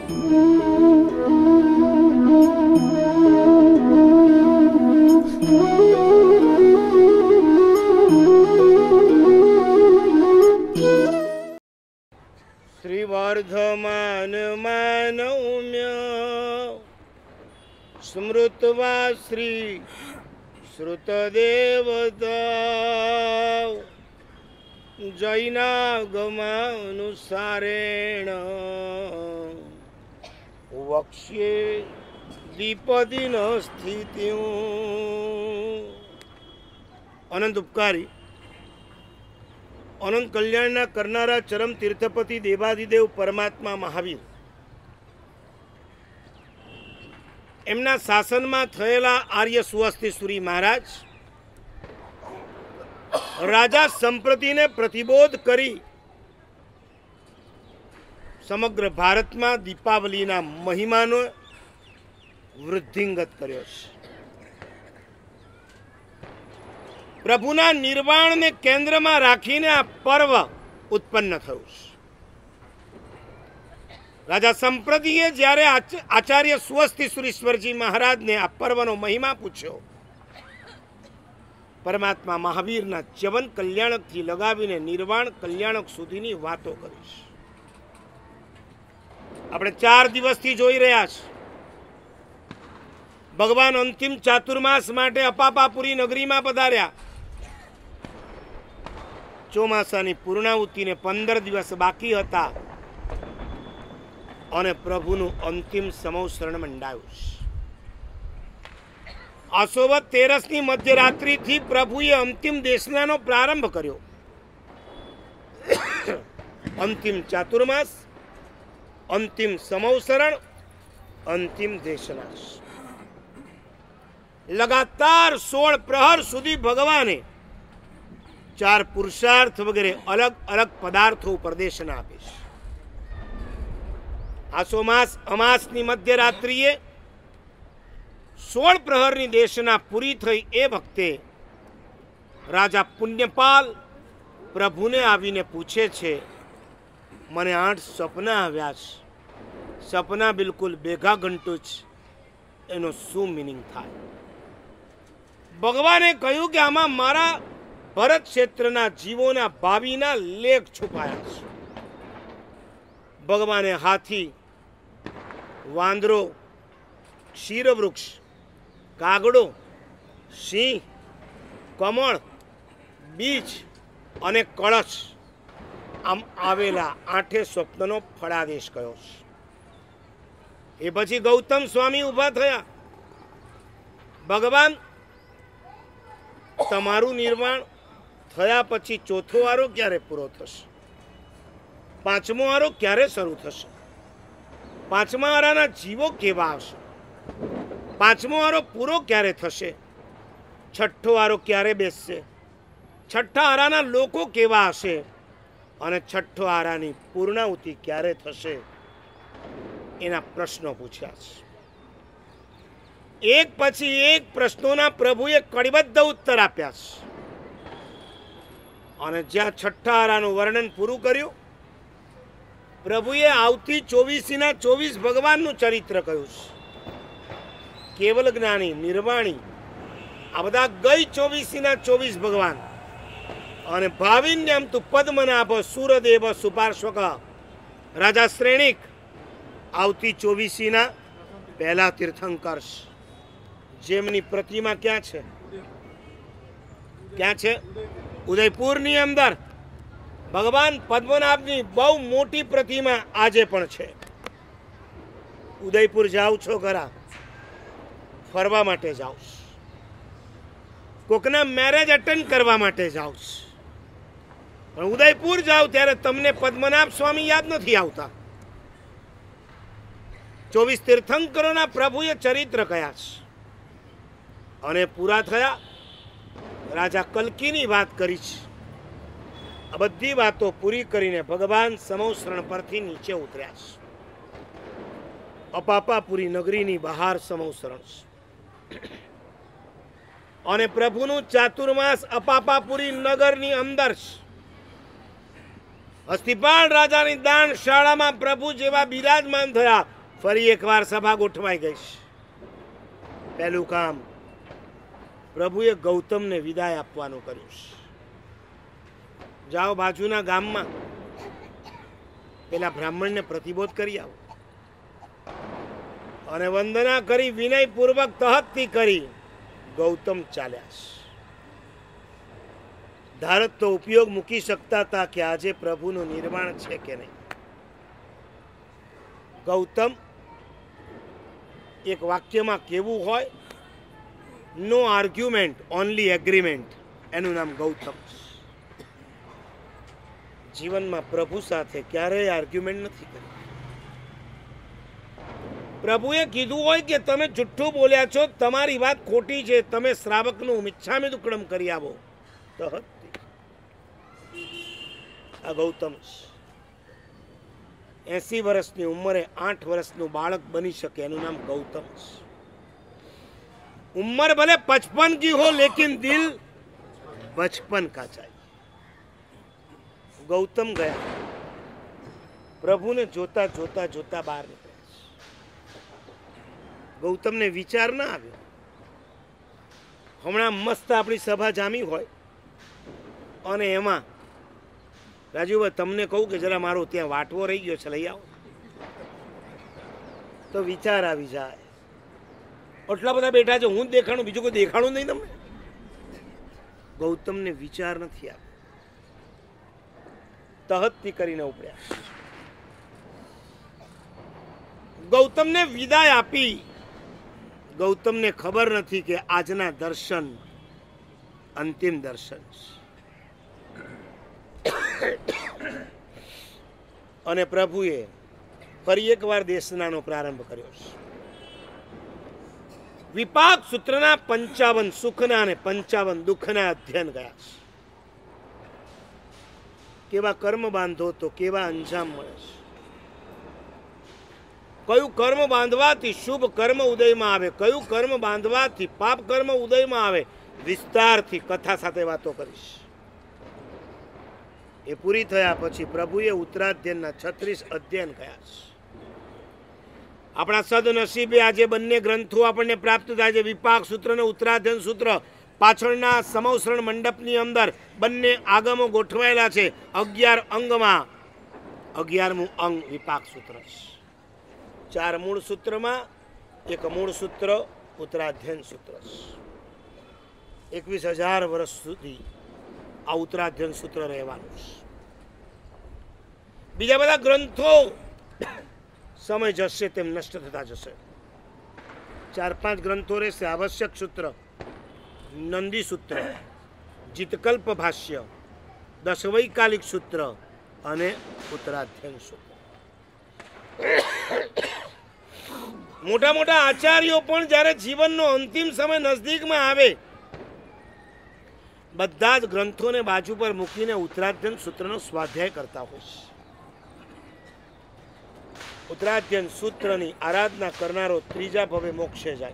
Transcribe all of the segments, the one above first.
श्रीवर्धमान मानौम्य स्मृत्वा श्री श्रुतदेवता जैनागमानुसारेण वक्ष्ये द्विपदीन स्थितिं। अनंत उपकारी अनंत कल्याणना करनारा चरम तीर्थपति देवादिदेव परमात्मा महावीर एमना शासन में थयेला आर्य सुहस्तिसुरी महाराज राजा संप्रति ने प्रतिबोध करी समग्र भारत में दीपावली महिमा वृद्धिंगत कर्यो छे। प्रभुना निर्वाण ने केंद्र में राखीने आ पर्व उत्पन्न थयुं छे। राजा संप्रतिए ज्यारे आचार्य सुहस्तिसुरीश्वरजी महाराज ने आ पर्वनो महिमा पूछ्यो, परमात्मा महावीर ना च्यवन कल्याणक थी लगावीने निर्वाण कल्याणक सुधीनी वातो करी छे। આપણે 4 દિવસથી જોઈ રહ્યા છે ભગવાન અંતિમ ચાતુર્માસ માટે અપાપાપુરી નગરીમાં પધાર્યા। ચોમાસાની પૂર્ણાહુતિને 15 દિવસ બાકી હતા અને પ્રભુનું અંતિમ સમવસરણ મંડાયું છે। આસોવત 13ની મધ્યરાત્રિથી પ્રભુએ અંતિમ દેશનાનો પ્રારંભ કર્યો। અંતિમ ચાતુર્માસ, अंतिम समवसरण, अंतिम देशनाश। लगातार 16 प्रहर सुधी भगवाने 4 पुरुषार्थ वगैरह अलग अलग पदार्थों पर देशना आपे छे। आसोमास अमासनी मध्यरात्रिए 16 प्रहरनी देशना पूरी थई। ए वखते राजा पुण्यपाल प्रभुने आवीने पूछे छे, मने 8 सपना आव्या छे, सपना बिल्कुल बेघा घंटू ज, एनो शुं मीनिंग थाय? भगवाने कह्युं कि आमां मारा भरत क्षेत्रना जीवोना भावीना लेख छुपाया छे। भगवाने हाथी, वांदरो, क्षीरवृक्ष, कागड़ो, सिंह, कमळ, बीज अने कळश आम आवेला 8 स्वप्नों फळादेश कयो छे। ए पछी गौतम स्वामी उभा थया। भगवान तमारू निर्माण थया पछी चौथो वारो क्यारे पूरो थशे? 5मो वारो क्यारे शरू थशे? 5मा वाराना जीवो केवा आवशे? 5मो वारो पूरो क्यारे थशे? 6ठो वारो क्यारे बेसशे? 6ठा वाराना लोको केवा हशे? અને 6ठो आरानी पूर्णाहुति क्यारे थशे? एना प्रश्नों पूछ्या छे। एक पछी एक प्रश्नोना प्रभुए कड़ीबद्ध उत्तर आप्या छे। અને જ્યાં 6ठा आराનું વર્ણન પૂરું કર્યું, પ્રભુએ આવતી 24ના 24 ભગવાનનું ચરિત્ર કહ્યું છે। કેવલ જ્ઞાની, નિર્વાણી, આ બધા ગઈ 24ના 24 ભગવાન। અને ભાવિન્યમ તુ પદ્મનાભ સુરદેવ સુપાર્શ્વક રાજા શ્રેણિક આવતી 24ના પહેલા તીર્થંકર, જેમની પ્રતિમા ક્યાં છે? ક્યાં છે? ઉદયપુરની અંદર ભગવાન પદ્મનાભની બહુ મોટી પ્રતિમા આજે પણ છે। ઉદયપુર જાવ છો ખરા? ફરવા માટે જાવ છો, કોકના મેરેજ અટેન્ડ કરવા માટે જાવ છો, પણ ઉદયપુર જાવ ત્યારે તમને પદ્મનાભ સ્વામી યાદ નથી આવતા। 24 તીર્થંકરોના પ્રભુએ ચરિત્ર કયા છે અને પૂરા થયા। રાજા કલ્કીની વાત કરી છે। આ બધી વાતો પૂરી કરીને ભગવાન સમવસરણ પરથી નીચે ઉતર્યા છે। અપાપાપુરી નગરીની બહાર સમવસરણ છે અને પ્રભુનું ચાતુર્માસ અપાપાપુરી નગરની અંદર છે। હસ્તિપાલ રાજાની દાનશાળામાં પ્રભુ જેવા બિરાજમાન થયા ફરી એકવાર સભા ગોઠવાઈ ગઈ. પહેલું કામ પ્રભુએ ગૌતમને વિદાય આપવાનું કર્યું. જાઓ બાજુના ગામમાં પેલા બ્રાહ્મણને પ્રતિબોધ કરી આવો. અને વંદના કરી વિનયપૂર્વક તહત્તી કરી ગૌતમ ચાલ્યા. ધારત તો ઉપયોગ મૂકી શકતા હતા કે આજે પ્રભુનું નિર્માણ છે કે નહીં. ગૌતમ એક વાક્યમાં કેવું હોય, નો આર્ગ્યુમેન્ટ ઓનલી એગ્રીમેન્ટ, એનું નામ ગૌતમ. જીવનમાં પ્રભુ સાથે ક્યારેય આર્ગ્યુમેન્ટ નથી કરી. પ્રભુએ કીધું હોય કે તમે જુઠ્ઠું બોલ્યા છો, તમારી વાત ખોટી છે, તમે શ્રાવકનું મિચ્છામિ દુક્કડમ કરી આવો. આ ગૌતમ 80 વર્ષની ઉંમરે 8 વર્ષનું બાળક બની શકે, એનું નામ ગૌતમ. ઉમ્ર ભલે 55 की हो लेकिन दिल बचपन का चाहिए. ગૌતમ ગયા, પ્રભુને જોતા જોતા જોતા બહાર નીકળ્યા. ગૌતમને વિચાર ના આવ્યો, હમણાં મસ્ત આપણી સભા જામી હોય અને એમાં રાજુભાઈ તમને કહું કે જરા મારો ત્યાં વાટવો રહી ગયો છે, લઈ આવો. તો વિચાર આવી જાય, આટલા બધા બેઠા છે, હું જ દેખાણું, બીજું કોઈ દેખાણું નહીં તમને. ગૌતમને વિચાર નથી આવ્યો, તહત્તી કરીને ઉપડ્યા. ગૌતમને વિદાય આપી. ગૌતમને ખબર નથી કે આજના દર્શન અંતિમ દર્શન છે. અને પ્રભુએ ફરી એકવાર દેશનાનો પ્રારંભ કર્યો છે. વિપાક સૂત્રના 55 સુખના અને 55 દુઃખના અધ્યયન ગયા છે. કેવા કર્મ બાંધો તો કેવા અંજામ મળે છે. કયું કર્મ બાંધવાથી શુભ કર્મ ઉદયમાં આવે, કયું કર્મ બાંધવાથી પાપ કર્મ ઉદયમાં આવે, વિસ્તારથી કથા સાથે વાતો કરીશ. એ પૂરી થયા પછી પ્રભુએ ઉત્તરાધ્યયનના 36 અધ્યયન કર્યા છે. આપણા સદનસીબે આજે બંને ગ્રંથો આપણને પ્રાપ્ત થાય છે. વિપાક સૂત્ર અને ઉત્તરાધ્યયન સૂત્ર પાછળના સમવસરણ મંડપની અંદર બંને આગમો ગોઠવાયેલા છે. 11 અંગમાં 11મું અંગ વિપાક સૂત્ર છે. 4 મૂળ સૂત્રમાં એક મૂળ સૂત્ર ઉત્તરાધ્યયન સૂત્ર છે. 21,000 વર્ષ સુધી આ ઉત્તરાધ્યયન સૂત્ર રહેવાનું છે. બીજા બધા ગ્રંથો સમય જશે તેમ નષ્ટ થતા જશે. 4-5 ગ્રંથો રહેશે. આવશ્યક સૂત્ર, નંદી સૂત્ર, જીતકલ્પ ભાષ્ય, દશવૈકાલિક સૂત્ર અને ઉત્તરાધ્યયન સૂત્ર. મોટા મોટા આચાર્યો પણ જ્યારે જીવનનો અંતિમ સમય નજદીકમાં આવે, બધા જ ગ્રંથોને બાજુ પર મૂકીને ઉત્તરાધ્યયન સૂત્રનો સ્વાધ્યાય કરતા હોય છે. ઉત્તરાધ્યયન સૂત્રની આરાધના કરનારો ત્રીજા ભવે મોક્ષે જાય.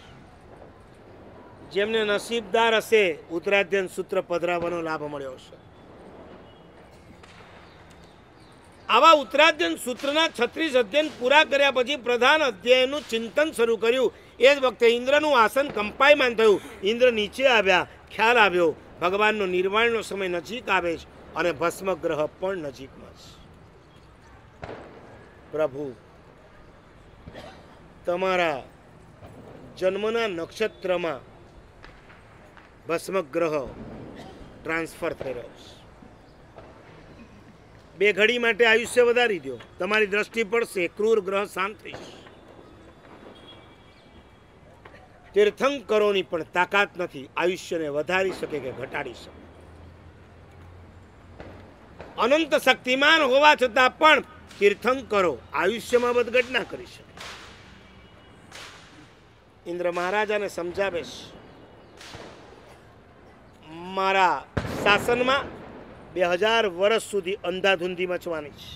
જેમને નસીબદાર હશે ઉત્તરાધ્યયન સૂત્ર પધરાવવાનો લાભ મળ્યો હશે. આવા ઉત્તરાધ્યયન સૂત્રના 36 અધ્યયન પૂરા કર્યા પછી પ્રધાન અધ્યાયનું ચિંતન શરૂ કર્યું. એ જ વખતે ઇન્દ્રનું આસન કંપાયમાન થયું. ઇન્દ્ર નીચે આવ્યા. ખ્યાલ આવ્યો ભગવાનનો નિર્વાણનો સમય નજીક આવે છે અને ભસ્મ ગ્રહ પણ નજીકમાં છે. પ્રભુ તમારા જન્મના નક્ષત્રમાં ભસ્મ ગ્રહ ટ્રાન્સફર થઈ રહ્યો છે. 2 ઘડી માટે આયુષ્ય વધારી દો, તમારી દ્રષ્ટિ પડશે, ક્રૂર ગ્રહ શાંત થઈ જશે. તીર્થંકરોની પણ તાકાત નથી આયુષ્યને વધારી શકે કે ઘટાડી શકે. અનંત શક્તિમાન હોવા છતાં પણ તીર્થંકરો આયુષ્યમાં વધઘટ ના કરી શકે. ઇન્દ્ર મહારાજાને સમજાવે છે, મારા શાસનમાં 2000 વર્ષ સુધી અંધાધૂંધી મચવાની છે,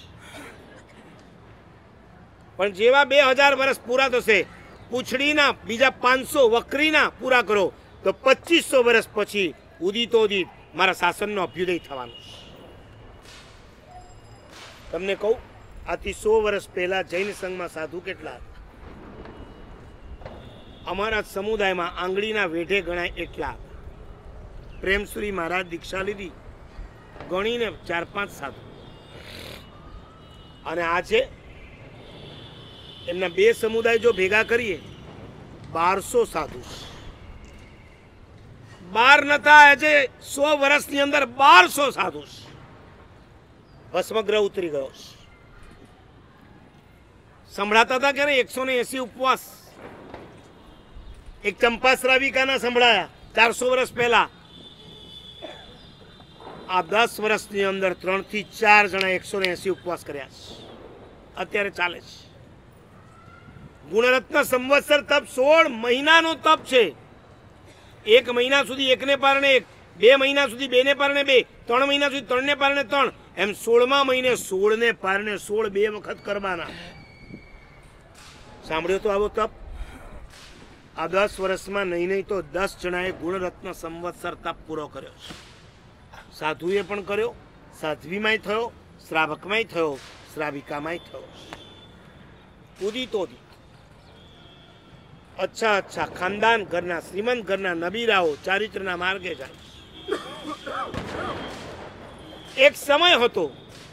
પણ જેવા 2000 વર્ષ પૂરા થશે, પૂંછડીના બીજા 500 વક્રીના પૂરા કરો તો 2500 વર્ષ પછી ઉદિતોદિત મારા શાસનનો અભ્યુદય થવાનો છે. તમને કહું, આથી 100 વર્ષ પહેલા જૈન સંઘમાં સાધુ કેટલા હતા? અમારા સમુદાયમાં આંગળીના વેઢે ગણાય એટલા. પ્રેમશ્રી મહારાજ દીક્ષા લીધી, ગણીને 4-5 સાધુ. અને આજે એમના 2 સમુદાય જો ભેગા કરીએ 1200 સાધુ. 12 નતા, આજે 100 વર્ષની અંદર 1200 સાધુ. ભસ્મગ્રહ ઉતરી ગયો. સંભળાતા હતા કે 180 ઉપવાસ એક ચંપાશ્રાવિકાના સંભળાયા 400 વર્ષ પહેલા. આ 10 વર્ષની અંદર 3 થી 4 જણા 180 ઉપવાસ કર્યા છે. અત્યારે ચાલે છે. ગુણરત્ન સંવત્સર તપ 16 મહિનાનો તપ છે. 1 મહિના સુધી 1 ને પારણે 1, 2 મહિના સુધી 2 ને પારણે 2, 3 મહિના સુધી 3 ને પારણે 3, એમ 16મા મહિને 16 ને પારણે 16 2 વખત કરવાના. સાંભળ્યો તો આવો તપ? આ 10 વર્ષમાં નહીં તો 10 જણાએ ગુણરત્ન સંવત્સર તપ પૂરો કર્યો છે. સાધુએ પણ કર્યો, સાધ્વીમાંય થયો, શ્રાવકમાંય થયો, શ્રાવિકામાંય થયો. ઉદિતોદિત અચ્છા ખાનદાન ઘરના, શ્રીમંત ઘરના નબીરાઓ ચારિત્રના માર્ગે જાય. એક સમય હતો,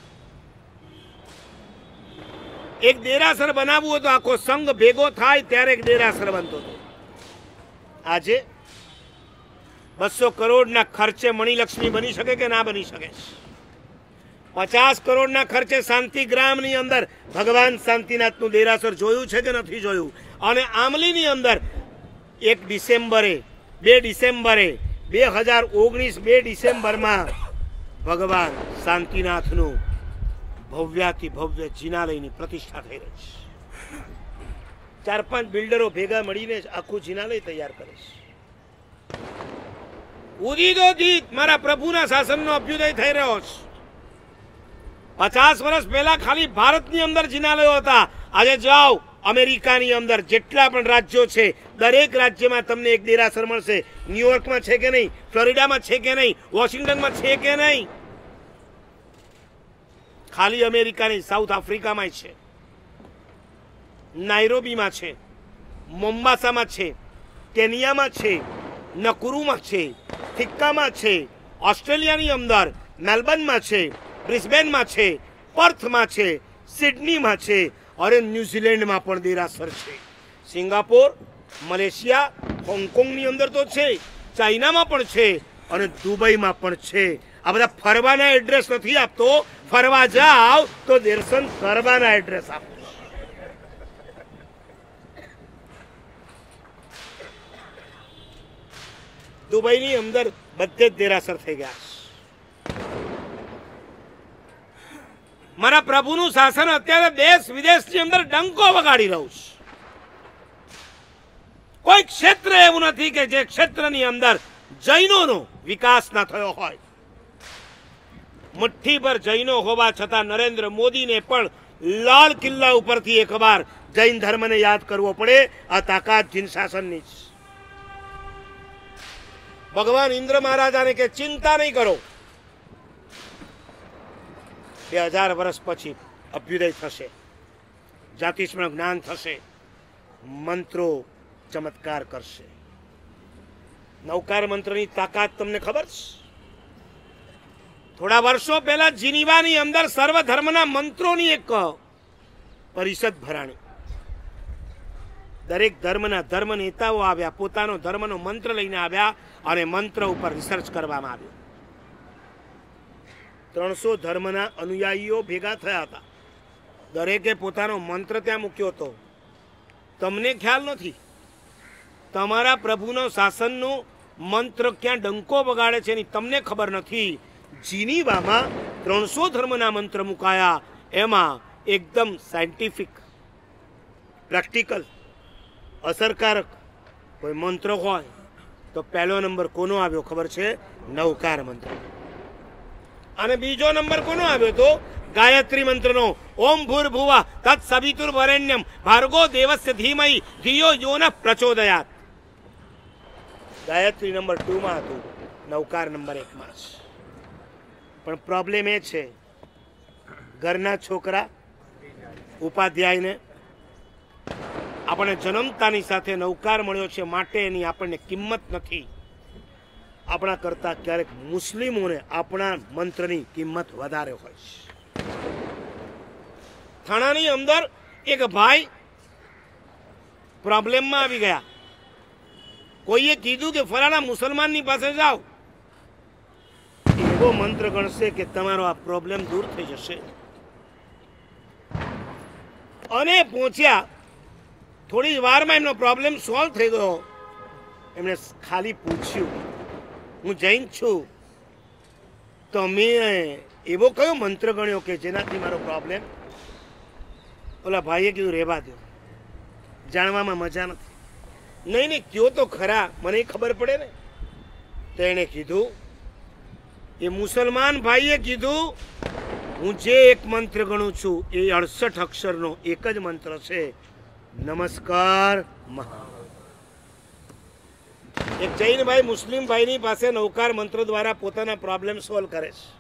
એક દેરાસર બનાવવું હતો, આખો સંઘ ભેગો થાય ત્યારે એક દેરાસર બનતો હતો. આજે 200 કરોડના ખર્ચે મણિલક્ષ્મી બની શકે કે ના બની શકે? 50 કરોડના ખર્ચે શાંતિગ્રામની અંદર ભગવાન શાંતિનાથનું દેરાસર જોયું છે કે નથી જોયું? અને આમલીની અંદર 1 ડિસેમ્બરે 2 ડિસેમ્બરે 2019 2 ડિસેમ્બરમાં ભગવાન શાંતિનાથનું ભવ્યાતિ ભવ્ય જિનાલયની પ્રતિષ્ઠા થઈ રહી છે. 4-5 બિલ્ડરો ભેગા મળીને આખું જિનાલય તૈયાર કરે છે. ઉદિતોદિત મારા પ્રભુના શાસનનો અભ્યુદય થઈ રહ્યો છે. 50 વર્ષ પહેલા ખાલી ભારતની અંદર જિનાલયો હતા. આજે જાઓ અમેરિકાની અંદર જેટલા પણ રાજ્યો છે, દરેક રાજ્યમાં તમને એક દેરાસર મળશે. ન્યુયોર્કમાં છે કે નહીં? ફ્લોરિડામાં છે કે નહીં? વોશિંગ્ટનમાં છે કે નહીં? ખાલી અમેરિકાની, સાઉથ આફ્રિકામાં છે, નાઇરોબીમાં છે, મોમ્બાસામાં છે, કેનિયામાં છે, નકુરુમાં છે, થિક્કામાં છે, ઓસ્ટ્રેલિયાની અંદર મેલબર્નમાં છે, બ્રિસ્બેનમાં છે, પર્થમાં છે, સિડનીમાં છે, અરે ન્યુઝીલેન્ડમાં પણ દેરાસર છે. સિંગાપોર, મલેશિયા, હોંગકોંગની અંદર તો છે, ચાઇનામાં પણ છે અને દુબઈમાં પણ છે. આ બધા ફરવાના એડ્રેસ નથી આપતો, ફરવા જાવ તો દર્શન કરવાના એડ્રેસ આપો. દુબઈની અંદર બધે જ દેરાસર થઈ ગયા. મારા પ્રભુનું શાસન અત્યારે દેશ વિદેશની અંદર ડંકો વગાડી રહ્યું છે. કોઈ ક્ષેત્ર એવું નથી કે જે ક્ષેત્રની અંદર જૈનોનો વિકાસ ના થયો હોય. મુઠ્ઠી પર જૈનો હોવા છતાં નરેન્દ્ર મોદીને પણ લાલ કિલ્લા ઉપરથી એકવાર જૈન ધર્મને યાદ કરવો પડે. આ તાકાત જીન શાસનની છે. ભગવાન ઇન્દ્ર મહારાજાને કે ચિંતા નહીં કરો, 2000 વર્ષ પછી અભ્યુદય થશે, જાતિસ્મરણ જ્ઞાન થશે, મંત્રો ચમત્કાર કરશે. નવકાર મંત્રની તાકાત તમને ખબર છે? થોડા વર્ષો પહેલા જીનીવાની અંદર સર્વ ધર્મના મંત્રોની એક પરિષદ ભરાણી. દરેક ધર્મના ધર્મ નેતાઓ આવ્યા, પોતાનો ધર્મનો મંત્ર લઈને આવ્યા અને મંત્ર ઉપર રિસર્ચ કરવામાં આવ્યું. 300 ધર્મના અનુયાયીઓ ભેગા થયા હતા. દરેકે પોતાનો મંત્ર ત્યાં મૂક્યો હતો. તમને ખ્યાલ નથી, તમારા પ્રભુનો શાસનનો મંત્ર ક્યાં ડંકો વગાડે છે એની તમને ખબર નથી. જીનીવામાં 300 ધર્મના મંત્ર મુકાયા. એમાં એકદમ સાયન્ટિફિક, પ્રેક્ટિકલ, અસરકારક કોઈ મંત્ર હોય તો પહેલો નંબર કોનો આવ્યો ખબર છે? નવકાર મંત્ર. અને બીજો નંબર કોનો આવ્યો તો? ગાયત્રી મંત્રનો. ઓમ ભૂર્ભુવઃ તત્સવિતુર્વરેણ્યમ ભાર્ગો દેવસ્ય ધીમહિ ધિયો યો નઃ પ્રચોદયાત. ગાયત્રી નંબર 2 માં હતું, નવકાર નંબર 1 માં છે. પણ પ્રોબ્લેમ એ છે, ઘરના છોકરા ઉપાધ્યાયને આપણે જન્મતાની સાથે નવકાર મળ્યો છે માટે એની આપણને કિંમત નથી. આપણા કરતા ક્યારેક મુસ્લિમોને આપણા મંત્રની કિંમત વધારે હોય છે. થાણાની અંદર એક ભાઈ પ્રોબ્લેમમાં આવી ગયા. કોઈએ કીધું કે ફલાણા મુસલમાનની પાસે જાઓ, એવો મંત્ર ગણશે કે તમારો આ પ્રોબ્લેમ દૂર થઈ જશે. અને પહોંચ્યા, થોડી જ વારમાં એમનો પ્રોબ્લેમ સોલ્વ થઈ ગયો. એમણે ખાલી પૂછ્યું, હું જૈન છું, તો મેં એવો કયો મંત્ર ગણ્યો કે જેનાથી મારો પ્રોબ્લેમ? ઓલા ભાઈએ કીધું રહેવા દો, જાણવામાં મજા નથી. નહીં નહીં કયો તો ખરા, મને ખબર પડે ને. તો એણે કીધું, એ મુસલમાન ભાઈએ કીધું, હું જે એક મંત્ર ગણું છું એ 68 અક્ષરનો એક જ મંત્ર છે, નમસ્કાર મહા. એક જૈન ભાઈ મુસ્લિમ ભાઈની પાસે નવકાર મંત્ર દ્વારા પોતાના પ્રોબ્લેમ સોલ્વ કરે છે.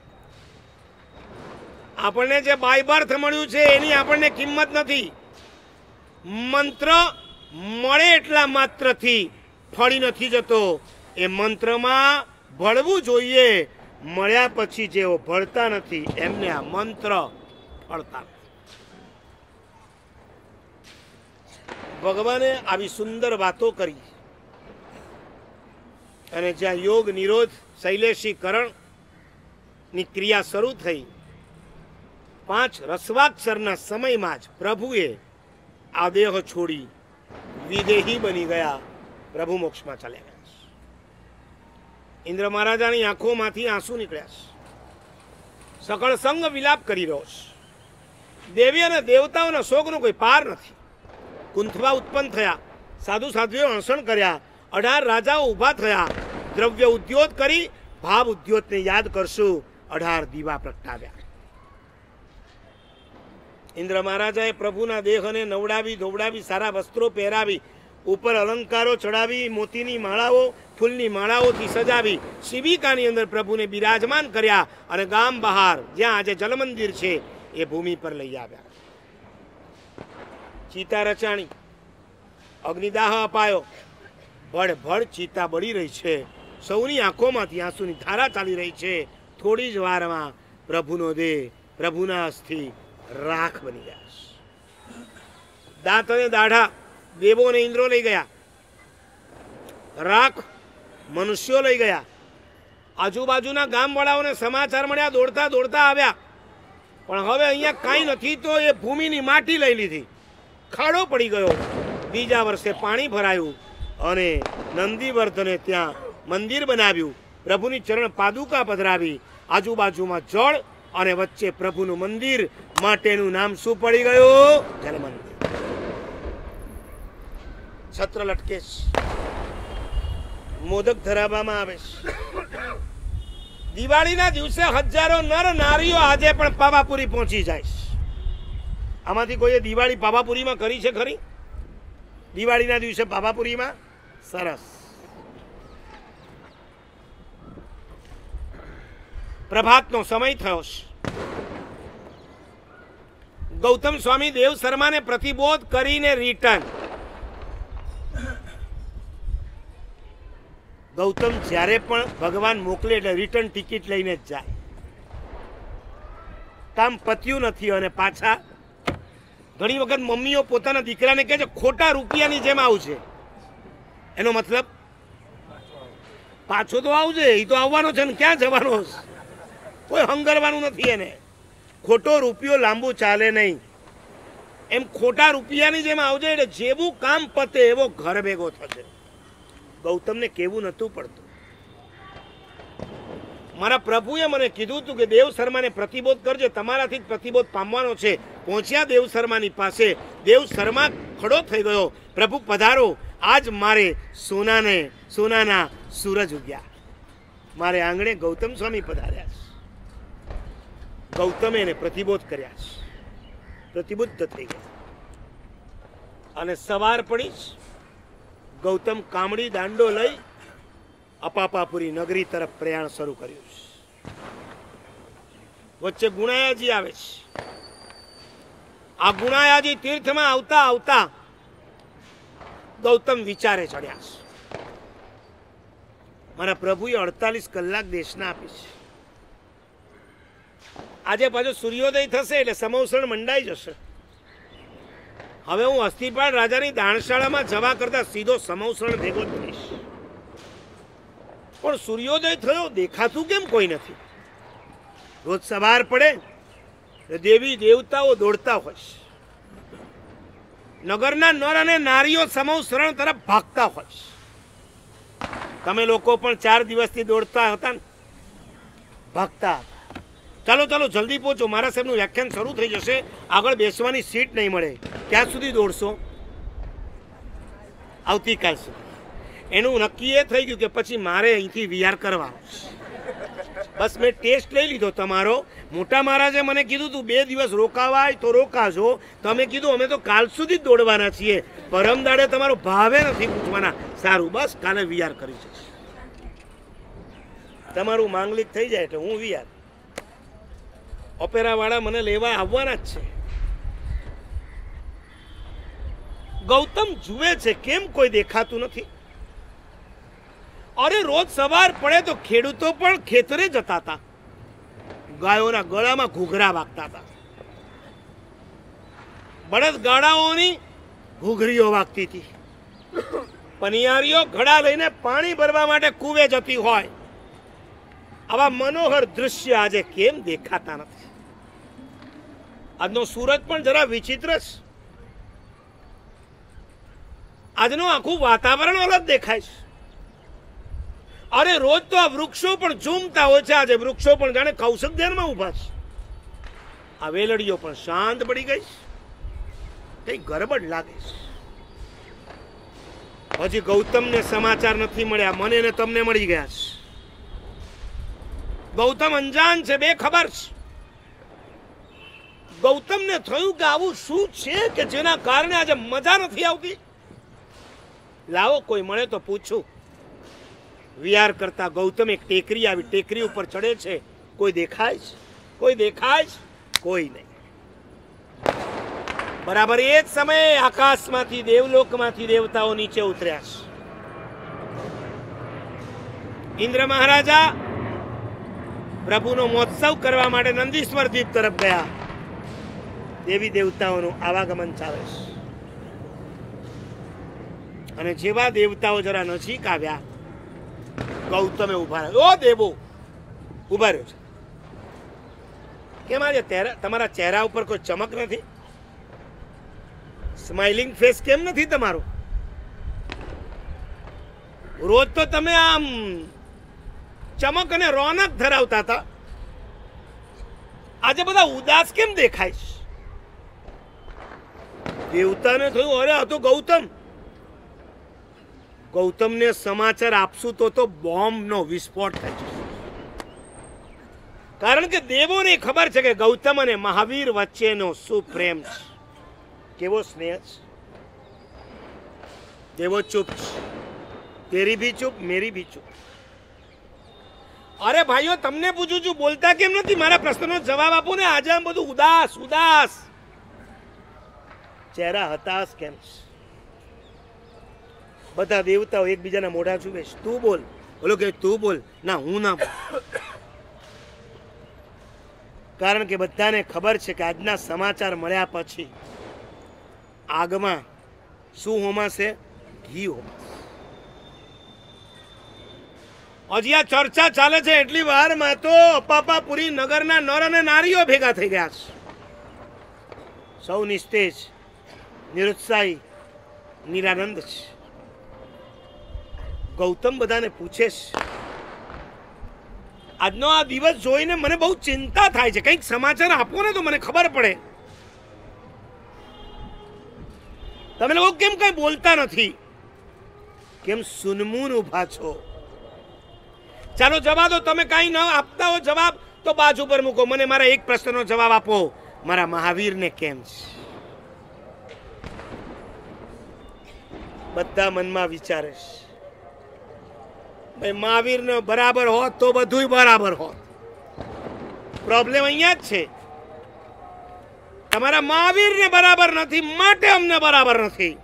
આપણને જે બાય બર્થ મળ્યું છે એની આપણને કિંમત નથી. મંત્ર મળે એટલા માત્રથી ફળી નથી જતો. એ મંત્રમાં ભળવું જોઈએ. મળ્યા પછી જેઓ ભળતા નથી એમને આ મંત્ર ફળતા નથી. ભગવાને આવી સુંદર વાતો કરી અને જ્યાં યોગ નિરોધ શૈલેષીકરણની ક્રિયા શરૂ થઈ, 5 રસવાક્ષરના સમયમાં જ પ્રભુએ આ દેહ છોડી વિદેહી બની ગયા, પ્રભુ મોક્ષમાં ચાલ્યા ગયા. ઇન્દ્ર મહારાજાની આંખોમાંથી આંસુ નીકળ્યા છે. સકળ સંગ વિલાપ કરી રહ્યો છે. દેવી અને દેવતાઓના શોકનો કોઈ પાર નથી. કુંથવા ઉત્પન્ન થયા, સાધુ સાધ્વીઓ અણસણ કર્યા, 18 રાજાઓ ઊભા થયા. દ્રવ્ય ઉદ્યોત કરી ભાવ ઉદ્યોતને યાદ કરશું, 18 દીવા પ્રગટાવ્યા. ઇન્દ્ર મહારાજાએ પ્રભુના દેહને નવડાવી ધોવડાવી, સારા વસ્ત્રો પહેરાવી, ઉપર અલંકારો ચડાવી, મોતીની માળાઓ ફૂલની માળાઓથી સજાવી, શિબિકાની અંદર પ્રભુને બિરાજમાન કર્યા અને ગામ બહાર જ્યાં આજે જલમંદિર છે એ ભૂમિ પર લઈ આવ્યા. ચિતા રચાણી, અગ્નિદાહ અપાયો, ભડભડ ચિતા બળી રહી છે. સૌની આંખોમાંથી આંસુની ધારા ચાલી રહી છે. થોડી જ વારમાં પ્રભુનો દેહ, પ્રભુના અસ્થિ રાખ બની ગયા. દાંત અને દાઢા દેવો અને ઇન્દ્રો લઈ ગયા, રાખ મનુષ્યો લઈ ગયા. આજુબાજુના ગામવાળાઓને સમાચાર મળ્યા, દોડતા દોડતા આવ્યા. પણ હવે અહીંયા કાંઈ નથી તો એ ભૂમિની માટી લઈ લીધી. ખાડો પડી ગયો. બીજા વર્ષે પાણી ભરાયું અને નંદીવર્ધને ત્યાં મંદિર બનાવ્યું. પ્રભુની ચરણ પાદુકા પધરાવી. આજુબાજુમાં જળ અને વચ્ચે પ્રભુનું મંદિર. માટેનું નામ શું પડી ગયું? જલમંદિર. છત્ર લટકે છે, મોદક ધરાવવામાં આવે છે. દિવાળીના દિવસે હજારો નર નારીઓ આજે પણ પાવાપુરી પહોંચી જાય છે. આમાંથી કોઈએ દિવાળી પાવાપુરીમાં કરી છે ખરી? દિવાળીના દિવસે પાવાપુરીમાં? સરસ. પ્રભાતનો સમય થયો છે. ગૌતમ સ્વામી દેવ શર્માને પ્રતિબોધ કરીને રિટર્ન. ગૌતમ જ્યારે પણ ભગવાન મોકલે એટલે રિટર્ન ટિકિટ લઈને જ જાય. કામ પત્યું નથી અને પાછા ઘણી વખત મમ્મીઓ પોતાના દીકરાને કહે છે ખોટા રૂપિયાની જેમ આવશે. એનો મતલબ પાછો તો આવજે, એ તો આવવાનો છે ને ક્યાં જવાનો? કોઈ હંગરવાનું નથી એને. ખોટો રૂપિયો લાંબુ ચાલે નહીં. એમ ખોટા રૂપિયાની જેમ આવજે એટલે જેવું કામ પતે એવો ઘર ભેગો થશે. ગૌતમને કેવું નહોતું પડતું. મારા પ્રભુએ મને કીધું હતું કે દેવ શર્માને પ્રતિબોધ કરજે, તમારાથી જ પ્રતિબોધ પામવાનો છે. પહોંચ્યા દેવ શર્માની પાસે. દેવ શર્મા ખડો થઈ ગયો. પ્રભુ પધારો, આજ મારે સોનાના સૂરજ ઉગ્યા. મારે આંગણે ગૌતમ સ્વામી પધાર્યા છે. ગૌતમે એને પ્રતિબોધ કર્યા છે. પ્રતિબુદ્ધ થઈ ગયા અને સવાર પડી જ ગૌતમ કામડી દાંડો લઈ અપાપાપુરી નગરી તરફ પ્રયાણ શરૂ કર્યું છે. વચ્ચે ગુણાયાજી આવે છે. આ ગુણાયાજી તીર્થમાં આવતા આવતા ગૌતમ વિચારે ચડ્યા છે. મારા પ્રભુએ 48 કલાક દેશના આપી છે. આજે પાછો સૂર્યોદય થશે એટલે સમવસરણ મંડાઈ જશે. હવે હું હસ્તિપાળ રાજાની દાણશાળામાં જવા કરતા સીધો સમવસરણ ભેગો જ બનીશ. પણ સૂર્યોદય થયો દેખાતું કેમ કોઈ નથી? રોજ સવાર પડે દેવી દેવતાઓ દોડતા હોય છે. નગરના નર અને નારીઓ સમવસરણ તરફ ભાગતા હોય છે. તમે લોકો પણ 4 દિવસથી દોડતા હતા ને, ભાગતા હતા. ચાલો ચાલો જલ્દી પહોંચો, મારા સાહેબનું વ્યાખ્યાન શરૂ થઈ જશે. આગળ બેસવાની સીટ નહીં મળે. ક્યાં સુધી દોડશો? આવતીકાલ સુધી. એનું નક્કી એ થઈ ગયું કે પછી મારે અહીંથી વિહાર કરવાનો. બસ મેં ટેસ્ટ લઈ લીધો તમારો. મોટા મહારાજે મને કીધું તું 2 દિવસ રોકાવાય તો રોકાજો. તમે કીધું અમે તો કાલ સુધી જ દોડવાના છીએ. પરમ દાડે તમારો ભાવે નથી પૂછવાના. સારું, બસ કાલે વિહાર કરી જઈશ. તમારું માંગલિક થઈ જાય એટલે હું વિહાર. ઓપેરા વાળા મને લેવા આવવાના જ છે. ગૌતમ જુએ છે કેમ કોઈ દેખાતું નથી. અરે રોજ સવાર પડે તો ખેડૂતો પણ ખેતરે જતા હતા. ગાયોના ગળામાં ઘૂઘરા વાગતા હતા. બળદગાડાઓની ઘૂઘરીઓ વાગતી હતી. પનિયારીઓ ઘડા લઈને પાણી ભરવા માટે કૂવે જતી હોય. આવા મનોહર દૃશ્ય આજે કેમ દેખાતા નથી? આજનો સૂરજ પણ જરા વિચિત્ર છે. આજનું આખું વાતાવરણ અલગ દેખાય છે. અરે રોજ તો આ વૃક્ષો પણ ઝૂમતા હોય છે. આજે વૃક્ષો પણ જાણે કૌશક ધ્યાનમાં ઉભા છે. આ વેલડીઓ પણ શાંત પડી ગઈ છે. કઈ ગરબડ લાગે છે. હજી ગૌતમને સમાચાર નથી મળ્યા. મને ને તમને મળી ગયા છે. ગૌતમ અંજાન છે, બેખબર છે. ગૌતમને થયું કે આવું શું છે કે જેના કારણે આજે મજા નથી આવતી. લાવો કોઈ મળે તો પૂછું. વિહાર કરતા ગૌતમ એક ટેકરી આવી. ટેકરી ઉપર ચડે છે. કોઈ દેખાય છે? કોઈ દેખાય છે? કોઈ નહીં. બરાબર એ જ સમયે આકાશમાંથી દેવલોકમાંથી દેવતાઓ નીચે ઉતર્યા છે. ઇન્દ્ર મહારાજા પ્રભુનો મહોત્સવ કરવા માટે નંદીશ્વર દ્વીપ તરફ ગયા. દેવી દેવતાઓનું આવાગમન ચાલે છે. અને જેવા દેવતાઓ જરા નજીક આવ્યા, ગૌતમે ઉભા રહ્યો. ઓ દેવો, ઉભા રહ્યો છે. કેમ આજે તમારા ચહેરા ઉપર કોઈ ચમક નથી? સ્માઇલિંગ ફેસ કેમ નથી તમારો? રોજ તો તમે આમ ચમક અને રોનક ધરાવતા હતા. આજે બધા ઉદાસ કેમ દેખાય છે? દેવતાને થયું અરે આ તો ગૌતમ. ગૌતમને સમાચાર આપશું તો બોમ્બનો વિસ્ફોટ થાય છે. કારણ કે દેવોને ખબર છે કે ગૌતમ અને મહાવીર વચ્ચેનો શું પ્રેમ છે, કેવો સ્નેહ છે. દેવો ચૂપ છે. તેરી ભી ચૂપ, મેરી ભી ચૂપ. અરે ભાઈઓ, તમને પૂછું છું, બોલતા કેમ નથી? મારા પ્રશ્નનો જવાબ આપો ને. આજે આમ બધું ઉદાસ ઉદાસ ચહેરા હતાશ કેમ છે? બધા દેવતાઓ એકબીજાના મોઢા જુએ છે. તું બોલ. બોલો કે તું બોલ. ના, હું ના બોલ. કારણ કે બધાને ખબર છે કે આજના સમાચાર મળ્યા પછી આગમાં શું હોમાશે? ઘી હોમાશે. હજી આ ચર્ચા ચાલે છે એટલી વારમાં તો અપાપાપુરી નગરના નર અને નારીઓ ભેગા થઈ ગયા છે. સૌ નિસ્તેજ, નિરુત્સાહી, નિરાનંદ છે. ગૌતમ બધાને પૂછે છે. આજનો આ દિવસ જોઈને મને બહુ ચિંતા થાય છે. કંઈક સમાચાર આપો ને તો મને ખબર પડે. તમે લોકો કેમ કઈ બોલતા નથી? કેમ સુનમૂન ઉભા છો? ચાલો જવા દો. તમે કઈ ન આપતા હો જવાબ તો બાજુ પર મૂકો. મને મારા એક પ્રશ્નનો જવાબ આપો. મારા મહાવીરને કેમ છે? બધા મનમાં વિચારે છે ભાઈ મહાવીરને બરાબર હોત તો બધું બરાબર હોત. પ્રોબ્લેમ અહીંયા જ છે. તમારા મહાવીરને બરાબર નથી માટે અમને બરાબર નથી.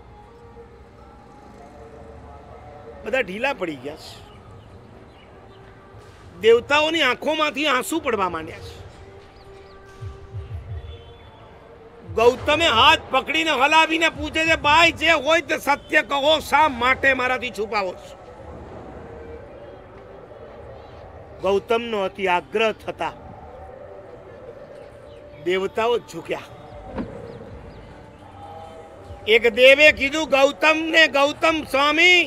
બધા ઢીલા પડી ગયા છે. દેવતાઓની આંખોમાંથી આંસુ પડવા માંડ્યા છે. ગૌતમે હાથ પકડીને હલાવીને પૂછે છે, ભાઈ જે હોય તે સત્ય કહો, શા માટે મારાથી છુપાવો છો? ગૌતમનો અતિ આગ્રહ થતા દેવતાઓ ઝૂક્યા. એક દેવે કીધું ગૌતમને, ગૌતમ સ્વામી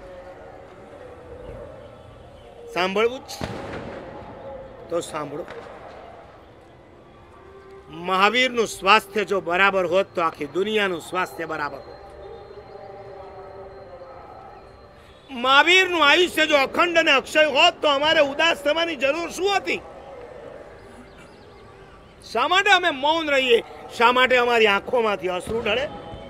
સાંભળવું જ તો સાંભળો. મહાવીરનું સ્વાસ્થ્ય જો બરાબર હોત તો આખી દુનિયાનું સ્વાસ્થ્ય બરાબર હોત. મહાવીરનું આયુષ્ય જો અખંડ અને અક્ષય હોત તો અમારે ઉદાસ થવાની જરૂર શું હતી? શા માટે અમે મૌન રહીએ? શા માટે અમારી આંખોમાંથી અશ્રુ ઢળે?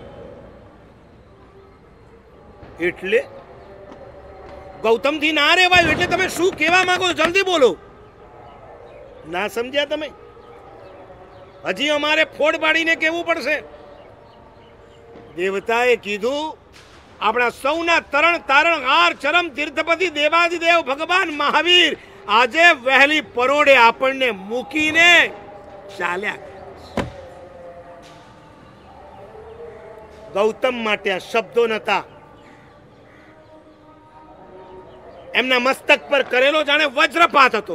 એટલે ગૌતમથી ના રહેવાયું. એટલે તમે શું કહેવા માંગો છો? જલ્દી બોલો. ના સમજ્યા તમે? હજી અમારે ફોડ પાડીને કહેવું પડશે. દેવતાએ કીધું, આપણા સૌના તરણ તારણહાર ચરમ તીર્થપતિ દેવાધિદેવ ભગવાન મહાવીર આજે વહેલી પરોઢે આપણને મૂકીને ચાલ્યા. ગૌતમ માટે આ શબ્દો નતા. એમના મસ્તક પર કરેલો જાણે વજ્રપાત હતો.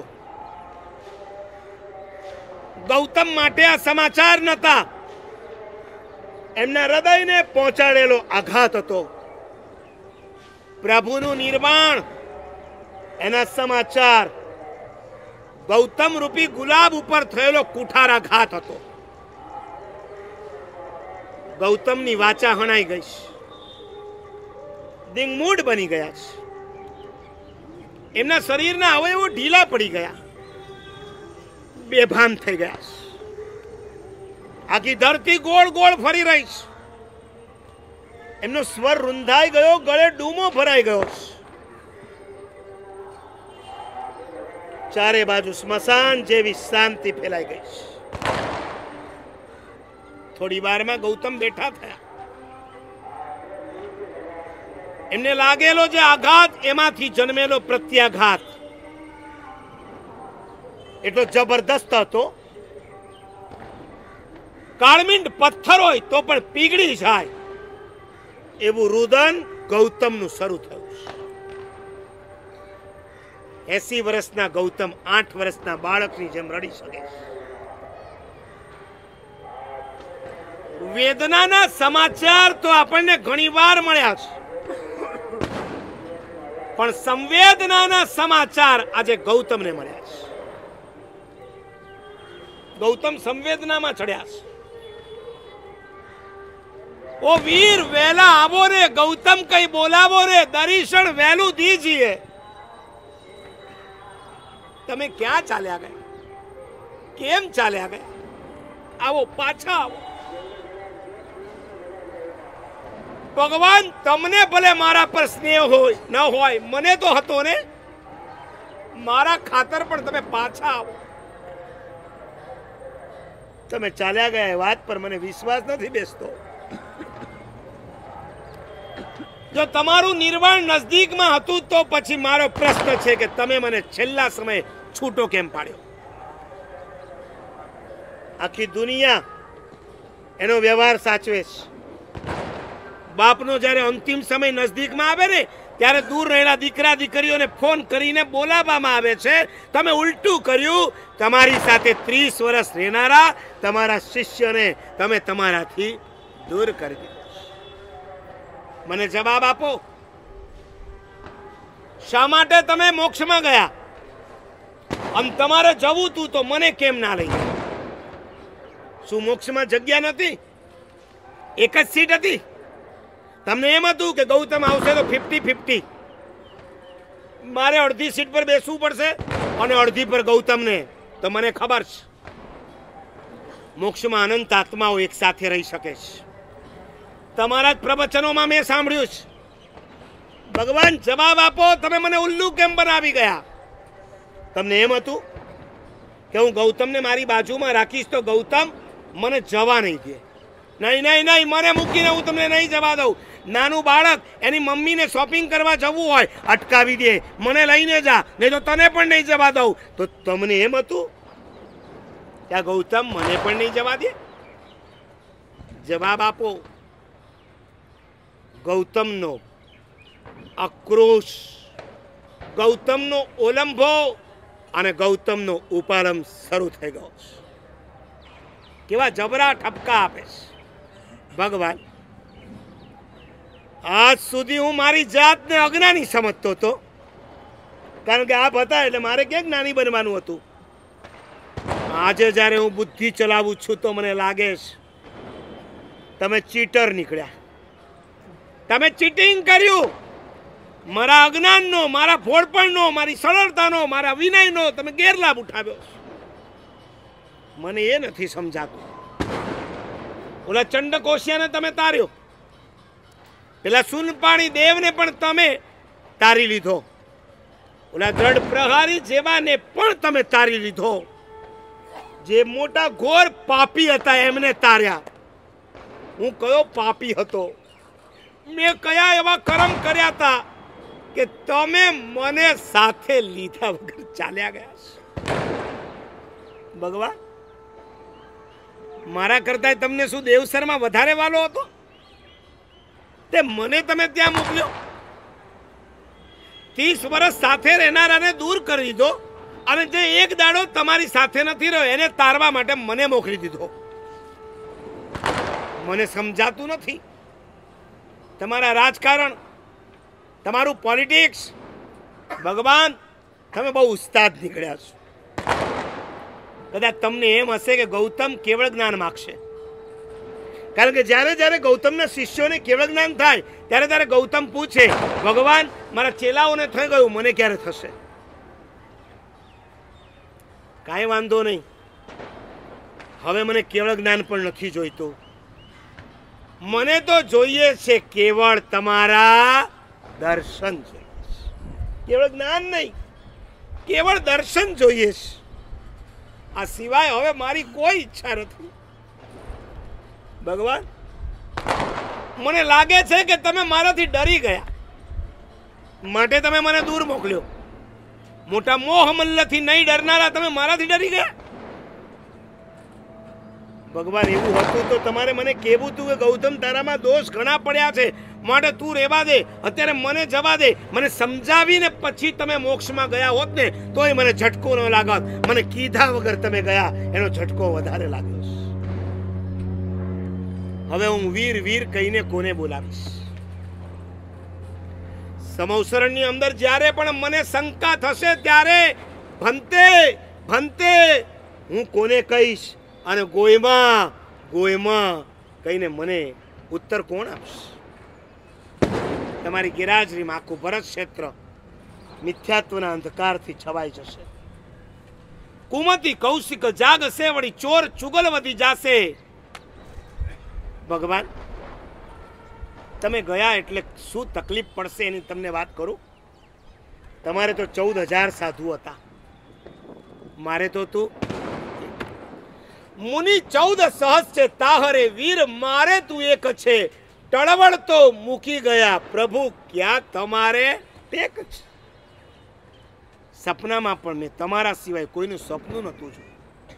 ગૌતમ માટે આ સમાચાર નતા. એમના હૃદયને પહોંચાડેલો આઘાત હતો. પ્રભુનું નિર્વાણ, એના સમાચાર ગૌતમ રૂપી ગુલાબ ઉપર થયેલો કુઠારાઘાત હતો. ગૌતમની વાચા હણાઈ ગઈ છે. દિંગમૂઢ બની ગયા છે. એમના શરીરના અવયવો ઢીલા પડી ગયા, બેભાન થઈ ગયા છે. આખી ધરતી ગોળ ગોળ ફરી રહી છે. એમનો સ્વર રૂંધાઈ ગયો, ગળે ડૂમો ભરાઈ ગયો છે. ચારે બાજુ સ્મશાન જેવી શાંતિ ફેલાઈ ગઈ છે. થોડી વારમાં ગૌતમ બેઠા થયા. એમને લાગેલો જે આઘાત, એમાંથી જન્મેલો પ્રત્યાઘાત એટલો જબરદસ્ત હતો. કાળમીંડ પથ્થર હોય તો પણ પીગળી જાય એવું રુદન ગૌતમનું શરૂ થયું. 80 વર્ષના ગૌતમ 8 વર્ષના બાળકની જેમ રડી શકે. વેદનાના સમાચાર તો આપણને ઘણીવાર મળ્યા છે, પણ સંવેદનાના સમાચાર આજે ગૌતમને મળ્યા છે. ગૌતમ સંવેદનામાં ચડ્યા છે. ઓ વીર વેલા આવો રે, ગૌતમ કઈ બોલાવો રે, દર્શન વહેલું દીજીએ. તમે ક્યાં ચાલ્યા ગયા? કેમ ચાલ્યા ગયા? આવો, પાછા આવો. ભગવાન, તમને ભલે મારા પર સ્નેહ હોય ન હોય, મને તો હતો ને. મારા ખાતર પણ તમે પાછા આવો. તમે ચાલ્યા ગયા એ વાત પર મને વિશ્વાસ નથી બેસતો. જો તમારું નિર્વાણ નજદીકમાં હતું તો પછી મારો પ્રશ્ન છે કે તમે મને છેલ્લા સમયે છૂટો કેમ પાડ્યો? આખી દુનિયા એનો વ્યવહાર સાચવે છે. બાપનો જ્યારે અંતિમ સમય નજદીકમાં આવે ને, ત્યારે દૂર રહેલા દીકરા દીકરીઓને ફોન કરીને બોલાવવામાં આવે છે. તમે ઉલટું કર્યું. તમારી સાથે 30 વર્ષ રહેનારા તમારા શિષ્યને તમે તમારાથી દૂર કરી દીધા. મને જવાબ આપો, શા માટે તમે મોક્ષમાં ગયા? અને તમારે જવું તું તો મને કેમ ના લઈ ગયા? શું મોક્ષમાં જગ્યા નથી? એક જ સીટ હતી. તમને એમ હતું કે ગૌતમ આવશે તો 50-50, મારે અડધી સીટ પર બેસવું પડશે અને અડધી પર ગૌતમને. તો મને ખબર છે મોક્ષમાં અનંત આત્માઓ એક સાથે રહી શકે છે. તમારા જ પ્રવચનોમાં મેં સાંભળ્યું છે. ભગવાન, જવાબ આપો, તમે મને ઉલ્લુ કેમ બનાવી ગયા? તમને એમ હતું કે હું ગૌતમને મારી બાજુમાં રાખીશ તો ગૌતમ મને જવા નહીં દે. નહીં નહીં નહીં, મને મૂકીને હું તમને નહીં જવા દઉં. નાનું બાળક એની મમ્મીને શોપિંગ કરવા જવું હોય, અટકાવી દે, મને લઈને જા, નહીં તો તને પણ નહીં જવા દઉં. તો તમને એમ હતું ત્યાં ગૌતમ મને પણ નહીં જવા દે? જવાબ આપો. ગૌતમનો આક્રોશ, ગૌતમનો ઓલંભો અને ગૌતમનો ઉપારંભ શરૂ થઈ ગયો. કેવા જબરા ઠપકા આપે છે ભગવાન. આજ સુધી હું મારી જાતને અજ્ઞાની સમજતો હતો, કારણ કે આપ હતા એટલે મારે ક્યાં જ્ઞાની બનવાનું હતું. આજે જ્યારે હું બુદ્ધિ ચલાવું છું તો મને લાગે છે તમે ચીટર નીકળ્યા. તમે ચીટિંગ કર્યું. મારા અજ્ઞાનનો, મારા ફોડપણનો, મારી સરળતાનો, મારા વિનયનો તમે ગેરલાભ ઉઠાવ્યો. મને એ નથી સમજાતું. ઓલા ચંડકોશિયાને તમે તાર્યો, પેલા સુનપાણી દેવને પણ તમે તારી લીધો, ઓલા દ્રઢ પ્રહારી જેવાને પણ તમે તારી લીધો. જે મોટા ઘોર પાપી હતા એમને તાર્યા. હું કયો પાપી હતો? મેં કયા એવા કર્મ કર્યા હતા કે તમે મને સાથે લીધા વગર ચાલ્યા ગયા છો? ભગવાન, મારા કરતા તમને શું દેવસરમાં વધારે વાલો હતો? તે મને તમે ત્યાં મોકલ્યો. 30 વર્ષ સાથે રહેનારાને દૂર કરી દીધો, અને જે એક દાડો તમારી સાથે નથી રહ્યો એને તારવા માટે મને મોકલી દીધો. મને સમજાતું નથી. તમારા રાજકારણ, તમારું પોલિટિક્સ, ભગવાન તમે બહુ ઉસ્તાદ નીકળ્યા છો. કદાચ તમને એમ હશે કે ગૌતમ કેવળ જ્ઞાન માગશે, કારણ કે જ્યારે જ્યારે ગૌતમના શિષ્યોને કેવળ જ્ઞાન થાય ત્યારે ત્યારે ગૌતમ પૂછે, ભગવાન મારા ચેલાઓને થઈ ગયું, મને ક્યારે થશે? કાંઈ વાંધો નહીં, હવે મને કેવળ જ્ઞાન પણ નથી જોઈતું. મને તો જોઈએ છે કેવળ તમારા દર્શન જોઈએ છે. કેવળ જ્ઞાન નહીં, કેવળ દર્શન જોઈએ છે. આ સિવાય હવે મારી કોઈ ઈચ્છા નથી. ભગવાન, મને લાગે છે કે તમે મારાથી ડરી ગયા, માટે તમે મને દૂર મોકલ્યો. મોટા મોહ મલ્લથી નહીં ડરનારા તમે મારાથી ડરી ગયા. ભગવાન, એવું હતું તો તમારે મને કહેવું હતું કે ગૌતમ તારામાં દોષ ઘણા પડ્યા છે, માટે તું રહેવા દે, અત્યારે મને જવા દે. મને સમજાવીને પછી તમે મોક્ષમાં ગયા હોત ને તોય મને ઝટકો ન લાગત. મને કીધા વગર તમે ગયા એનો ઝટકો વધારે લાગ્યો. હવે હું વીર વીર કહીને કોને બોલાવીશ? સમવસરણની અંદર જ્યારે પણ મને શંકા થશે ત્યારે ભંતે ભંતે હું કોને કહીશ? અને ગોયમાં ગોયમાં કહીને મને ઉત્તર કોણ આપશે? તમારી ગેરહાજરીમાં આખું ભરત ક્ષેત્ર મિથ્યાત્વના અંધકારથી છવાઈ જશે. કુમતી કૌશિક જાગશે, વળી ચોર ચુગલ વધી જાશે. ભગવાન, તમે ગયા એટલે શું તકલીફ પડશે એની તમને વાત કરું. તમારે તો 14,000 સાધુ હતા, મારે તો તું મુનિ 14 સહજ છે તાહરે વીર, મારે તું એક છે. ટળવળ તો મૂકી ગયા પ્રભુ, ક્યાં તમારે ટેક છે? સપનામાં પણ મેં તમારા સિવાય કોઈનું સપનું નહોતું જોયું.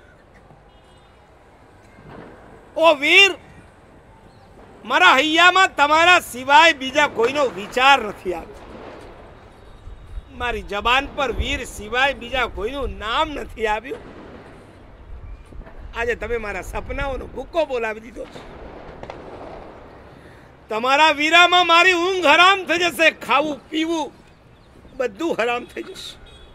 ઓ વીર, મારા હૈયામાં તમારા સિવાય બીજા કોઈનો વિચાર નથી આવ્યો. મારી જબાન પર વીર સિવાય બીજા કોઈનું નામ નથી આવ્યું. આજે તમે મારા સપનાઓનો ભૂકો બોલાવી દીધો છે. તમારા વીરામાં મારી ઊંઘ હરામ થઈ જશે, ખાવું પીવું બધું હરામ થઈ જશે.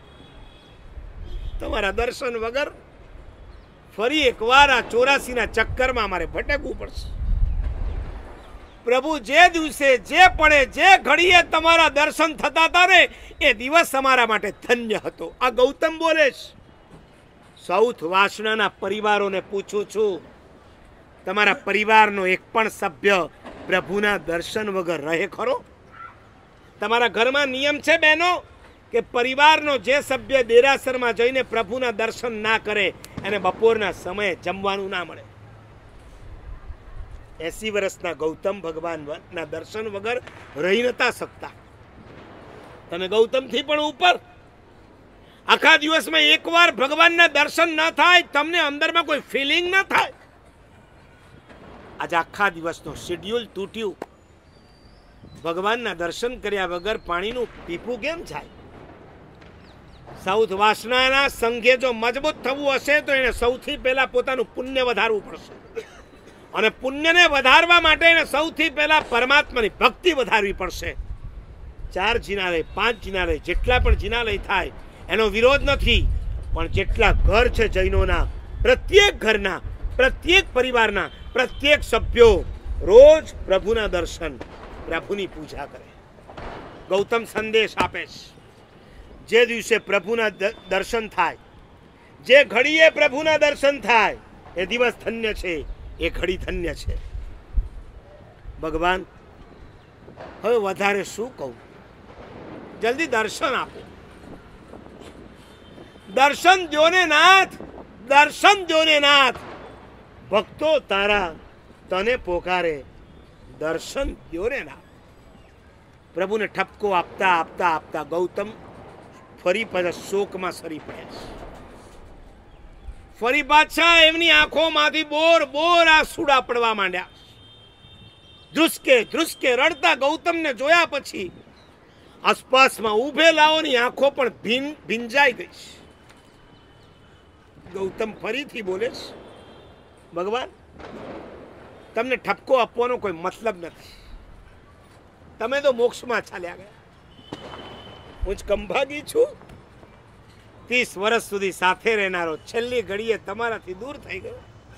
તમારા દર્શન વગર ફરી એકવાર આ 84ના ચક્કરમાં મારે ભટકવું પડશે. પ્રભુ, જે દિવસે જે પડે જે ઘડીએ તમારા દર્શન થતા હતા ને એ દિવસ અમારા માટે ધન્ય હતો. આ ગૌતમ બોલે છે. સાઉથ વાસણાના પરિવારોને પૂછું છું, તમારા પરિવારનો એક પણ સભ્ય પ્રભુના દર્શન વગર રહે ખરો? તમારા ઘરમાં નિયમ છે બહેનો કે પરિવારનો જે સભ્ય દેરાસરમાં જઈને પ્રભુના દર્શન ના કરે એને બપોરના સમયે જમવાનું ના મળે. 80 વર્ષના ગૌતમ ભગવાનના દર્શન વગર રહી નતા શકતા. તમે ગૌતમથી પણ ઉપર. આખા દિવસમાં એકવાર ભગવાનના દર્શન ન થાય, તમને અંદરમાં કોઈ ફિલિંગ ન થાય. આજે આખા દિવસનો શેડ્યુલ તૂટ્યું. ભગવાનના દર્શન કર્યા વગર પાણીનું પીપું કેમ જાય? સાઉથ વાસનાના સંઘે જો મજબૂત થવું હશે તો એને સૌથી પહેલા પોતાનું પુણ્ય વધારવું પડશે, અને પુણ્યને વધારવા માટે એને સૌથી પહેલા પરમાત્માની ભક્તિ વધારવી પડશે. 4 જિનાલય 5 જિનાલય જેટલા પણ જિનાલય થાય એનો વિરોધ નથી, પણ જેટલા ઘર છે જૈનોના, પ્રત્યેક ઘરના, પ્રત્યેક પરિવારના, પ્રત્યેક સભ્યો રોજ પ્રભુના દર્શન, પ્રભુની પૂજા કરે. ગૌતમ સંદેશ આપે છે, જે દિવસે પ્રભુના દર્શન થાય, જે ઘડીએ પ્રભુના દર્શન થાય, એ દિવસ ધન્ય છે, એ ઘડી ધન્ય છે. ભગવાન હવે વધારે શું કહું? જલ્દી દર્શન આપો, દર્શન દ્યો ને નાથ, દર્શન દ્યો ને નાથ. ભક્તો તારા તને પોકારે, દર્શન દ્યો ને નાથ. પ્રભુને ઠપકો આપતા આપતા આપતા ગૌતમ ફરી પાછા શોકમાં સરી પડ્યા. ફરી પાછા એમની આંખોમાંથી બોર બોર આંસુડા પડવા માંડ્યા. ધ્રુસકે ધ્રુસકે રડતા ગૌતમને જોયા પછી આસપાસમાં ઉભેલાઓની આંખો પણ ભીંજાઈ ગઈ. ગૌતમ ફરીથી બોલે, ભગવાન તમને ઠપકો આપવાનો કોઈ મતલબ નથી, તમે તો મોક્ષમાં ચાલ્યા ગયા. હું જ કંભાગી છું, 30 વર્ષ સુધી સાથે રહેનારો છેલ્લી ઘડીએ તમારાથી દૂર થઈ ગયો.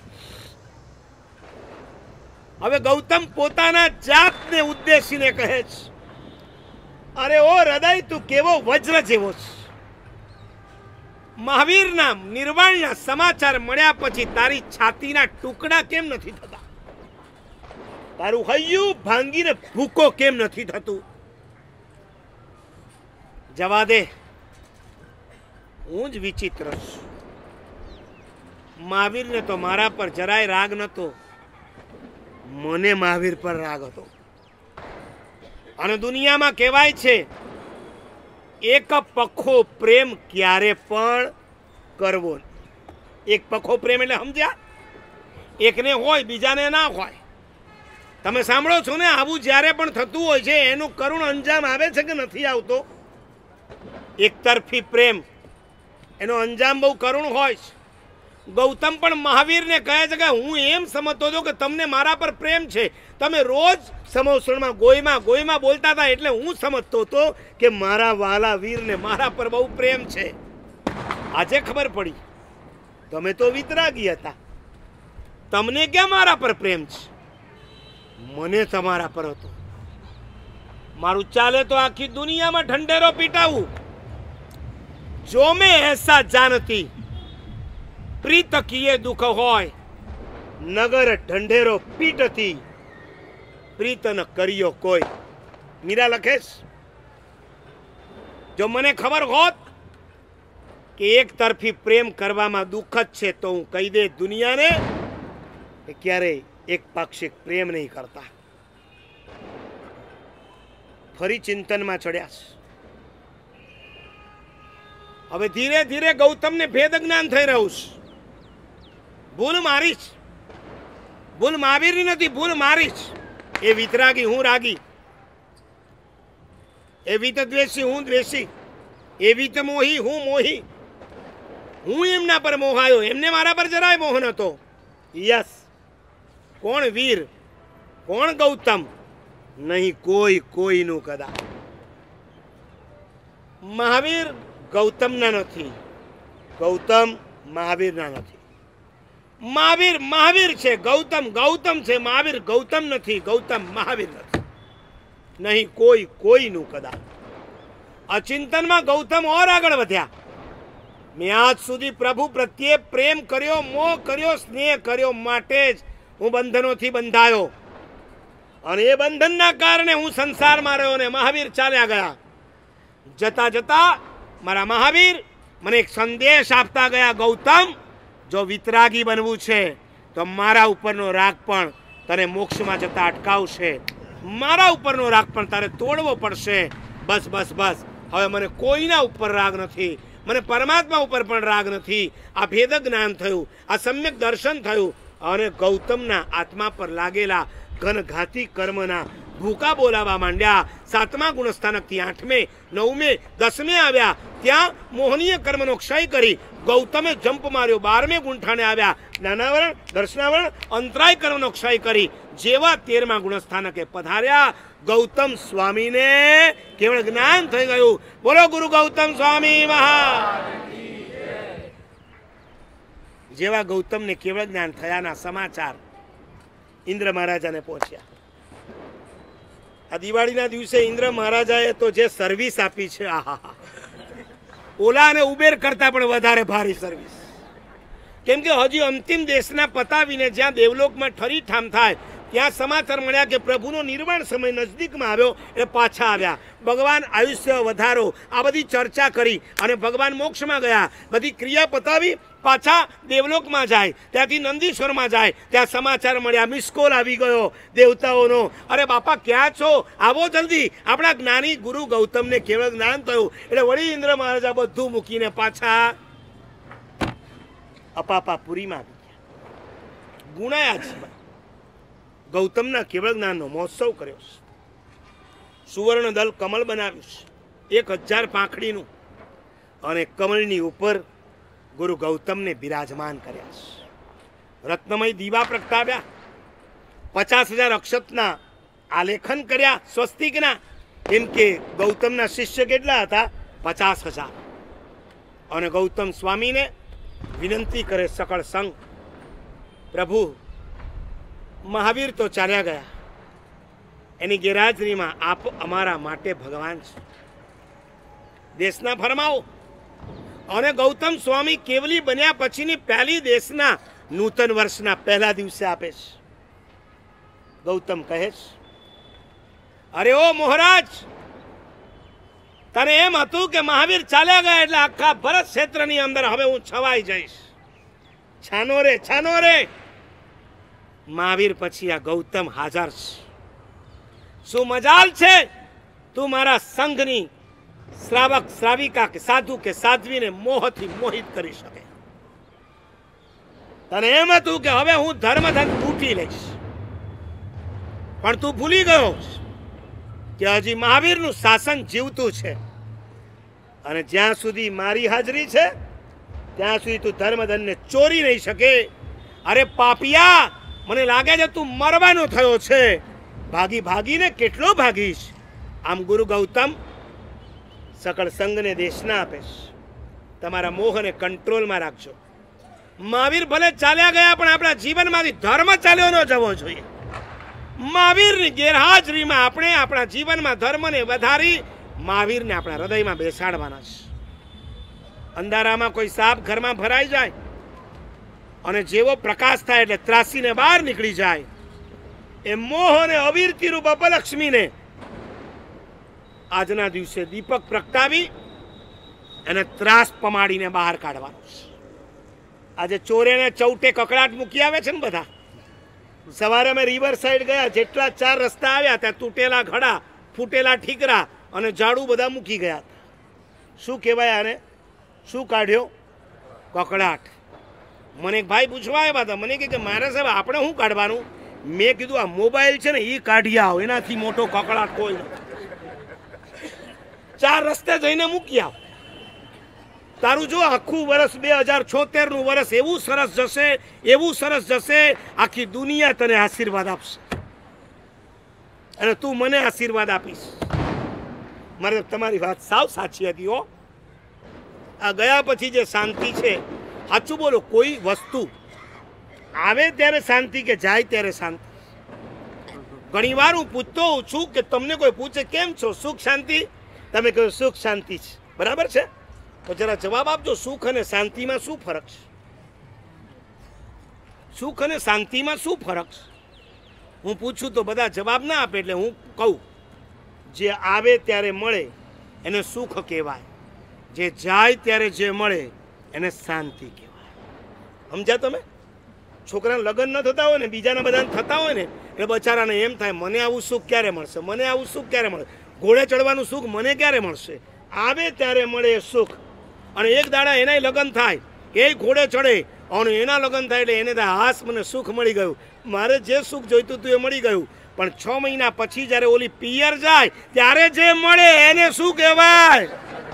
હવે ગૌતમ પોતાના જાતને ઉદ્દેશીને કહે છે, અરે ઓ હૃદય, તું કેવો વજ્ર જેવો છે. મહાવીરના નિર્વાણના સમાચાર મળ્યા પછી તારી છાતીના ટુકડા કેમ નથી થતા? તારું હૈયું ભાંગીને ભૂકો કેમ નથી થતું? જવા દે, હું જ વિચિત્ર છું. મહાવીરને તો મારા પર જરાય રાગ નતો, મને મહાવીર પર રાગ હતો. અને દુનિયામાં કહેવાય છે, એક પખો પ્રેમ ક્યારે પણ કરવો. એક પખો પ્રેમ એટલે સમજ્યા? એકને હોય, બીજાને ના હોય. તમે સાંભળો છો ને, આવું જ્યારે પણ થતું હોય છે એનું કરુણ અંજામ આવે છે કે નથી આવતો? એક તરફી પ્રેમ, એનો અંજામ બહુ કરુણ હોય છે. ગૌતમ પણ મહાવીરને કહે છે કે હું એમ સમજતો હતો કે તમને મારા પર પ્રેમ છે. તમે રોજ સમોસણમાં ગોયમાં ગોયમાં બોલતા હતા, એટલે હું સમજતો હતો કે મારા વાલા વીરને મારા પર બહુ પ્રેમ છે. આજે ખબર પડી તમે તો વિતરાગી હતા. તમને ક્યાં મારા પર પ્રેમ છે? મને તમારા પર હતો. મારું ચાલે તો આખી દુનિયામાં ઢંઢેરો પીટાવું. જો મેં એસા જાનતી પ્રીત કીએ દુઃખ હોય, નગર ઢંઢેરો પીટતી પ્રીત ન કર્યો કોઈ. મીરા લખેશ, જો મને ખબર હોત કે એક તરફી પ્રેમ કરવામાં દુઃખ જ છે તો હું કહી દે દુનિયાને કે ક્યારેય એક પાક્ષિક પ્રેમ નહીં કરતા. ફરી ચિંતનમાં ચડ્યા છે. હવે ધીરે ધીરે ગૌતમને ભેદ જ્ઞાન થઈ રહ્યું છે. ભૂલ મારી જ, ભૂલ મહાવીરની નથી, ભૂલ મારી જ. એ વિતરાગી, હું રાગી. એ વિત દ્વેષી, હું દ્વેષી. એ વિત મોહી, હું મોહી. હું એમના પર મોહાયો, એમને મારા પર જરાય મોહ નતો. યસ, કોણ વીર, કોણ ગૌતમ? નહીં કોઈ કોઈનું કદા. મહાવીર ગૌતમના નથી, ગૌતમ મહાવીરના નથી. મહાવીર મહાવીર છે, ગૌતમ ગૌતમ છે. મહાવીર ગૌતમ નથી, ગૌતમ મહાવીર નથી. નહીં કોઈ કોઈનું કદા. અચિંતનમાં ગૌતમ ઓર આગળ વધ્યા. મેં આજ સુધી પ્રભુ પ્રત્યે પ્રેમ કર્યો, મોહ કર્યો, સ્નેહ કર્યો, માટે જ હું બંધનોથી બંધાયો. અને એ બંધનના કારણે હું સંસારમાં રહ્યો અને મહાવીર ચાલ્યા ગયા. જતા જતા મારા મહાવીર મને એક સંદેશ આપતા ગયા, ગૌતમ, જો વિતરાગી બનવું છે તો મારા ઉપરનો રાગ પણ તને મોક્ષમાં જતા અટકાવશે. મારા ઉપરનો રાગ પણ તારે તોડવો પડશે. બસ બસ બસ, હવે મને કોઈના ઉપર રાગ નથી, મને પરમાત્મા ઉપર પણ રાગ નથી. આ ભેદ જ્ઞાન થયું, આ સમ્યક દર્શન થયું, અને ગૌતમના આત્મા પર લાગેલા ઘનઘાતી કર્મના ભૂકા બોલાવા માંડ્યા. 7મા ગુણસ્થાનકથી 8મે 9મે 10મે આવ્યા, ત્યાં મોહનીય કર્મનો ક્ષય કરી ગૌતમે જંપ માર્યો. 12મે ગુંઠાણે આવ્યા, જ્ઞાનાવરણ દર્શનાવરણ અંતરાય કર્મનો ક્ષય કરી જેવા 13મા ગુણસ્થાનકે પધાર્યા, ગૌતમ સ્વામીને કેવળ જ્ઞાન થઈ ગયું. બોલો ગુરુ ગૌતમ સ્વામી મહારાજ. જેવા ગૌતમને કેવળ જ્ઞાન થયાના સમાચાર ઇન્દ્ર મહારાજાને પહોંચ્યા. આ દિવાળીના દિવસે ઇન્દ્ર મહારાજાએ તો જે સર્વિસ આપી છે, આહા, ઓલા અને ઉબેર કરતા પણ વધારે ભારી સર્વિસ. કેમ કે હજી અંતિમ દેશના પતાવીને જ્યાં દેવલોકમાં ઠરી ઠામ થાય ત્યાં સમાચાર મળ્યા કે પ્રભુનો નિર્વાણ સમય નજદીકમાં આવ્યો, એટલે પાછા આવ્યા. ભગવાન આયુષ્ય વધારો, આ બધી ચર્ચા કરી અને ભગવાન મોક્ષમાં ગયા. બધી ક્રિયા પતાવી પાછા દેવલોકમાં જાય, ત્યાંથી નંદીશ્વરમાં જાય, ત્યાં સમાચાર મળ્યા, મિસકોલ આવી ગયો દેવતાઓનો. અરે બાપા ક્યાં છો, આવો જલ્દી. આપણા જ્ઞાની ગુરુ ગૌતમને કેવળ જ્ઞાન થયું. એટલે વળી ઇન્દ્ર મહારાજા બધું મૂકીને પાછા અપાપાપુરીમાં આવી ગયા. ગુણાયા જીવન ગૌતમના કેવળ જ્ઞાનનો મહોત્સવ કર્યો છે. સુવર્ણ દલ કમળ બનાવ્યું છે 1000 પાંખડીનું, અને કમળની ઉપર ગુરુ ગૌતમને બિરાજમાન કર્યા છે. રત્નમય દીવા પ્રગટાવ્યા, 50,000 અક્ષતના આલેખન કર્યા સ્વસ્તિકના. એમ કે ગૌતમના શિષ્ય કેટલા હતા? 50,000. અને ગૌતમ સ્વામીને વિનંતી કરે સકળ સંઘ, પ્રભુ મહાવીર તો ચાલ્યા ગયા, એની ગેરહાજરીમાં આપ અમારા માટે ભગવાન છે, દેશના ફરમાવો. અને ગૌતમ સ્વામી કેવલી બન્યા પછીની પહેલી દેશના નૂતન વર્ષના પહેલા દિવસે આપે છે. ગૌતમ કહે છે, અરે ઓ મહારાજ, તને એમ હતું કે મહાવીર ચાલ્યા ગયા એટલે આખા ભરત ક્ષેત્રની અંદર હવે હું છવાઈ જઈશ. છાનો રે છાનો રે, મહાવીર પછી આ ગૌતમ હાજર છે. શું મજાલ છે તું મારા સંઘની શ્રાવક શ્રાવિકા કે સાધુ કે સાધ્વીને મોહથી મોહિત કરી શકે. તને એમ હતું કે હવે હું ધર્મધન તૂટી લઈશ, પણ તું ભૂલી ગયો કે હજી મહાવીરનું શાસન જીવતું છે, અને જ્યાં સુધી મારી હાજરી છે ત્યાં સુધી તું ધર્મધનને ચોરી નહીં શકે. અરે પાપિયા, મને લાગે છે તું મરવાનો થયો છે, ભાગી ભાગીને કેટલો ભાગીશ. આમ ગુરુ ગૌતમ સકળ સંઘને દેશના આપે છે, તમારા મોહને કંટ્રોલમાં રાખજો. મહાવીર ભલે ચાલ્યા ગયા, પણ આપણા જીવનમાંથી ધર્મ ચાલ્યો ન જવો જોઈએ. મહાવીરની ગેરહાજરીમાં આપણે આપણા જીવનમાં ધર્મને વધારી મહાવીરને આપણા હૃદયમાં બેસાડવાના છે. અંધારામાં કોઈ સાપ ઘરમાં ભરાઈ જાય અને જેવો પ્રકાશ થાય એટલે ત્રાસીને બહાર નીકળી જાય, એ મોહ અને અવિરતી રૂપ અપલક્ષ્મીને આજના દિવસે દીપક પ્રગટાવી અને ત્રાસ પમાડીને બહાર કાઢવાનો છે. આજે ચોરેને ચૌટે કકડાટ મૂકી આવે છે ને બધા. સવારે અમે રિવર સાઈડ ગયા, જેટલા 4 રસ્તા આવ્યા ત્યાં તૂટેલા ઘડા, ફૂટેલા ઠીકરા અને ઝાડુ બધા મૂકી ગયા. શું કહેવાય આને? શું કાઢ્યો? કકડાટ. મને એક ભાઈ પૂછવા આવ્યા હતા, મને કે મારે સાહેબ આપણે શું કાઢવાનું? મેં કીધું આ મોબાઈલ છે ને એ કાઢી આવો, એનાથી મોટો કકડાટ કોઈ નથી. 4 રસ્તે જઈને મૂકી આવો. તારું જો આખું વર્ષ 2076નું વર્ષ એવું સરસ જશે, એવું સરસ જશે, આખી દુનિયા તને આશીર્વાદ આપશે અને તું મને આશીર્વાદ આપીશ. મારે તમારી વાત સાવ સાચી હતી હો. આ ગયા પછી જે શાંતિ છે, સાચું બોલો, કોઈ વસ્તુ આવે ત્યારે શાંતિ કે જાય ત્યારે શાંતિ. ઘણી વાર હું પૂછતો હોઉં છું કે તમને કોઈ પૂછે કેમ છો, સુખ શાંતિ, તમે કહો સુખ શાંતિ છે, બરાબર છે? તો જરા જવાબ આપજો, સુખ અને શાંતિમાં શું ફરક છે? સુખ અને શાંતિમાં શું ફરક છે? હું પૂછું તો બધા જવાબ ના આપે, એટલે હું કહું, જે આવે ત્યારે મળે એને સુખ કહેવાય, જે જાય ત્યારે જે મળે એને શાંતિ કહેવાય. સમજ્યા તમે? છોકરાના લગ્ન ન થતા હોય ને, બીજાના બધાને થતા હોય ને, એટલે બચારાને એમ થાય મને આવું સુખ ક્યારે મળશે, મને આવું સુખ ક્યારે મળશે, ઘોડે ચડવાનું સુખ મને ક્યારે મળશે. આવે ત્યારે મળે એ સુખ. અને એક દાડા એનાય લગ્ન થાય, એ ઘોડે ચડે અને એના લગ્ન થાય એટલે એને થાય હાસ મને સુખ મળી ગયું, મારે જે સુખ જોઈતું હતું એ મળી ગયું. પણ 6 મહિના પછી જ્યારે ઓલી પિયર જાય ત્યારે જે મળે એને શું કહેવાય?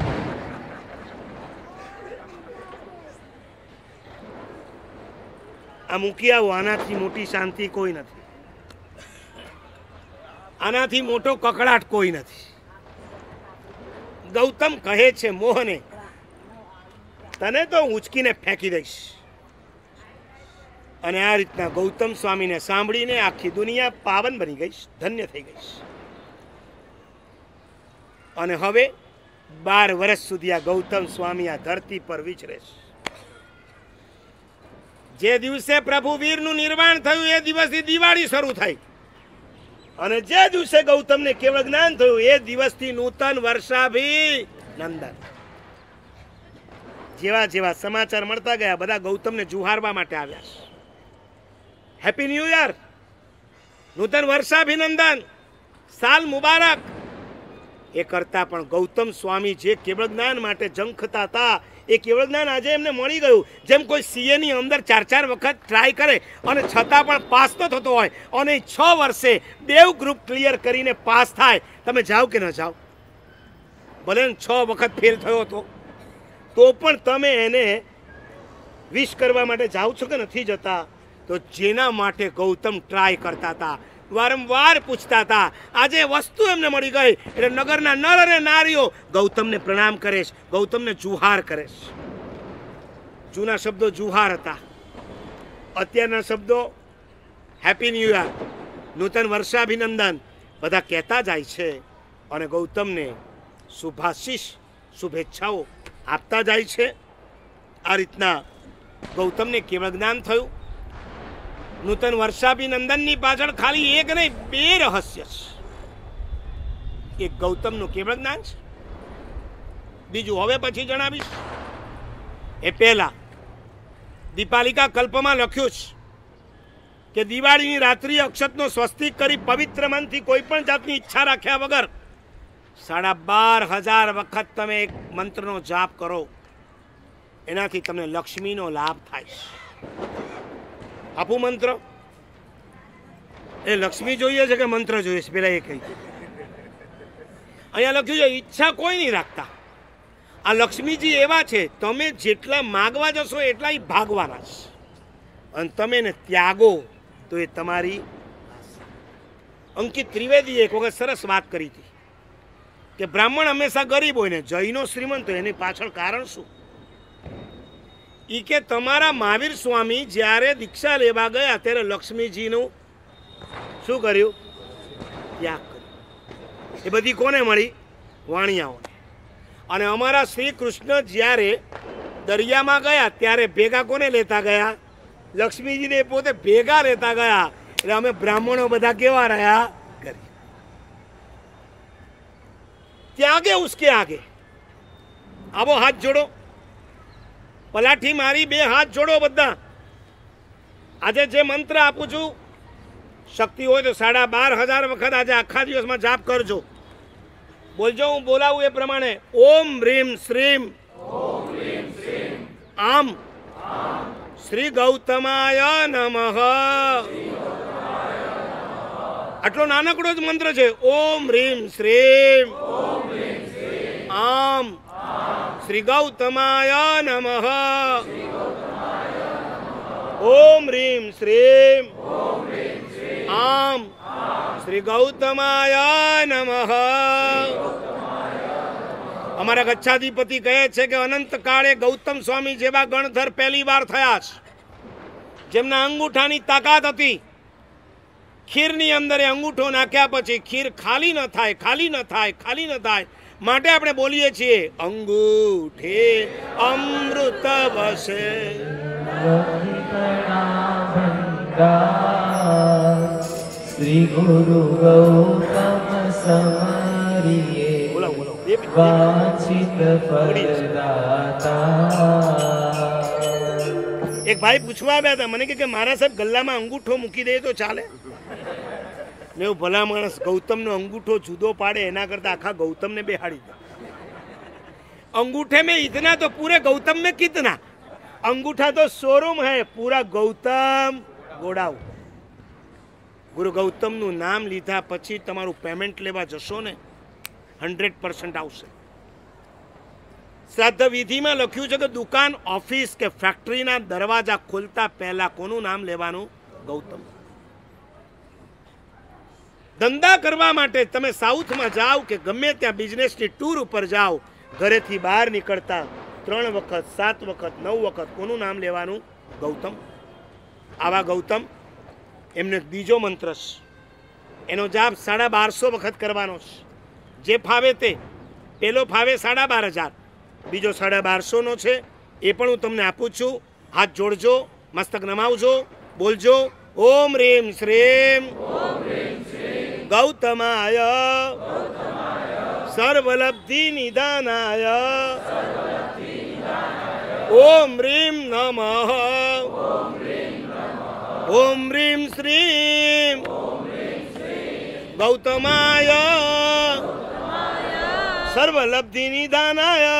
આ મૂકી આવો, આનાથી મોટી શાંતિ કોઈ નથી, આનાથી મોટો કકડાટ કોઈ નથી. ગૌતમ કહે છે મોહને, તને તો ઉંચકીને ફેંકી દઈશ. અને આ રીતના ગૌતમ સ્વામીને સાંભળીને આખી દુનિયા પાવન બની ગઈ, ધન્ય થઈ ગઈ. અને હવે 12 વર્ષ સુધી આ ગૌતમ સ્વામી આ ધરતી પર વિચરે છે. જે દિવસે પ્રભુ વીરનું નિર્વાણ થયું એ દિવસથી દિવાળી શરૂ થઈ, અને જે દિવસે ગૌતમને કેવળ જ્ઞાન થયું એ દિવસથી નૂતન વર્ષાભિનંદન. જેવા જેવા સમાચાર મળતા ગયા બધા ગૌતમને જુહારવા માટે આવ્યા છે. હેપી ન્યૂ યર, નૂતન વર્ષાભિનંદન, સાલ મુબારક. એ કરતા પણ ગૌતમ સ્વામી જે કેવળ જ્ઞાન માટે ઝંખતા હતા એ કેવળ જ્ઞાન આજે એમને મળી ગયું. જેમ કોઈ સીએની અંદર 4 વખત ટ્રાય કરે અને છતાં પણ પાસ તો થતો હોય, અને 6 વર્ષે દેવ ગ્રુપ ક્લિયર કરીને પાસ થાય. તમે જાઓ કે ન જાઓ, ભલે 6 વખત ફેલ થયો હતો તો પણ તમે એને વિશ કરવા માટે જાઓ છો કે નથી જતા? તો જેના માટે ગૌતમ ટ્રાય કરતા હતા, વારંવાર પૂછતા હતા, આજે વસ્તુ એમને મળી ગઈ એટલે નગરના નર અને નારીઓ ગૌતમને પ્રણામ કરે છે, ગૌતમને જુહાર કરે છે. જૂના શબ્દો જુહાર હતા, અત્યારના શબ્દો હેપી ન્યૂ યર, નૂતન વર્ષાભિનંદન બધા કહેતા જાય છે અને ગૌતમને શુભાશીષ શુભેચ્છાઓ આપતા જાય છે. આ રીતના ગૌતમને કેવળ જ્ઞાન થયું. નૂતન વર્ષાભિનંદનની પાછળ ખાલી એક નહીં 2 રહસ્ય છે. એક ગૌતમનું કેવળ જ્ઞાન છે, બીજું હવે પછી જણાવીશ. એ પહેલા દીપાલિકા કલ્પમાં લખ્યું છે કે દિવાળીની રાત્રિ અક્ષતનો સ્વસ્તિક કરી પવિત્ર મનથી કોઈ પણ જાતની ઈચ્છા રાખ્યા વગર 12,500 વખત તમે એક મંત્રનો જાપ કરો, એનાથી તમને લક્ષ્મીનો લાભ થાય. આપું મંત્ર? એ લક્ષ્મી જોઈએ છે કે મંત્ર જોઈએ છે? પેલા એ કહી. અહીંયા લખ્યું છે ઈચ્છા કોઈ નહીં રાખતા. આ લક્ષ્મીજી એવા છે, તમે જેટલા માગવા જશો એટલા ભાગવાના છે, અને તમે એને ત્યાગો તો એ તમારી. અંકિત ત્રિવેદીએ એક વખત સરસ વાત કરી હતી કે બ્રાહ્મણ હંમેશા ગરીબ હોય ને જૈનો શ્રીમંત હોય, એની પાછળ કારણ શું? ઈ કે તમારા મહાવીર સ્વામી જ્યારે દીક્ષા લેવા ગયા ત્યારે લક્ષ્મીજીનું શું કર્યું? ત્યાગ કર્યો. એ બધી કોને મળી? વાણિયાઓને. અને અમારા શ્રી કૃષ્ણ જ્યારે દરિયામાં ગયા ત્યારે ભેગા કોને લેતા ગયા? લક્ષ્મીજીને પોતે ભેગા લેતા ગયા. એટલે અમે બ્રાહ્મણો બધા કેવા રહ્યા? ગરીબ. ત્યાગે ઉસકે આગે. આવો હાથ જોડો, પલાઠી મારી 2 હાથ જોડો બધા. આજે જે મંત્ર આપું છું, શક્તિ હોય તો 12,500 વખત આજે આખા દિવસમાં જાપ કરજો. બોલજો, હું બોલાવું એ પ્રમાણે. ઓમ રીમ શ્રીમ આમ શ્રી ગૌતમાય નમઃ. આટલો નાનકડો જ મંત્ર છે. ઓમ રીમ શ્રીમ આમ શ્રી ગૌતમાય નમઃ. ઓમ રીમ શ્રીમ આમ શ્રી ગૌતમાય નમઃ. અમારા ગચ્છાધિપતિ કહે છે કે અનંત કાળે ગૌતમ સ્વામી જેવા ગણધર પહેલી વાર થયા છે, જેમના અંગૂઠાની તાકાત હતી. ખીરની અંદર એ અંગૂઠો નાખ્યા પછી ખીર ખાલી ન થાય, ખાલી ન થાય, ખાલી ન થાય. માટે આપણે બોલીએ છીએ અંગૂઠે અમૃત વસે. શ્રી ગુરુ ગૌતમ સમરીએ વાંચિત ફલદાતા. એક ભાઈ પૂછવા આવ્યા હતા, મને કે મારા સાહેબ ગલ્લામાં અંગૂઠો મૂકી દે તો ચાલે? ને એવું ભલા માણસ ગૌતમનો અંગૂઠો જુદો પાડે એના કરતા આખા ગૌતમને બેહાડી દે. अंगूठे में इतना तो पूरे गौतम में कितना? अंगूठा तो शोरूम है, पूरा गौतम गोड़ाऊ. गुरु गौतम નું નામ લીધા પછી તમારું પેમેન્ટ લેવા જશો ને 100% આવશે. શ્રાદ્ધ વિધિમાં લખ્યું છે કે દુકાન, ઓફિસ કે ફેક્ટરીના દરવાજા ખોલતા પહેલા કોનું નામ લેવાનું? ગૌતમ. ધંધા કરવા માટે તમે સાઉથમાં જાઓ કે ગમે ત્યાં બિઝનેસની ટૂર ઉપર જાઓ, ઘરેથી બહાર નીકળતા 3 વખત 7 વખત 9 વખત કોનું નામ લેવાનું? ગૌતમ. આવા ગૌતમ એમને બીજો મંત્ર છે, એનો જાપ 1250 વખત કરવાનો છે. જે ફાવે તે. પેલો ફાવે 12,500, બીજો 1250 નો છે, એ પણ હું તમને આપું છું. હાથ જોડજો, મસ્તક નમાવજો, બોલજો ઓમ રીમ શ્રીમ ગૌતમાય સર્વલબ્ધિ નિદાનાય ઓમ રીમ નમઃ ઓમ રીમ શ્રીમ ગૌતમાય સર્વલબ્ધિ નિદાનાય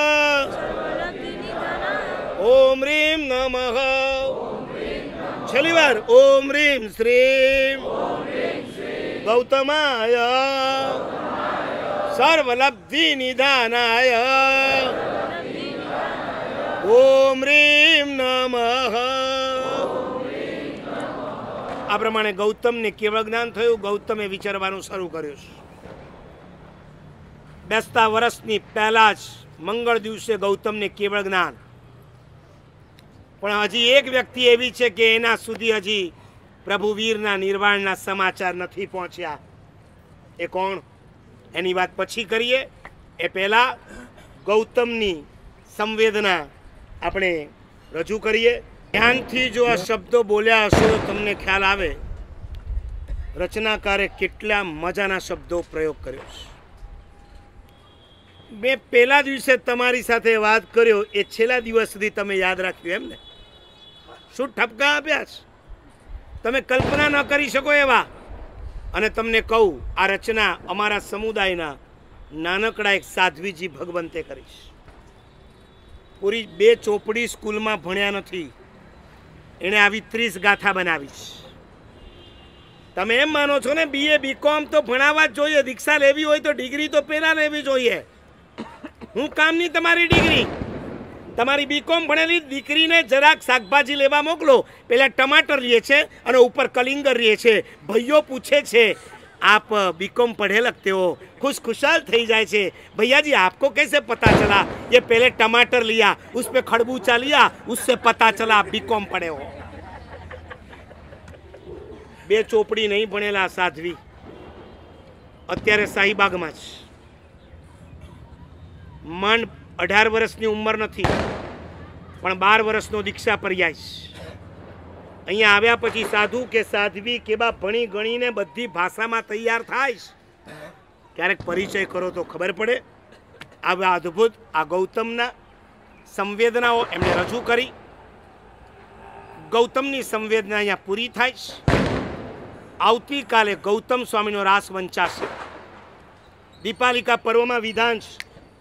ઓમ રીમ નમઃ. છેલ્લી વાર ઓમ રીમ શ્રીમ ગૌતમાય સર્વલબ્ધિ નિદાનાય ઓમ રીમ નમઃ. આ પ્રમાણે ગૌતમને કેવળ જ્ઞાન થયું. ગૌતમે વિચારવાનું શરૂ કર્યું છે. બેસતા વર્ષની પહેલા જ મંગળ દિવસે ગૌતમને કેવળ જ્ઞાન. પણ હજી એક વ્યક્તિ એવી છે કે એના સુધી હજી પ્રભુ વીરના નિર્વાણના સમાચાર નથી પહોંચ્યા. એ કોણ? એની વાત પછી કરીએ. એ પહેલા ગૌતમની સંવેદના આપણે રજૂ કરીએ. ધ્યાનથી જો આ શબ્દો બોલ્યા હશો તો તમને ખ્યાલ આવે રચનાકારે કેટલા મજાના શબ્દો પ્રયોગ કર્યો છે. મેં પહેલા દિવસે તમારી સાથે વાત કર્યો એ છેલ્લા દિવસ સુધી તમે યાદ રાખ્યું એમ ને? શું ઠપકા આપ્યા છે? તમે કલ્પના ન કરી શકો એવા. અને તમને કહું, આ રચના અમારા સમુદાયના નાનકડા એક સાધ્વીજી ભગવંતે કરી છે. પૂરી 2 ચોપડી સ્કૂલમાં ભણ્યા નથી, એણે આવી 30 ગાથા બનાવી છે. તમે એમ માનો છો ને BA BCom તો ભણાવવા જ જોઈએ, દીક્ષા લેવી હોય તો ડિગ્રી તો પહેલા લેવી જોઈએ. હું કામની તમારી ડિગ્રી? તમારી BCom ભણેલી દીકરીને જરાક શાકભાજી લેવા મોકલો, પહેલા ટમાટર લે છે અને ઉપર કલિંગર લે છે. ભાઈઓ પૂછે છે आप BCom पढ़े लगते हो, खुश खुशहाल થઈ જાય છે. भैया जी आपको कैसे पता चला? ये पहले टमाटर लिया, उस पे खरबूजा लिया, उससे पता चला आप BCom पढ़े हो. 2 ચોપડી નહીં ભણેલા સાધ્વી અત્યારે શાહીબાગમાં છે. માંડ 18 વર્ષની ઉંમર નથી, પણ 12 વર્ષનો દીક્ષા પર્યાય છે. અહીંયા આવ્યા પછી સાધુ કે સાધ્વી કેવા ભણી ગણીને બધી ભાષામાં તૈયાર થાય. ક્યારેક પરિચય કરો તો ખબર પડે. આવા અદ્ભુત આ ગૌતમના સંવેદનાઓ એમણે રજૂ કરી. ગૌતમની સંવેદના અહીંયા પૂરી થાય છે. આવતીકાલે ગૌતમ સ્વામીનો રાસ વંચાશે. દીપાલિકા પર્વમાં વિધાન છે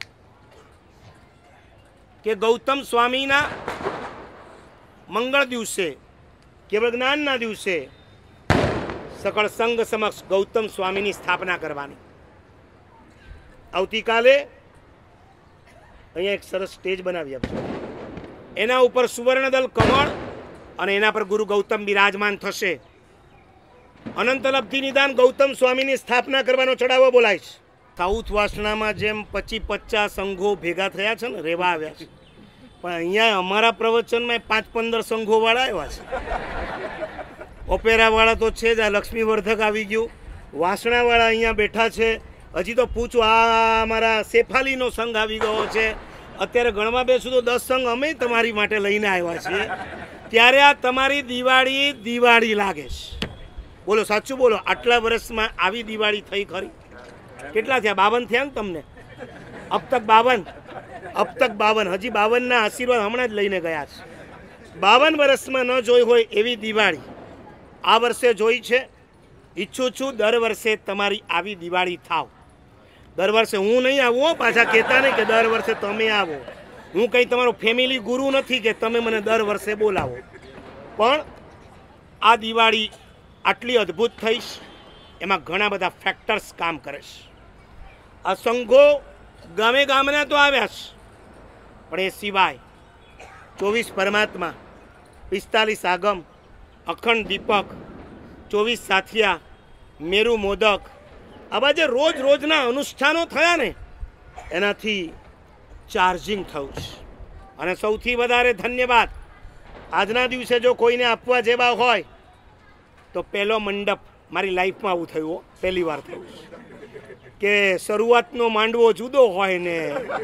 કે ગૌતમ સ્વામીના મંગળ દિવસે, કેવળ જ્ઞાનના દિવસે સકળ સંઘ સમક્ષ ગૌતમ સ્વામીની સ્થાપના કરવાની. આવતીકાલે અહીંયા એક સરસ સ્ટેજ બનાવી આપશે. એના ઉપર સુવર્ણદલ કમળ અને એના પર ગુરુ ગૌતમ બિરાજમાન થશે. અનંત લબ્ધિ નિદાન ગૌતમ સ્વામીની સ્થાપના કરવાનો ચડાવો બોલાય છે. સાઉથ વાસણામાં જેમ 25-50 સંઘો ભેગા થયા છે ને, રહેવા આવ્યા છે, પણ અહીંયા અમારા પ્રવચનમાં 5-15 સંઘોવાળા આવ્યા છે. ઓપેરાવાળા તો છે જ, આ લક્ષ્મીવર્ધક આવી ગયું, વાસણાવાળા અહીંયા બેઠા છે. હજી તો પૂછું, આ અમારા સેફાલીનો સંઘ આવી ગયો છે. અત્યારે ગણવા બેસું તો 10 સંઘ અમે તમારી માટે લઈને આવ્યા છીએ. ત્યારે આ તમારી દિવાળી લાગે છે. બોલો સાચું બોલો, આટલા વર્ષમાં આવી દિવાળી થઈ ખરી? કેટલા થયા? 52 થયા ને તમને? અબ તક 52. હજી 52ના આશીર્વાદ હમણાં જ લઈને ગયા છે. 52 વર્ષમાં ન જોઈ હોય એવી દિવાળી આ વર્ષે જોઈ છે. ઈચ્છું છું દર વર્ષે તમારી આવી દિવાળી થાવ. દર વર્ષે હું નહીં આવું, પાછા કહેતા નહીં કે દર વર્ષે તમે આવો. હું કંઈ તમારો ફેમિલી ગુરુ નથી કે તમે મને દર વર્ષે બોલાવો. પણ આ દિવાળી આટલી અદ્ભુત થઈશ એમાં ઘણા બધા ફેક્ટર્સ કામ કરે છે. આ સંઘો ગામે ગામના તો આવ્યા છે, પણ એ સિવાય 24 પરમાત્મા, 45 આગમ, અખંડ દીપક, 24 સાથિયા, મેરુ મોદક, આવા જે રોજ રોજના અનુષ્ઠાનો થયા ને એનાથી ચાર્જિંગ થયું છે. અને સૌથી વધારે ધન્યવાદ આજના દિવસે જો કોઈને આપવા જેવા હોય તો પહેલો મંડપ મારી લાઈફમાં આવું થયું, પહેલી વાર થયું કે શરૂઆતનો માંડવો જુદો હોય ને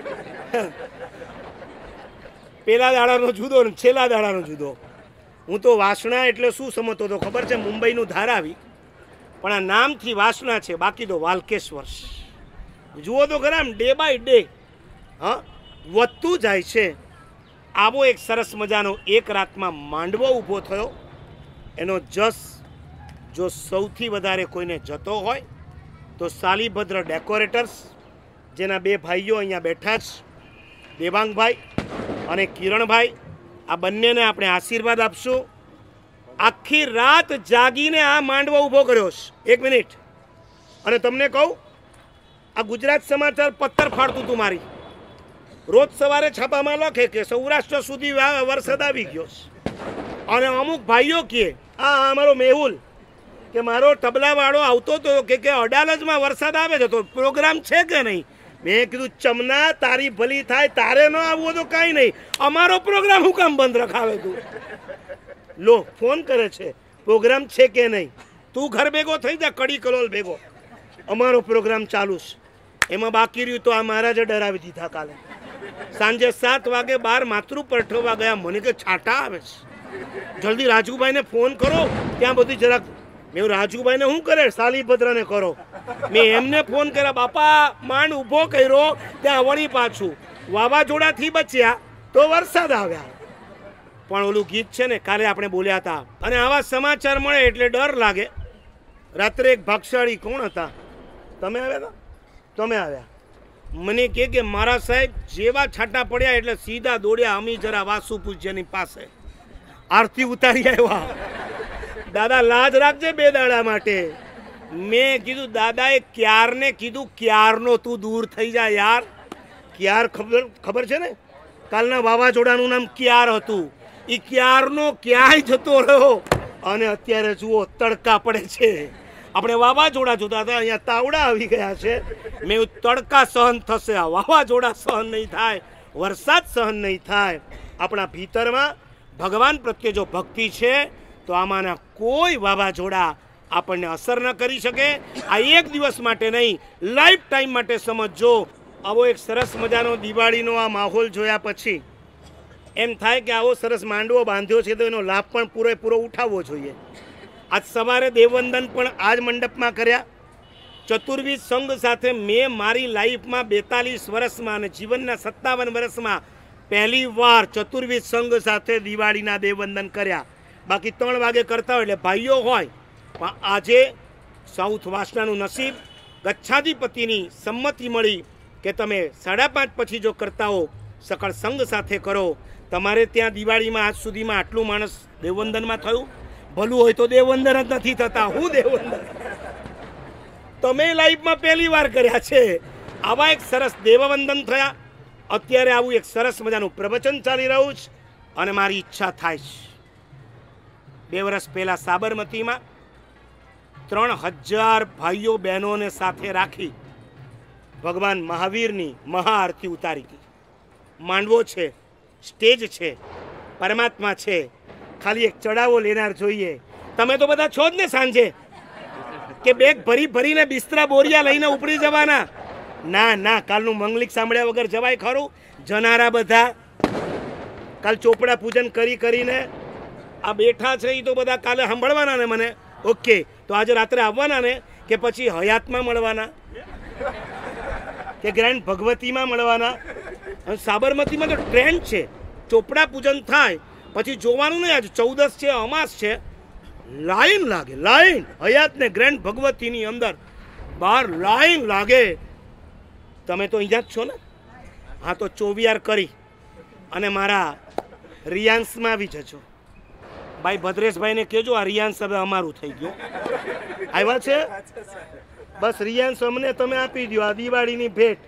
પહેલા દાડાનો જુદો ને છેલ્લા દાડાનો જુદો. હું તો વાસણા એટલે શું સમજતો હતો ખબર છે? મુંબઈનું ધારાવી, પણ આ નામથી વાસણા છે, બાકી તો વાલકેશ્વર. જુઓ તો ખરા, ડે બાય ડે હા વધતું જાય છે. આવો એક સરસ મજાનો એક રાતમાં માંડવો ઊભો થયો. એનો જસ જો સૌથી વધારે કોઈને જતો હોય તો સાલીભદ્ર ડેકોરેટર્સ, જેના બે ભાઈઓ અહીંયા બેઠા છે, દેવાંગભાઈ અને કિરણભાઈ, આ બંનેને આપણે આશીર્વાદ આપશું. આખી રાત જાગીને આ માંડવો ઊભો કર્યો છે. 1 મિનિટ, અને તમને કહું, આ ગુજરાત સમાચાર પત્તર ફાડતું હતું મારી. રોજ સવારે છાપામાં લખે કે સૌરાષ્ટ્ર સુધી વરસાદ આવી ગયો છે. અને અમુક ભાઈઓ કહે, આ અમારો મેહુલ કે મારો તબલાવાળો આવતો હતો કે અડાલજમાં વરસાદ આવે છે તો પ્રોગ્રામ છે કે નહીં. મેં કીધું ચમના તારી ભલી થાય, તારે ન આવવું તો કાંઈ નહીં, અમારો પ્રોગ્રામ હું કામ બંધ રખાવે તું? લો ફોન કરે છે, પ્રોગ્રામ છે કે નહીં? તું ઘર ભેગો થઈ જા, કડી કલોલ ભેગો, અમારો પ્રોગ્રામ ચાલુ છે. એમાં બાકી રહ્યું તો આ મહારાજે ડરાવી દીધા. કાલે સાંજે 7 વાગે બહાર માતૃ પરઠવા ગયા, મને કે છાંટા આવે છે, જલ્દી રાજુભાઈને ફોન કરો ત્યાં બધી જરાક. મેં રાજુભાઈને શું કરે? સાલીભદ્રને કરો. મેં એમને ફોન કર્યા, બાપા માંડ ઊભો કર્યો ત્યાં વળી પાછું વાવાઝોડાથી બચ્યા તો વરસાદ આવ્યા. પણ ઓલું ગીત છે ને, કાલે આપણે બોલ્યા હતા, અને આવા સમાચાર મળે એટલે ડર લાગે. રાત્રે એક ભાગશાળી કોણ હતા, તમે આવ્યા હતા? તમે આવ્યા. મને કે મારા સાહેબ જેવા છાંટા પડ્યા એટલે સીધા દોડ્યા અમી જરા વાસુ પૂજ્યની પાસે, આરતી ઉતારી આવ્યા. દાદા લાજ રાખજે 2 દાડા માટે. મેં કીધું દાદાએ ક્યારને કીધું, ક્યારનો તું દૂર થઈ જા યાર. ક્યાર ખબર છે ને, કાલના વાવાઝોડાનું નામ ક્યાર હતું. એ ક્યારનો ક્યાંય જતો રહ્યો અને અત્યારે જુઓ તડકા પડે છે. આપણે વાવાઝોડા જોતા હતા, અહીંયા તાવડા આવી ગયા છે. મેં તડકા સહન થશે, આ વાવાઝોડા સહન નહીં થાય, વરસાદ સહન નહીં થાય. આપણા ભીતરમાં ભગવાન પ્રત્યે જો ભક્તિ છે તો આમાંના કોઈ વાવાઝોડા આપણને અસર ન કરી શકે. આ એક દિવસ માટે નહીં, લાઈફ ટાઈમ માટે સમજજો. આવો એક સરસ મજાનો દિવાળીનો આ માહોલ જોયા પછી એમ થાય કે આવો સરસ માંડવો બાંધ્યો છે તો એનો લાભ પણ પૂરેપૂરો ઉઠાવવો જોઈએ. આજ સવારે દેવવંદન પણ આ જ મંડપમાં કર્યા. ચતુર્વિધ સંઘ સાથે મેં મારી લાઈફમાં 42 વર્ષમાં અને જીવનના 57 વર્ષમાં પહેલી વાર ચતુર્વિધ સંઘ સાથે દિવાળીના દેવવંદન કર્યા. બાકી 3 વાગે કરતા હોય એટલે ભાઈઓ હોય. પણ આજે સાઉથ વાસણાનું નસીબ, ગચ્છાધિપતિની સંમતિ મળી કે તમે 5:30 પછી જો કરતા હો, સકળ સંઘ સાથે કરો. તમારે ત્યાં દિવાળીમાં આજ સુધીમાં આટલું માણસ દેવવંદનમાં થયું? ભલું હોય તો દેવવંદન જ નથી થતા. હું દેવવંદન તમે લાઈફમાં પહેલી વાર કર્યા છે. આવા એક સરસ દેવવંદન થયા. અત્યારે આવું એક સરસ મજાનું પ્રવચન ચાલી રહ્યું છે. અને મારી ઈચ્છા થાય છે, 2 વર્ષ પહેલાં સાબરમતીમાં 3000 ભાઈઓ બહેનોને સાથે રાખી ભગવાન મહાવીરની મહાઆરતી ઉતારી હતી. માંડવો છે, સ્ટેજ છે, પરમાત્મા છે, ખાલી એક ચડાવો લેનાર જોઈએ. તમે તો બધા છો જ ને સાંજે કે બેગ ભરી ભરીને બિસ્તરા બોરિયા લઈને ઉપડી જવાના? ના ના, કાલનું મંગલિક સાંભળ્યા વગર જવાય ખરું? જનારા બધા કાલ ચોપડા પૂજન કરીને આ બેઠા છે એ તો બધા કાલે સાંભળવાના ને મને. ઓકે, તો આજે રાત્રે આવવાના ને કે પછી હયાતમાં મળવાના કે ગ્રેન્ડ ભગવતીમાં મળવાના? સાબરમતીમાં તો ટ્રેન્ડ છે, ચોપડા પૂજન થાય પછી જોવાનું નહીં, આજે 14 છે, અમાસ છે, લાઈન લાગે, લાઈન હયાત ને ગ્રેન્ડ ભગવતીની અંદર બહાર લાઈન લાગે. તમે તો અહીંયા જ છો ને? હા, તો ચોવિયાર કરી અને મારા રિયાન્સમાં આવી જજો. ભાઈ ભદ્રેશભાઈને કહેજો આ રિયાન્સ હવે અમારું થઈ ગયું. આવ્યા છે? બસ રિયાન્સ અમને તમે આપી દો, આ દિવાળીની ભેટ.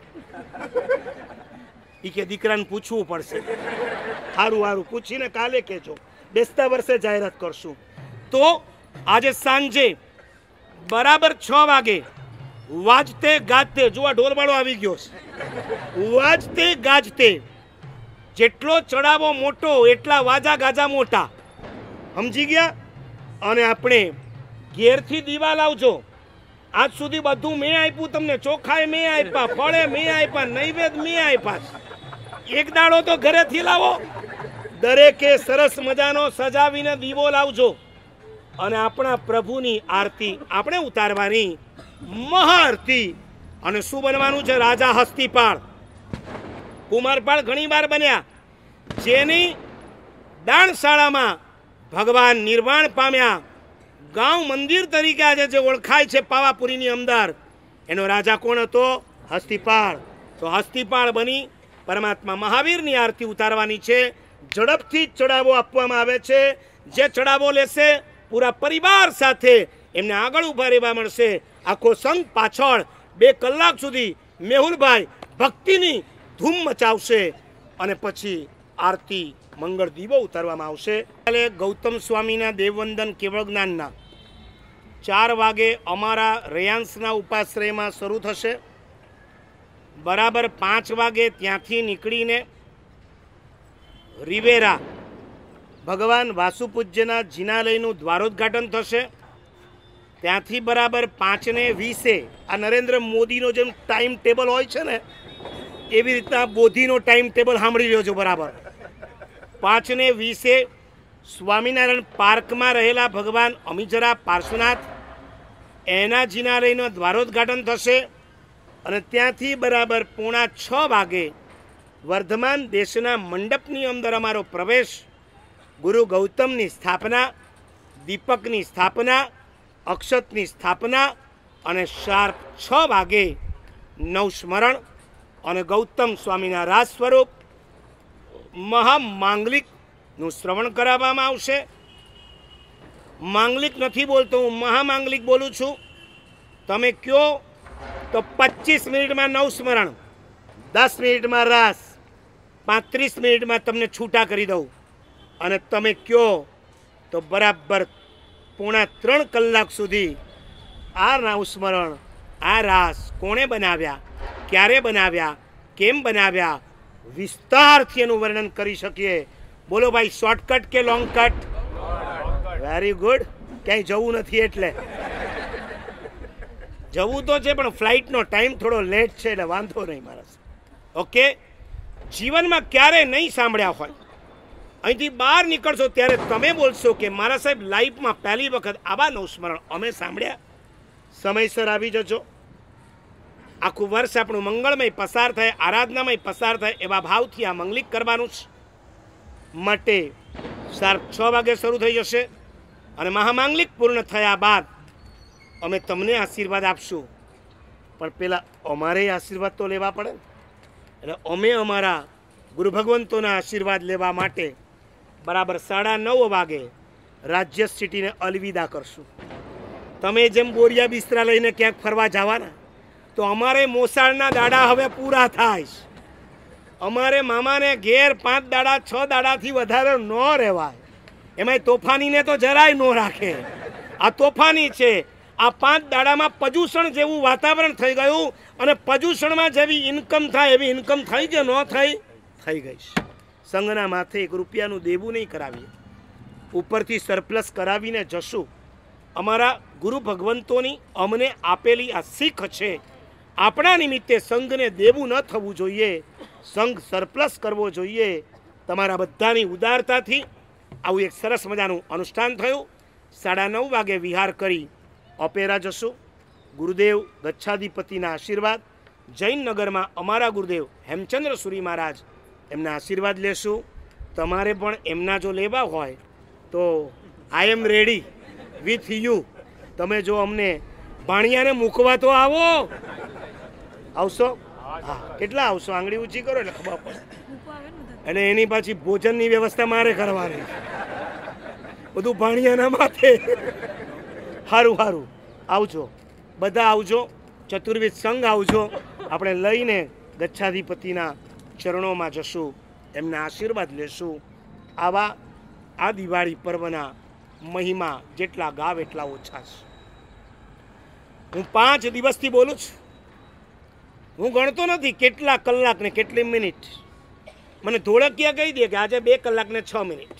એ કે દીકરાને પૂછવું પડશે. સારું સારું, પૂછીને કાલે કહેજો, બેસતા વર્ષે જાહેરાત કરશું. તો આજે સાંજે બરાબર 6 વાગે વાજતે ગાજતે, જો આ ઢોલવાળો આવી ગયો છે, વાજતે ગાજતે જેટલો ચડાવો મોટો એટલા વાજા ગાજા મોટા, સમજી ગયા? અને આપણે ઘેરથી દીવા લાવજો. આજ સુધી બધું મેં આપ્યું તમને, ચોખાએ મેં આપ્યા, ફળે મેં આપ્યા, નૈવેદ મેં આપ્યા. એક દાડો તો ઘરેથી લાવો. દરેકે સરસ મજાનો સજાવીને દીવો લાવજો અને આપણા પ્રભુની આરતી આપણે ઉતારવાની, મહાઆરતી. અને શું બનવાનું છે? રાજા હસ્તીપાળ, કુમારપાળ ઘણી વાર બન્યા, જેની દાણશાળામાં ભગવાન નિર્વાણ પામ્યા. ગાંવ મંદિર તરીકે આજે જે ઓળખાય છે પાવાપુરીની અંદર, એનો રાજા કોણ હતો? હસ્તીપાળ. તો હસ્તીપાળ બની પરમાત્મા મહાવીરની આરતી ઉતારવાની છે. ઝડપથી જ ચડાવો આપવામાં આવે છે. જે ચડાવો લેશે પૂરા પરિવાર સાથે એમને આગળ ઊભા રહેવા મળશે. આખો સંઘ પાછળ 2 કલાક સુધી મેહુલભાઈ ભક્તિની ધૂમ મચાવશે અને પછી આરતી મંગળ દીવો ઉતારવામાં આવશે. ગૌતમ સ્વામીના દેવવંદન કેવળ જ્ઞાનના 4 વાગે અમારા રેયાંસના ઉપાશ્રયમાં શરૂ થશે. બરાબર 5 વાગે ત્યાંથી નીકળીને રિવેરા ભગવાન વાસુપૂજ્યના જિનાલયનું દ્વારોદ્ઘાટન થશે. ત્યાંથી બરાબર 5:20 આ નરેન્દ્ર મોદીનો જેમ ટાઈમ ટેબલ હોય છે ને, એવી રીતના બોધીનો ટાઈમ ટેબલ સાંભળી રહ્યો છો. બરાબર 5:20 સ્વામિનારાયણ પાર્કમાં રહેલા ભગવાન અમીજરા પાર્શ્વનાથ એના જિનાલયનો દ્વારોદ્ઘાટન થશે. અને ત્યાંથી બરાબર 5:45 વાગે વર્ધમાન દેશના મંડપની અંદર અમારો પ્રવેશ. ગુરુ ગૌતમની સ્થાપના, દીપકની સ્થાપના, અક્ષતની સ્થાપના અને શાર્પ 6 વાગે નવસ્મરણ અને ગૌતમ સ્વામીના રાજ સ્વરૂપ મહામાંગલિકનું શ્રવણ કરાવવામાં આવશે. માંગલિક નથી બોલતો હું, મહામાંગલિક બોલું છું. તમે કયો તો 25 મિનિટમાં નવસ્મરણ, 10 મિનિટમાં રાસ, 35 મિનિટમાં તમને છૂટા કરી દઉં. અને તમે કયો તો બરાબર 2.5 કલાક સુધી આ નવસ્મરણ, આ રાસ કોણે બનાવ્યા, ક્યારે બનાવ્યા, કેમ બનાવ્યા, વિસ્તારથી એનું વર્ણન કરી શકીએ. બોલો ભાઈ, શોર્ટકટ કે લોંગ કટ? Very good. ક્યાંય જવું નથી એટલે જવું તો છે, પણ ફ્લાઇટનો ટાઈમ થોડો લેટ છે એટલે વાંધો નહીં મારા. ઓકે, જીવનમાં ક્યારે નહીં સાંભળ્યા હોય, અહીંથી બહાર નીકળશો ત્યારે તમે બોલશો કે મારા સાહેબ લાઈફમાં પહેલી વખત આવા નવસ્મરણ અમે સાંભળ્યા. સમયસર આવી જજો. આખું વર્ષ આપણું મંગળમય પસાર થાય, આરાધનામય પસાર થાય એવા ભાવથી આ મંગલિક કરવાનું છે. માટે શાર્પ 6 વાગે શરૂ થઈ જશે અને મહામાંગલિક પૂર્ણ થયા બાદ અમે તમને આશીર્વાદ આપશું. પણ પહેલાં અમારે આશીર્વાદ તો લેવા પડે. એટલે અમે અમારા ગુરુ ભગવંતોના આશીર્વાદ લેવા માટે બરાબર 9:30 વાગે રાજ્ય સિટીને અલવિદા કરશું. તમે જેમ બોરિયા બિસ્તરા લઈને ક્યાંક ફરવા જવાના, તો અમારે મોસાળના દાડા હવે પૂરા થાય. અમારે મામાને ઘેર 5 દાડા 6 દાડાથી વધારે ન રહેવાય. એમાંય તોફાનીને તો જરાય ન રાખે. આ તોફાની છે. આ 5 દાડામાં પ્રદૂષણ જેવું વાતાવરણ થઈ ગયું અને પ્રદૂષણમાં જેવી ઇન્કમ થાય એવી ઇન્કમ થઈ કે ન થઈ? થઈ ગઈ. સંઘના માથે 1 રૂપિયાનું દેવું નહીં કરાવીએ, ઉપરથી સરપ્લસ કરાવીને જશું. અમારા ગુરુ ભગવંતોની અમને આપેલી આ શીખ છે. આપણા નિમિત્તે સંઘને દેવું ન થવું જોઈએ, સંઘ સરપ્લસ કરવો જોઈએ. તમારા બધાની ઉદારતાથી આવું એક સરસ મજાનું અનુષ્ઠાન થયું. 9:30 વાગે વિહાર કરી ઓપેરા જશું. ગુરુદેવ ગચ્છાધિપતિના આશીર્વાદ, જૈન નગરમાં અમારા ગુરુદેવ હેમચંદ્ર સુરી મહારાજ એમના આશીર્વાદ લેશું. તમારે પણ એમના જો લેવા હોય તો I am ready with you. તમે જો અમને ભાણિયાને મૂકવા તો આવો. આવશો? હા. કેટલા આવશો? આંગળી ઊંચી કરો એટલે ખબર પડે. અને એની પાછી ભોજનની વ્યવસ્થા મારે કરવાની, બધું ભાણિયાના માથે. સારું સારું, આવજો બધા, આવજો. ચતુર્વિધ સંઘ આવજો. આપણે લઈને ગચ્છાધિપતિના ચરણોમાં જશું, એમના આશીર્વાદ લેશું. આવા આ દિવાળી પર્વના મહિમા જેટલા ગાવ એટલા ઓછા છે. હું 5 દિવસથી બોલું છું. હું ગણતો નથી કેટલા કલાક ને કેટલી મિનિટ. મને ધોળકિયા કહી દે કે આજે 2 કલાક ને 6 મિનિટ.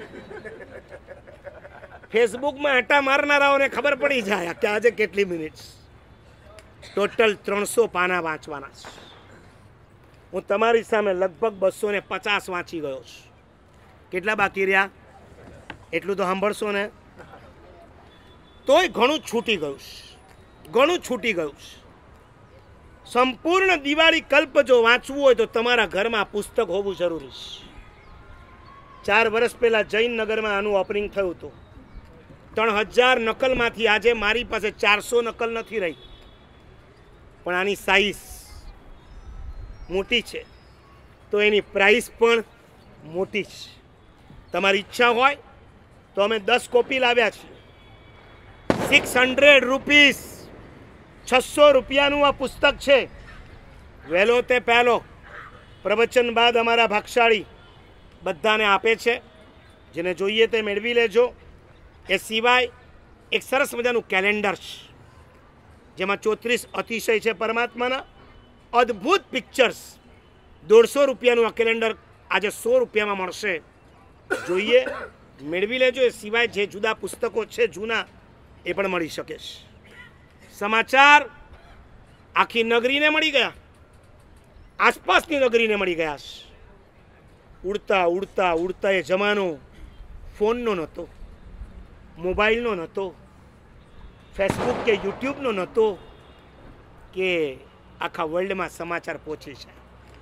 ફેસબુકમાં આટા મારનારાઓને ખબર પડી જાય કે આજે કેટલી મિનિટ. ટોટલ 300 પાના વાંચવાના છે. હું તમારી સામે લગભગ 250 વાંચી ગયો છું. કેટલા બાકી રહ્યા એટલું તો સાંભળશો ને. તોય ઘણું છૂટી ગયું છે, ઘણું છૂટી ગયું છે. સંપૂર્ણ દિવાળી કલ્પ જો વાંચવું હોય તો તમારા ઘરમાં પુસ્તક હોવું જરૂરી છે. 4 વર્ષ પહેલા જૈનનગરમાં આનું ઓપનિંગ થયું હતું. 3000 નકલમાંથી આજે મારી પાસે 400 નકલ નથી રહી, પણ આની સાઈઝ મોટી છે તો એની પ્રાઇસ પણ મોટી છે. તમારી ઈચ્છા હોય તો અમે 10 કોપી લાવ્યા છીએ. 600 રૂપીસ, 600 રૂપિયાનું આ પુસ્તક છે. વહેલો તે પહેલો પ્રવચન બાદ અમારા ભાગશાળી બધાને આપે છે. જેને જોઈએ તે મેળવી લેજો. એ સિવાય એક સરસ મજાનું કેલેન્ડર છે જેમાં 34 અતિશય છે પરમાત્માના. અદ્ભુત પિક્ચર્સ. 150 રૂપિયાનું આ કેલેન્ડર આજે 100 રૂપિયામાં મળશે. જોઈએ મેળવી લેજો. એ સિવાય જે જુદા પુસ્તકો છે જૂના એ પણ મળી શકે છે. સમાચાર આખી નગરીને મળી ગયા, આસપાસની નગરીને મળી ગયા છે. ઉડતા ઉડતા ઉડતા એ જમાનો ફોનનો નહોતો, મોબાઈલનો નહોતો, ફેસબુક કે યુટ્યુબનો નહોતો કે આખા વર્લ્ડમાં સમાચાર પહોંચી છે.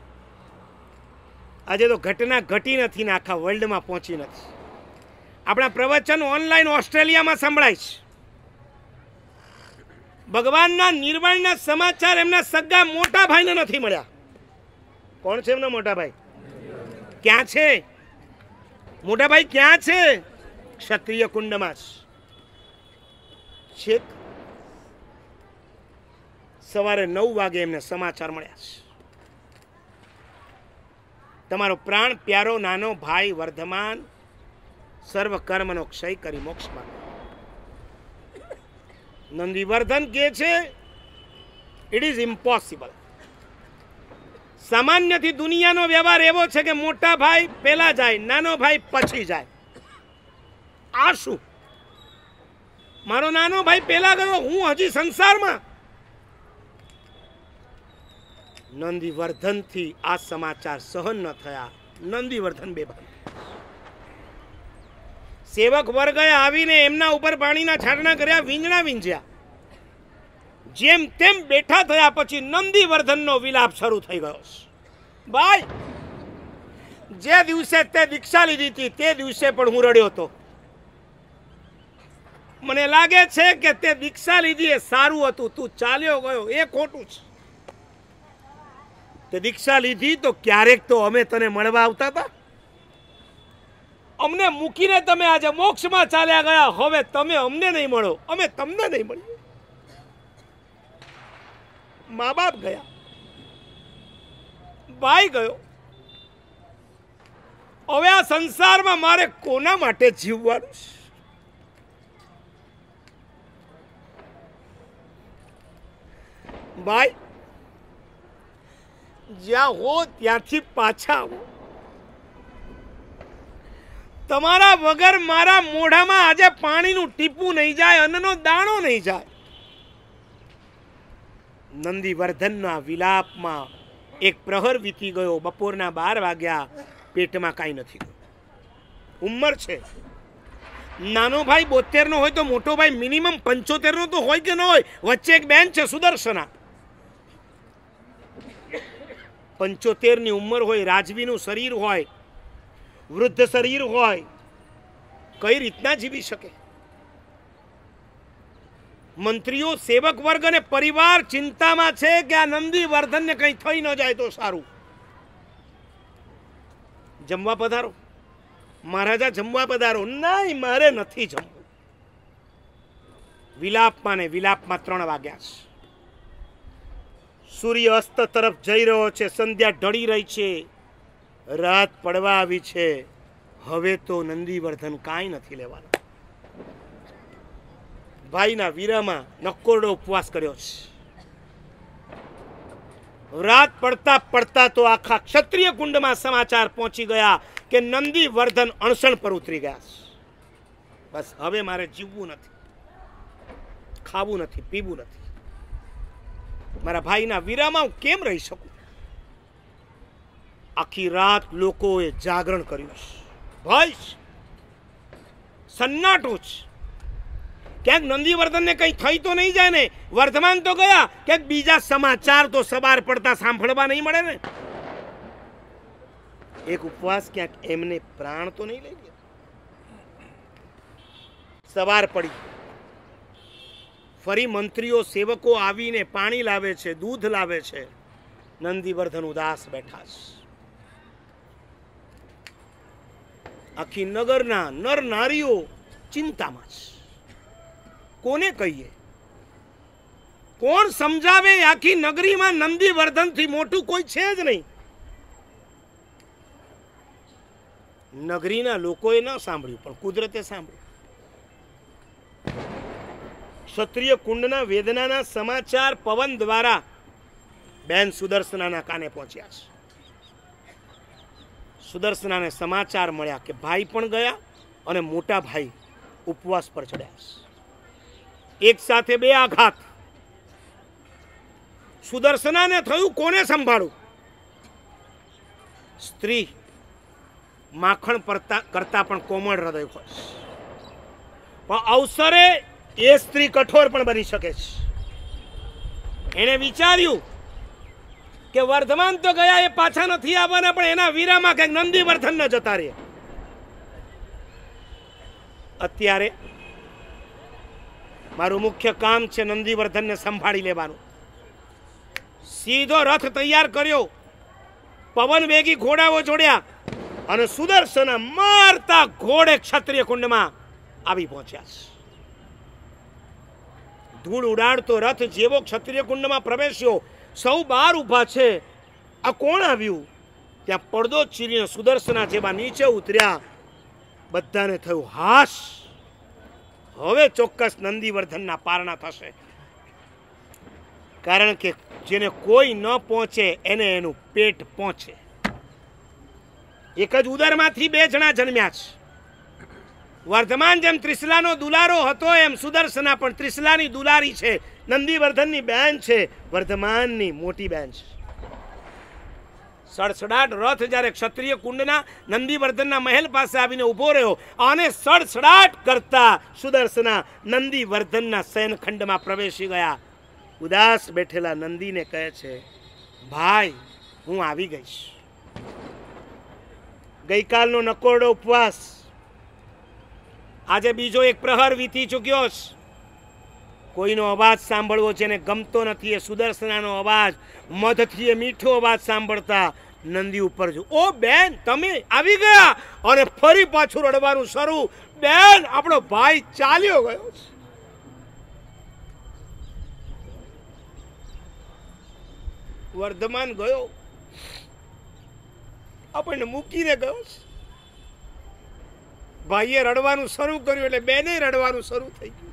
આજે તો ઘટના ઘટી નથી ને આખા વર્લ્ડમાં પહોંચી નથી. આપણા પ્રવચન ઓનલાઈન ઓસ્ટ્રેલિયામાં સંભળાય છે. ભગવાનના નિર્વાણના સમાચાર એમના સગા મોટા ભાઈને નથી મળ્યા. કોણ છે એમના મોટા ભાઈ? ક્યાં છે મોટા ભાઈ? ક્યાં છે? ક્ષત્રિય કુંડમાં છે. સવારે 9 વાગે એમને સમાચાર મળ્યા છે. તમારો પ્રાણ પ્યારો નાનો ભાઈ વર્ધમાન સર્વ કર્મનો ક્ષય કરી મોક્ષ પામે. નંદીવર્ધન કહે છે ઇટ ઇઝ ઇમ્પોસિબલ. સામાન્યથી દુનિયાનો વ્યવહાર એવો છે કે મોટા ભાઈ પહેલા જાય, નાનો ભાઈ પછી જાય. આ શું? મારો નાનો ભાઈ પહેલા ગયો, હું હજી સંસારમાં. નંદીવર્ધનથી આ સમાચાર સહન ન થયા. નંદીવર્ધન બેભાન. સેવક વર્ગએ આવીને એમના ઉપર પાણીના છાંટણા કર્યા, વીંજણા વીંજ્યા. જેમ તેમ બેઠા થયા પછી નંદીવર્ધનનો વિલાપ શરૂ થઈ ગયો. ભાઈ, જે દિવસે તે દીક્ષા લીધી હતી તે દિવસે પણ હું રડ્યો હતો. મને લાગે છે કે તે દીક્ષા લીધી એ સારું હતું, તું ચાલ્યો ગયો એ ખોટું છે. તે દીક્ષા લીધી તો ક્યારેક તો અમે તને મળવા આવતા હતા. અમને મૂકીને તમે આજે મોક્ષમાં ચાલ્યા ગયા. હવે તમે અમને નહીં મળો, અમે તમને નહીં મળીએ. મા બાપ ગયા, ભાઈ ગયો. હવે આ સંસારમાં મારે કોના માટે જીવવાનું છે? ભાઈ, જ્યાં હો ત્યાંથી પાછા આવો. તમારા વગર મારા મોઢામાં આજે પાણીનું ટીપું નહીં જાય, અન્નનો દાણો નહીં જાય. નંદીવર્ધનના વિલાપમાં એક પ્રહર વીતી ગયો. બપોરના 12 વાગ્યા. પેટમાં કાંઈ નથી. ઉંમર છે. નાનો ભાઈ 72 નો હોય તો મોટો ભાઈ મિનિમમ 75 નો તો હોય કે ન હોય? વચ્ચે એક બેન છે સુદર્શના. 75 ની ઉંમર હોય, રાજવીનું શરીર હોય, વૃદ્ધ શરીર હોય કઈ રીતના જીવી શકે? મંત્રીઓ, સેવક વર્ગ અને પરિવાર ચિંતામાં છે કે આ નંદીવર્ધનને કંઈ થઈ ન જાય તો સારું. જમવા પધારો મહારાજા, જમવા પધારો. નહીં, મારે નથી જમવું. વિલાપમાં ને વિલાપમાં 3 વાગ્યા છે. સૂર્ય અસ્ત તરફ જઈ રહ્યો છે, સંધ્યા ઢળી રહી છે, રાત પડવા આવી છે. હવે તો નંદીવર્ધન કાંઈ નથી લેવાના. ભાઈના વીરામાં નકોરડો ઉપવાસ કર્યો છે. રાત પડતા પડતા તો આખા ક્ષત્રિય કુંડમાં સમાચાર પહોંચી ગયા કે નંદીવર્ધન અણસણ પર ઉતરી ગયા છે. બસ હવે મારે જીવવું નથી, ખાવું નથી, પીવું નથી. મારા ભાઈના વીરામાં હું કેમ રહી શકું? આખી રાત લોકોએ જાગરણ કર્યું છે. ભાઈ સન્નાટો છે. ક્યાંક નંદીવર્ધનને કંઈ થઈ તો નહીં જાય ને? વર્ધમાન તો ગયા, ક્યાંક બીજા સમાચાર તો સવાર પડતા સાંભળવા નહીં મળે ને? એક ઉપવાસ ક્યાંક એમને પ્રાણ તો નહીં લઈ ગયા? સવાર પડી, ફરી મંત્રીઓ સેવકો આવીને પાણી લાવે છે, દૂધ લાવે છે. નંદીવર્ધન ઉદાસ બેઠા છે. આખી નગરના નર નારીઓ ચિંતામાં છે. કોને કહીએ? કોણ સમજાવે? આખી નગરીમાં નંદીવર્ધનથી મોટું કોઈ છે જ નહીં. નગરીના લોકોએ ન સાંભળ્યું, પણ કુદરતે સાંભળ્યું. ક્ષત્રિય કુંડના વેદનાના સમાચાર પવન દ્વારા બેન સુદર્શનાના કાને પહોંચ્યા છે. સુદર્શનાને સમાચાર મળ્યા કે ભાઈ પણ ગયા અને મોટા ભાઈ ઉપવાસ પર ચડ્યા છે. એક સાથે 2 આઘાત. સુદર્શનાને થયું કોને સંભાળું? સ્ત્રી માખણ કરતા પણ કોમળ હૃદય હોય, પણ અવસરે એ સ્ત્રી કઠોર પણ બની શકે છે. એને વિચાર્યું કે વર્ધમાન તો ગયા, એ પાછા નથી આવવાના, પણ એના વીરામાં કંઈક નંદીવર્ધન ન જતા રહે. અત્યારે મારું મુખ્ય કામ છે નંદીવર્ધનને સંભાળી લેવાનું. સીધો રથ તૈયાર કર્યો, પવન વેગી ઘોડાઓ જોડ્યા અને સુદર્શન મારતા ઘોડે ક્ષત્રિય કુંડમાં આવી પહોંચ્યા છે. ધૂળ ઉડાડતો રથ જેવો ક્ષત્રિય કુંડમાં પ્રવેશ્યો, સૌ બહાર ઊભા છે. આ કોણ આવ્યું? ત્યાં પડદો ચીરીને સુદર્શના જેવા નીચે ઉતર્યા. બધાને થયું હાશ, હવે ચોક્કસ નંદીવર્ધનના પારણા થશે. કારણ કે જેને કોઈ ન પહોંચે એને એનું પેટ પહોંચે. એક જ ઉદરમાંથી 2 જણા જન્મ્યા છે. વર્ધમાન જેમ ત્રિશલાનો દુલારો હતો એમ સુદર્શના પણ ત્રિશલાની દુલારી છે. નંદીવર્ધનની બેન છે, વર્ધમાનની મોટી બેન છે. સડસડાટ રથ જ્યારે ક્ષત્રિય કુંડના નંદીવર્ધનના મહેલ પાસે આવીને ઊભો રહ્યો અને સડસડાટ કરતા સુદર્શના નંદીવર્ધનના શયનખંડમાં પ્રવેશી ગયા. ઉદાસ બેઠેલા નંદીને કહે છે, ભાઈ હું આવી ગઈશ. ગઈકાલનો નકોરડો ઉપવાસ, આજે બીજો 1 પ્રહર વીતી ચૂક્યો છે. કોઈનો અવાજ સાંભળવો જેને ગમતો નથી, એ સુદર્શનાનો અવાજ, મધથી એ મીઠો અવાજ સાંભળતા નંદી ઉપર જો, ઓ બેન તમે આવી ગયા, અને ફરી પાછું રડવાનું શરૂ. બેન આપણો ભાઈ ચાલ્યો ગયો છે. વર્ધમાન ગયો, આપણને મૂકીને ગયો છે. ભાઈએ રડવાનું શરૂ કર્યું એટલે બેને રડવાનું શરૂ થઈ ગયું.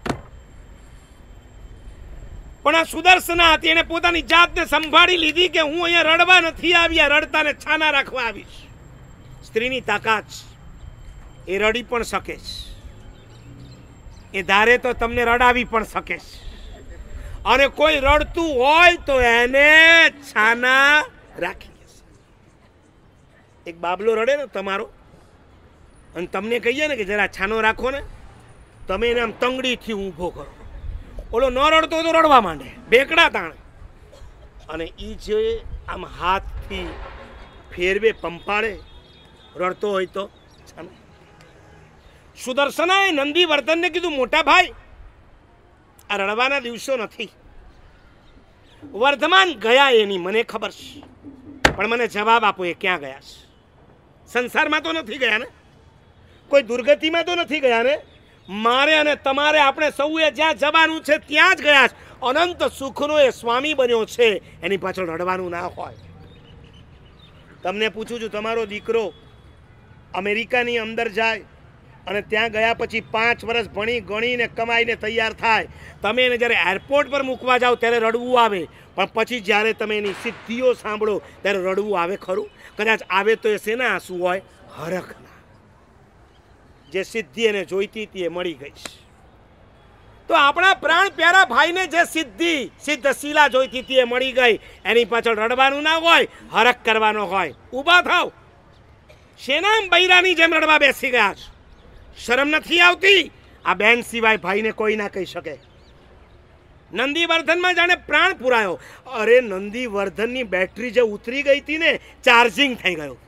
પણ આ સુદર્શના હતી, એને પોતાની જાતને સંભાળી લીધી કે હું અહીંયા રડવા નથી આવી, આ રડતાને છાના રાખવા આવીશ. સ્ત્રીની તાકાત, એ રડી પણ શકે છે, એ ધારે તો તમને રડાવી પણ શકે છે. અને કોઈ રડતું હોય તો એને છાના રાખી દેશે. એક બાબલો રડે ને તમારો, અને તમને કહીએ ને કે જરા છાનો રાખો ને, તમે એને આમ તંગડીથી ઊભો કરો. ઓલો ન રડતો તો રડવા માંડે, બેકડા તાણે. અને એ જે આમ હાથથી ફેરવે પંપાળે રડતો હોય તો સુદર્શનાએ નંદીવર્ધનને કીધું, મોટા ભાઈ, આ રણવાના દિવસો નથી. વર્ધમાન ગયા એની મને ખબર છે, પણ મને જવાબ આપો, એ ક્યાં ગયા છે? સંસારમાં તો નથી ગયા ને? કોઈ દુર્ગતિમાં તો નથી ગયા ને? મારે અને તમારે, આપણે સૌએ જ્યાં જવાનું છે ત્યાં જ ગયા છે. અનંત સુખનો એ સ્વામી બન્યો છે, એની પાછળ રડવાનું ના હોય. તમને પૂછું છું, તમારો દીકરો અમેરિકાની અંદર જાય અને ત્યાં ગયા પછી 5 વર્ષ ભણી ગણીને કમાઈને તૈયાર થાય, તમે એને જ્યારે એરપોર્ટ પર મૂકવા જાઓ ત્યારે રડવું આવે, પણ પછી જ્યારે તમે એની સિદ્ધિઓ સાંભળો ત્યારે રડવું આવે ખરું? કદાચ આવે તો એ શેના આંસુ હોય? હરખના. જે સિદ્ધિ એને જોઈતી હતી એ મળી ગઈ. તો આપણા પ્રાણ પ્યારા ભાઈને જે સિદ્ધિ સિદ્ધ શીલા જોઈતી હતી એ મળી ગઈ, એની પાછળ રડવાનું ના હોય, હરખ કરવાનો હોય. ઊભા થાવ. શેનામ બૈરાની જેમ રડવા બેસી ગયા છે? શરમ નથી આવતી? આ બેન સિવાય ભાઈને કોઈ ના કહી શકે. નંદીવર્ધનમાં જાણે પ્રાણ પુરાયો. અરે નંદીવર્ધનની બેટરી જે ઉતરી ગઈ હતી ને, ચાર્જિંગ થઈ ગયું.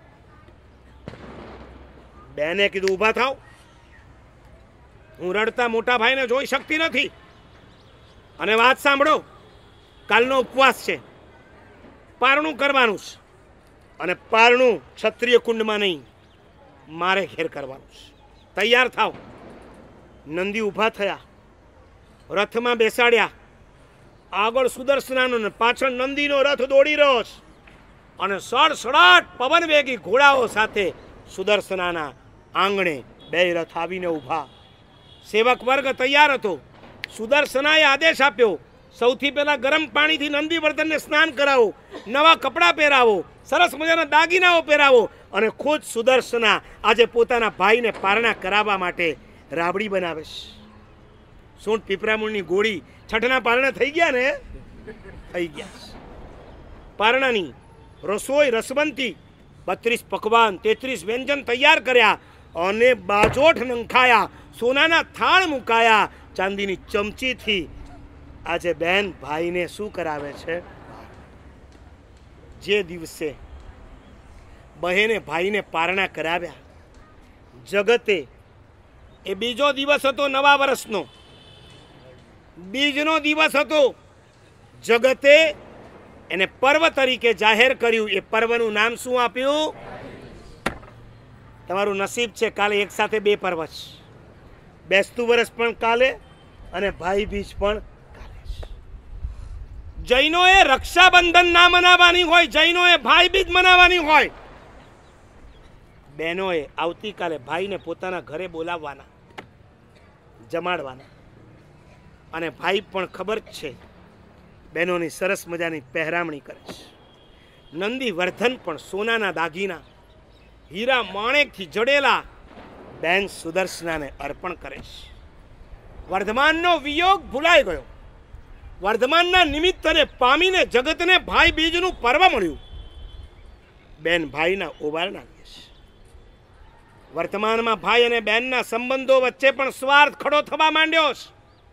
બેને કીધું, ઊભા થાવ, હું રડતા મોટા ભાઈને જોઈ શકતી નથી. અને વાત સાંભળો, કાલનો ઉપવાસ છે, પારણું કરવાનું છે, અને પારણું ક્ષત્રિય કુંડમાં નહીં, મારે ઘેર કરવાનું છે. તૈયાર થાવ. નંદી ઊભા થયા, રથમાં બેસાડ્યા. આગળ સુદર્શનાનો ને પાછળ નંદીનો રથ દોડી રહ્યો છે, અને સડસડાટ પવન વેગી ઘોડાઓ સાથે સુદર્શનાના આંગણે 2 રથ આવીને ઊભા. સેવક વર્ગ તૈયાર હતો. સુદર્શનાએ આદેશ આપ્યો, સૌથી પહેલા ગરમ પાણીથી નંદીવર્ધનને સ્નાન કરાવો, નવા કપડાં પહેરાવો, સરસ મજાના દાગીનાઓ પહેરાવો, અને ખુદ સુદર્શના આજે પોતાના ભાઈને પારણા કરાવવા માટે રાબડી બનાવે છે. સૂંઠ પીપરામૂળની ગોળી છઠના પારણા થઈ ગયા ને? થઈ ગયા. પારણાની રસોઈ રસબંતી, 32 પકવાન, 33 વ્યંજન તૈયાર કર્યા, અને બાજોઠ નંખાયા, સોનાના થાળ મુકાયા, ચાંદીની ચમચીથી આજે બેન ભાઈને શું કરાવે છે? જે દિવસે બહેને ભાઈને પારણા કરાવ્યા, જગતે, એ બીજો દિવસ હતો નવા વર્ષનો, બીજનો દિવસ હતો. જગતે એને પર્વ તરીકે જાહેર કર્યું. એ પર્વનું નામ શું આપ્યું? તમારું નસીબ છે, કાલે એક સાથે 2 પર્વ છે. બેસતું વર્ષ પણ કાલે અને ભાઈ બીજ પણ કાલે. જૈનોએ રક્ષાબંધન ના મનાવવાની હોય, જૈનોએ ભાઈ બીજ મનાવવાની હોય. બહેનોએ આવતીકાલે ભાઈને પોતાના ઘરે બોલાવવાના, જમાડવાના. અને ભાઈ પણ ખબર જ છે, બહેનોની સરસ મજાની પહેરામણી કરે છે. નંદીવર્ધન પણ સોનાના દાગીના, હીરા માણેકથી જડેલા બેન સુદર્શનાને અર્પણ કરે છે. વર્ધમાનનો વિયોગ ભૂલાઈ ગયો. વર્ધમાનના નિમિત્તને પામીને જગતને ભાઈ બીજનું પર્વ મળ્યું. બેન ભાઈના ઓવારણા લે છે. વર્તમાનમાં ભાઈ અને બહેનના સંબંધો વચ્ચે પણ સ્વાર્થ ખડો થવા માંડ્યો છે.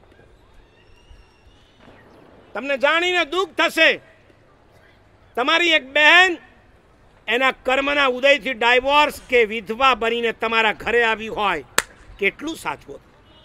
તમને જાણીને દુઃખ થશે, તમારી એક બહેન એના કર્મના ઉદયથી ડાયવોર્સ કે વિધવા બનીને તમારા ઘરે આવી હોય, કેટલું સાચું.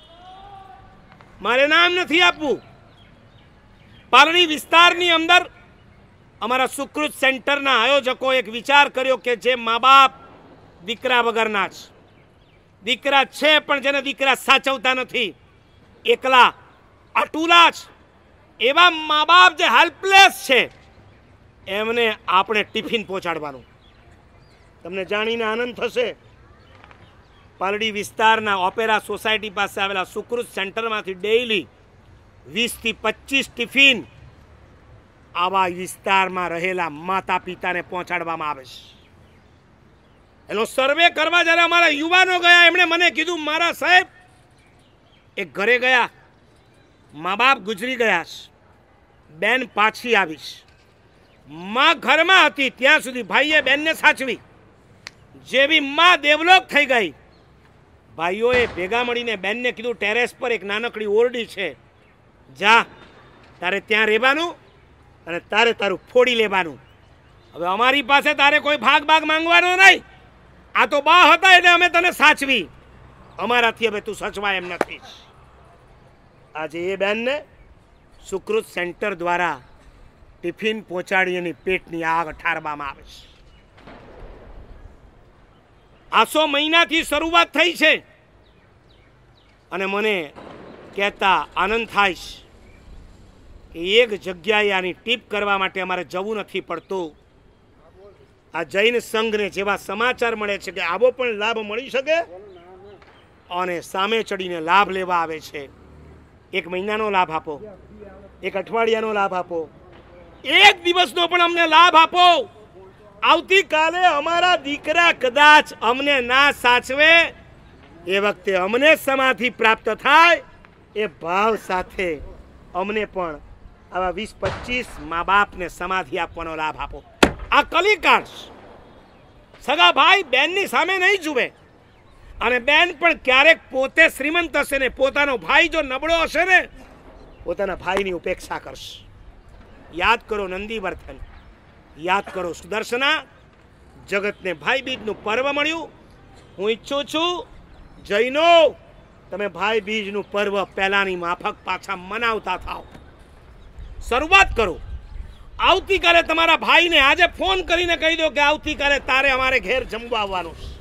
મારે નામ નથી આપવું. પારણી વિસ્તારની અંદર અમારા સુકૃત સેન્ટરના આયોજકો એક વિચાર કર્યો કે જે મા બાપ દીકરા વગરના છે, દીકરા છે પણ જેને દીકરા સાચવતા નથી, એકલા અટુલા છે, એવા મા બાપ જે હેલ્પલેસ છે, એમને આપણે ટિફિન પહોંચાડવાનું. તમને જાણીને આનંદ થશે, પાલડી વિસ્તારના ઓપેરા સોસાયટી પાસે આવેલા સુકૃત સેન્ટરમાંથી ડેઇલી 20 થી 25 ટિફિન આવા વિસ્તારમાં રહેલા માતા પિતાને પહોંચાડવામાં આવે છે. એનો સર્વે કરવા જ્યારે અમારા યુવાનો ગયા, એમણે મને કીધું, મારા સાહેબ, એક ઘરે ગયા, મા બાપ ગુજરી ગયા છે, બેન પાછી આવીશ. માં ઘરમાં હતી ત્યાં સુધી ભાઈએ બેનને સાચવી. જેવી માં દેવલોક થઈ ગઈ, ભાઈઓએ ભેગા મળીને બેનને કીધું, ટેરેસ પર એક નાનકડી ઓરડી છે, જા, તારે ત્યાં રહેવાનું અને તારે તારું ફોડી લેવાનું. હવે અમારી પાસે તારે કોઈ ભાગ માંગવાનો નહીં. આ તો બા હતા એટલે અમે તને સાચવી. અમારાથી હવે તું સચવાય એમ નથી. આજે એ બેનને સુકૃત સેન્ટર દ્વારા ટિફિન પહોંચાડી એની પેટની આગ ઠારવામાં આવે છે. આસો મહિનાથી શરૂઆત થઈ છે અને મને કહેતા આનંદ થાય છે કે એક જગ્યાએ આની ટીપ કરવા માટે અમારે જવું નથી પડતું. આ જૈન સંઘને જેવા સમાચાર મળે છે કે આવો પણ લાભ મળી શકે અને સામે ચડીને લાભ લેવા આવે છે. એક મહિનાનો લાભ આપો, એક અઠવાડિયાનો લાભ આપો, એક દિવસનો પણ અમને લાભ આપો. આવતીકાલે અમારા દીકરા કદાચ અમને ના સાચવે એ વખતે અમને સમાધિ પ્રાપ્ત થાય એ ભાવ સાથે અમને પણ આવા 20-25 મા બાપને સમાધિ આપવાનો લાભ આપો. આ કલિકાળ સગા ભાઈ બેનની સામે નહીં જુએ અને બેન પણ ક્યારેક પોતે શ્રીમંત હશે ને પોતાનો ભાઈ જો નબળો હશે ને પોતાના ભાઈની ઉપેક્ષા કરશે. યાદ કરો નંદીવર્ધન, યાદ કરો સુદર્શના. જગતને ભાઈ બીજનું પર્વ મળ્યું. હું ઈચ્છું છું જૈનો તમે ભાઈ બીજનું પર્વ પહેલાની માફક પાછા મનાવતા થાઓ. શરૂઆત કરો. આવતીકાલે તમારા ભાઈને આજે ફોન કરીને કહી દો કે આવતીકાલે તારે અમારે ઘેર જમવા આવવાનું છે.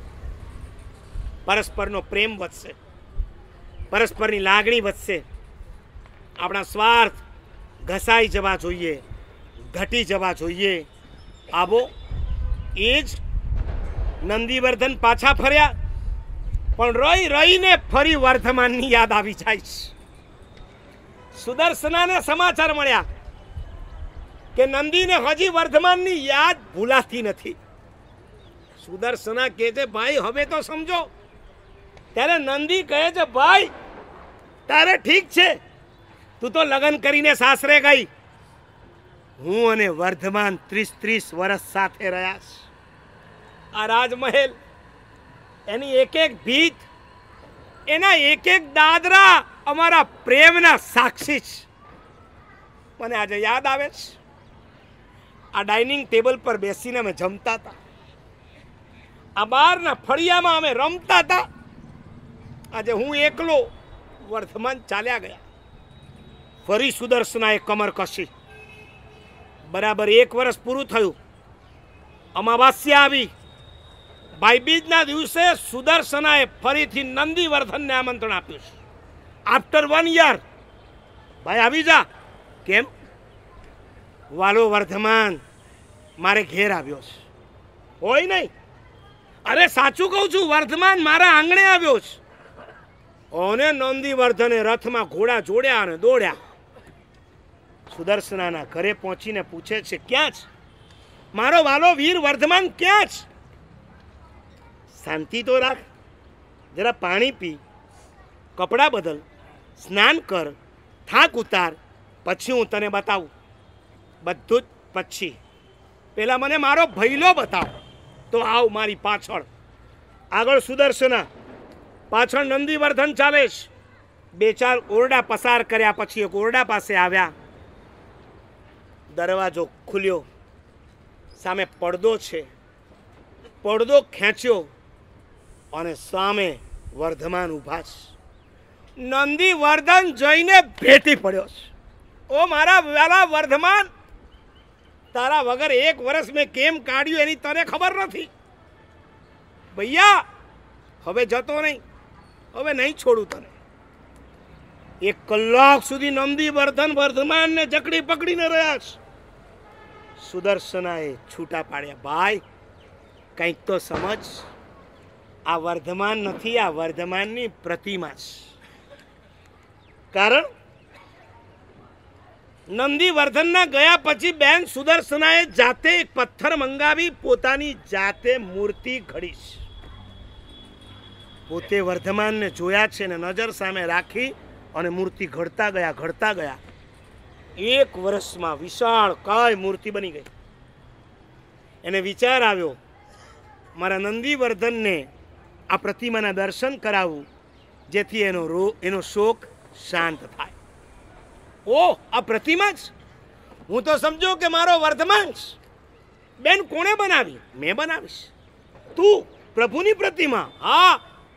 પરસ્પરનો પ્રેમ વધશે, પરસ્પરની લાગણી વધશે. આપણા સ્વાર્થ ઘસાઈ જવા જોઈએ, ઘટી જવા જોઈએ. આવો એ જ નંદીવર્ધન પાછા ફર્યા પણ રહી રહીને ફરી વર્ધમાનની યાદ આવી જાય છે. સુદર્શનાને સમાચાર મળ્યા કે નંદીને હજી વર્ધમાનની યાદ ભૂલાતી નથી. સુદર્શના કહે છે ભાઈ હવે તો સમજો. ત્યારે નંદી કહે છે ભાઈ તારે ઠીક છે, તું તો લગ્ન કરીને સાસરે ગઈ. હું અને વર્ધમાન 30-30 વર્ષ સાથે રહ્યા છે. આ રાજમહેલ, એની એક એક ભીત, એના એક એક દાદરા અમારા પ્રેમના સાક્ષી છે. મને આજે યાદ આવે છે આ ડાઇનિંગ ટેબલ પર બેસીને અમે જમતા હતા, આ બહારના ફળિયામાં અમે રમતા હતા. આજે હું એકલો, વર્ધમાન ચાલ્યા ગયા. ફરી સુદર્શનાએ કમર કસી. બરાબર 1 વર્ષ પૂરું થયું. અમાવાસ્યા આવી. ભાઈબીજના દિવસે સુદર્શનાએ ફરીથી નંદીવર્ધનને આમંત્રણ આપ્યું છે. આફ્ટર 1 યર ભાઈ આવી જા. કેમ? વાલો વર્ધમાન મારે ઘેર આવ્યો છે. હોય નહીં? અરે સાચું કહું છું, વર્ધમાન મારા આંગણે આવ્યો છે. અને નંદીવર્ધને રથમાં ઘોડા જોડ્યા અને દોડ્યા. સુદર્શનાના ઘરે પહોંચીને પૂછે છે ક્યાં છે મારો વાલો વીર વર્ધમાન? ક્યાં છે? શાંતિ તો રાખ, જરા પાણી પી, કપડાં બદલ, સ્નાન કર, થાક ઉતાર, પછી હું તને બતાવું. બધું જ પછી. પેલા મને મારો ભૈલો બતાવ. તો આવ મારી પાછળ. આગળ સુદર્શના, પાછળ નંદીવર્ધન ચાલે છે. 2-4 ઓરડા પસાર કર્યા પછી એક ઓરડા પાસે આવ્યા. દરવાજો ખુલ્યો, સામે પડદો છે. પડદો ખેંચ્યો અને સામે વર્ધમાન ઊભા છે. નંદીવર્ધન જઈને ભેટી પડ્યો છે. ઓ મારા વાલા વર્ધમાન, તારા વગર 1 વર્ષ મેં કેમ કાઢ્યું એની તને ખબર નથી. ભૈયા હવે જતો નહીં, હવે નહીં છોડું તને. 1 કલાક સુધી નંદીવર્ધન વર્ધમાનને જકડી પકડીને રહ્યા છે. સુદર્શનાએ છૂટા પાડ્યા. ભાઈ કંઈક તો સમજ, આ વર્ધમાન નથી, આ વર્ધમાનની પ્રતિમા છે. કારણ નંદીવર્ધનના ગયા પછી બેન સુદર્શનાએ જાતે એક પથ્થર મંગાવી પોતાની જાતે મૂર્તિ ઘડી છે. પોતે વર્ધમાનને જોયા છે ને નજર સામે રાખી અને મૂર્તિ ઘડતા ગયા. 1 વર્ષમાં વિશાળ કાય મૂર્તિ બની ગઈ. એને વિચાર આવ્યો મારા નંદીવર્ધનને આ પ્રતિમાના દર્શન કરાવવું, જેથી એનો શોક શાંત થાય. ઓ આ પ્રતિમા જ? હું તો સમજો કે મારો વર્ધમાન છે. બેન કોણે બનાવી? મેં બનાવીશ. તું પ્રભુની પ્રતિમા? હા,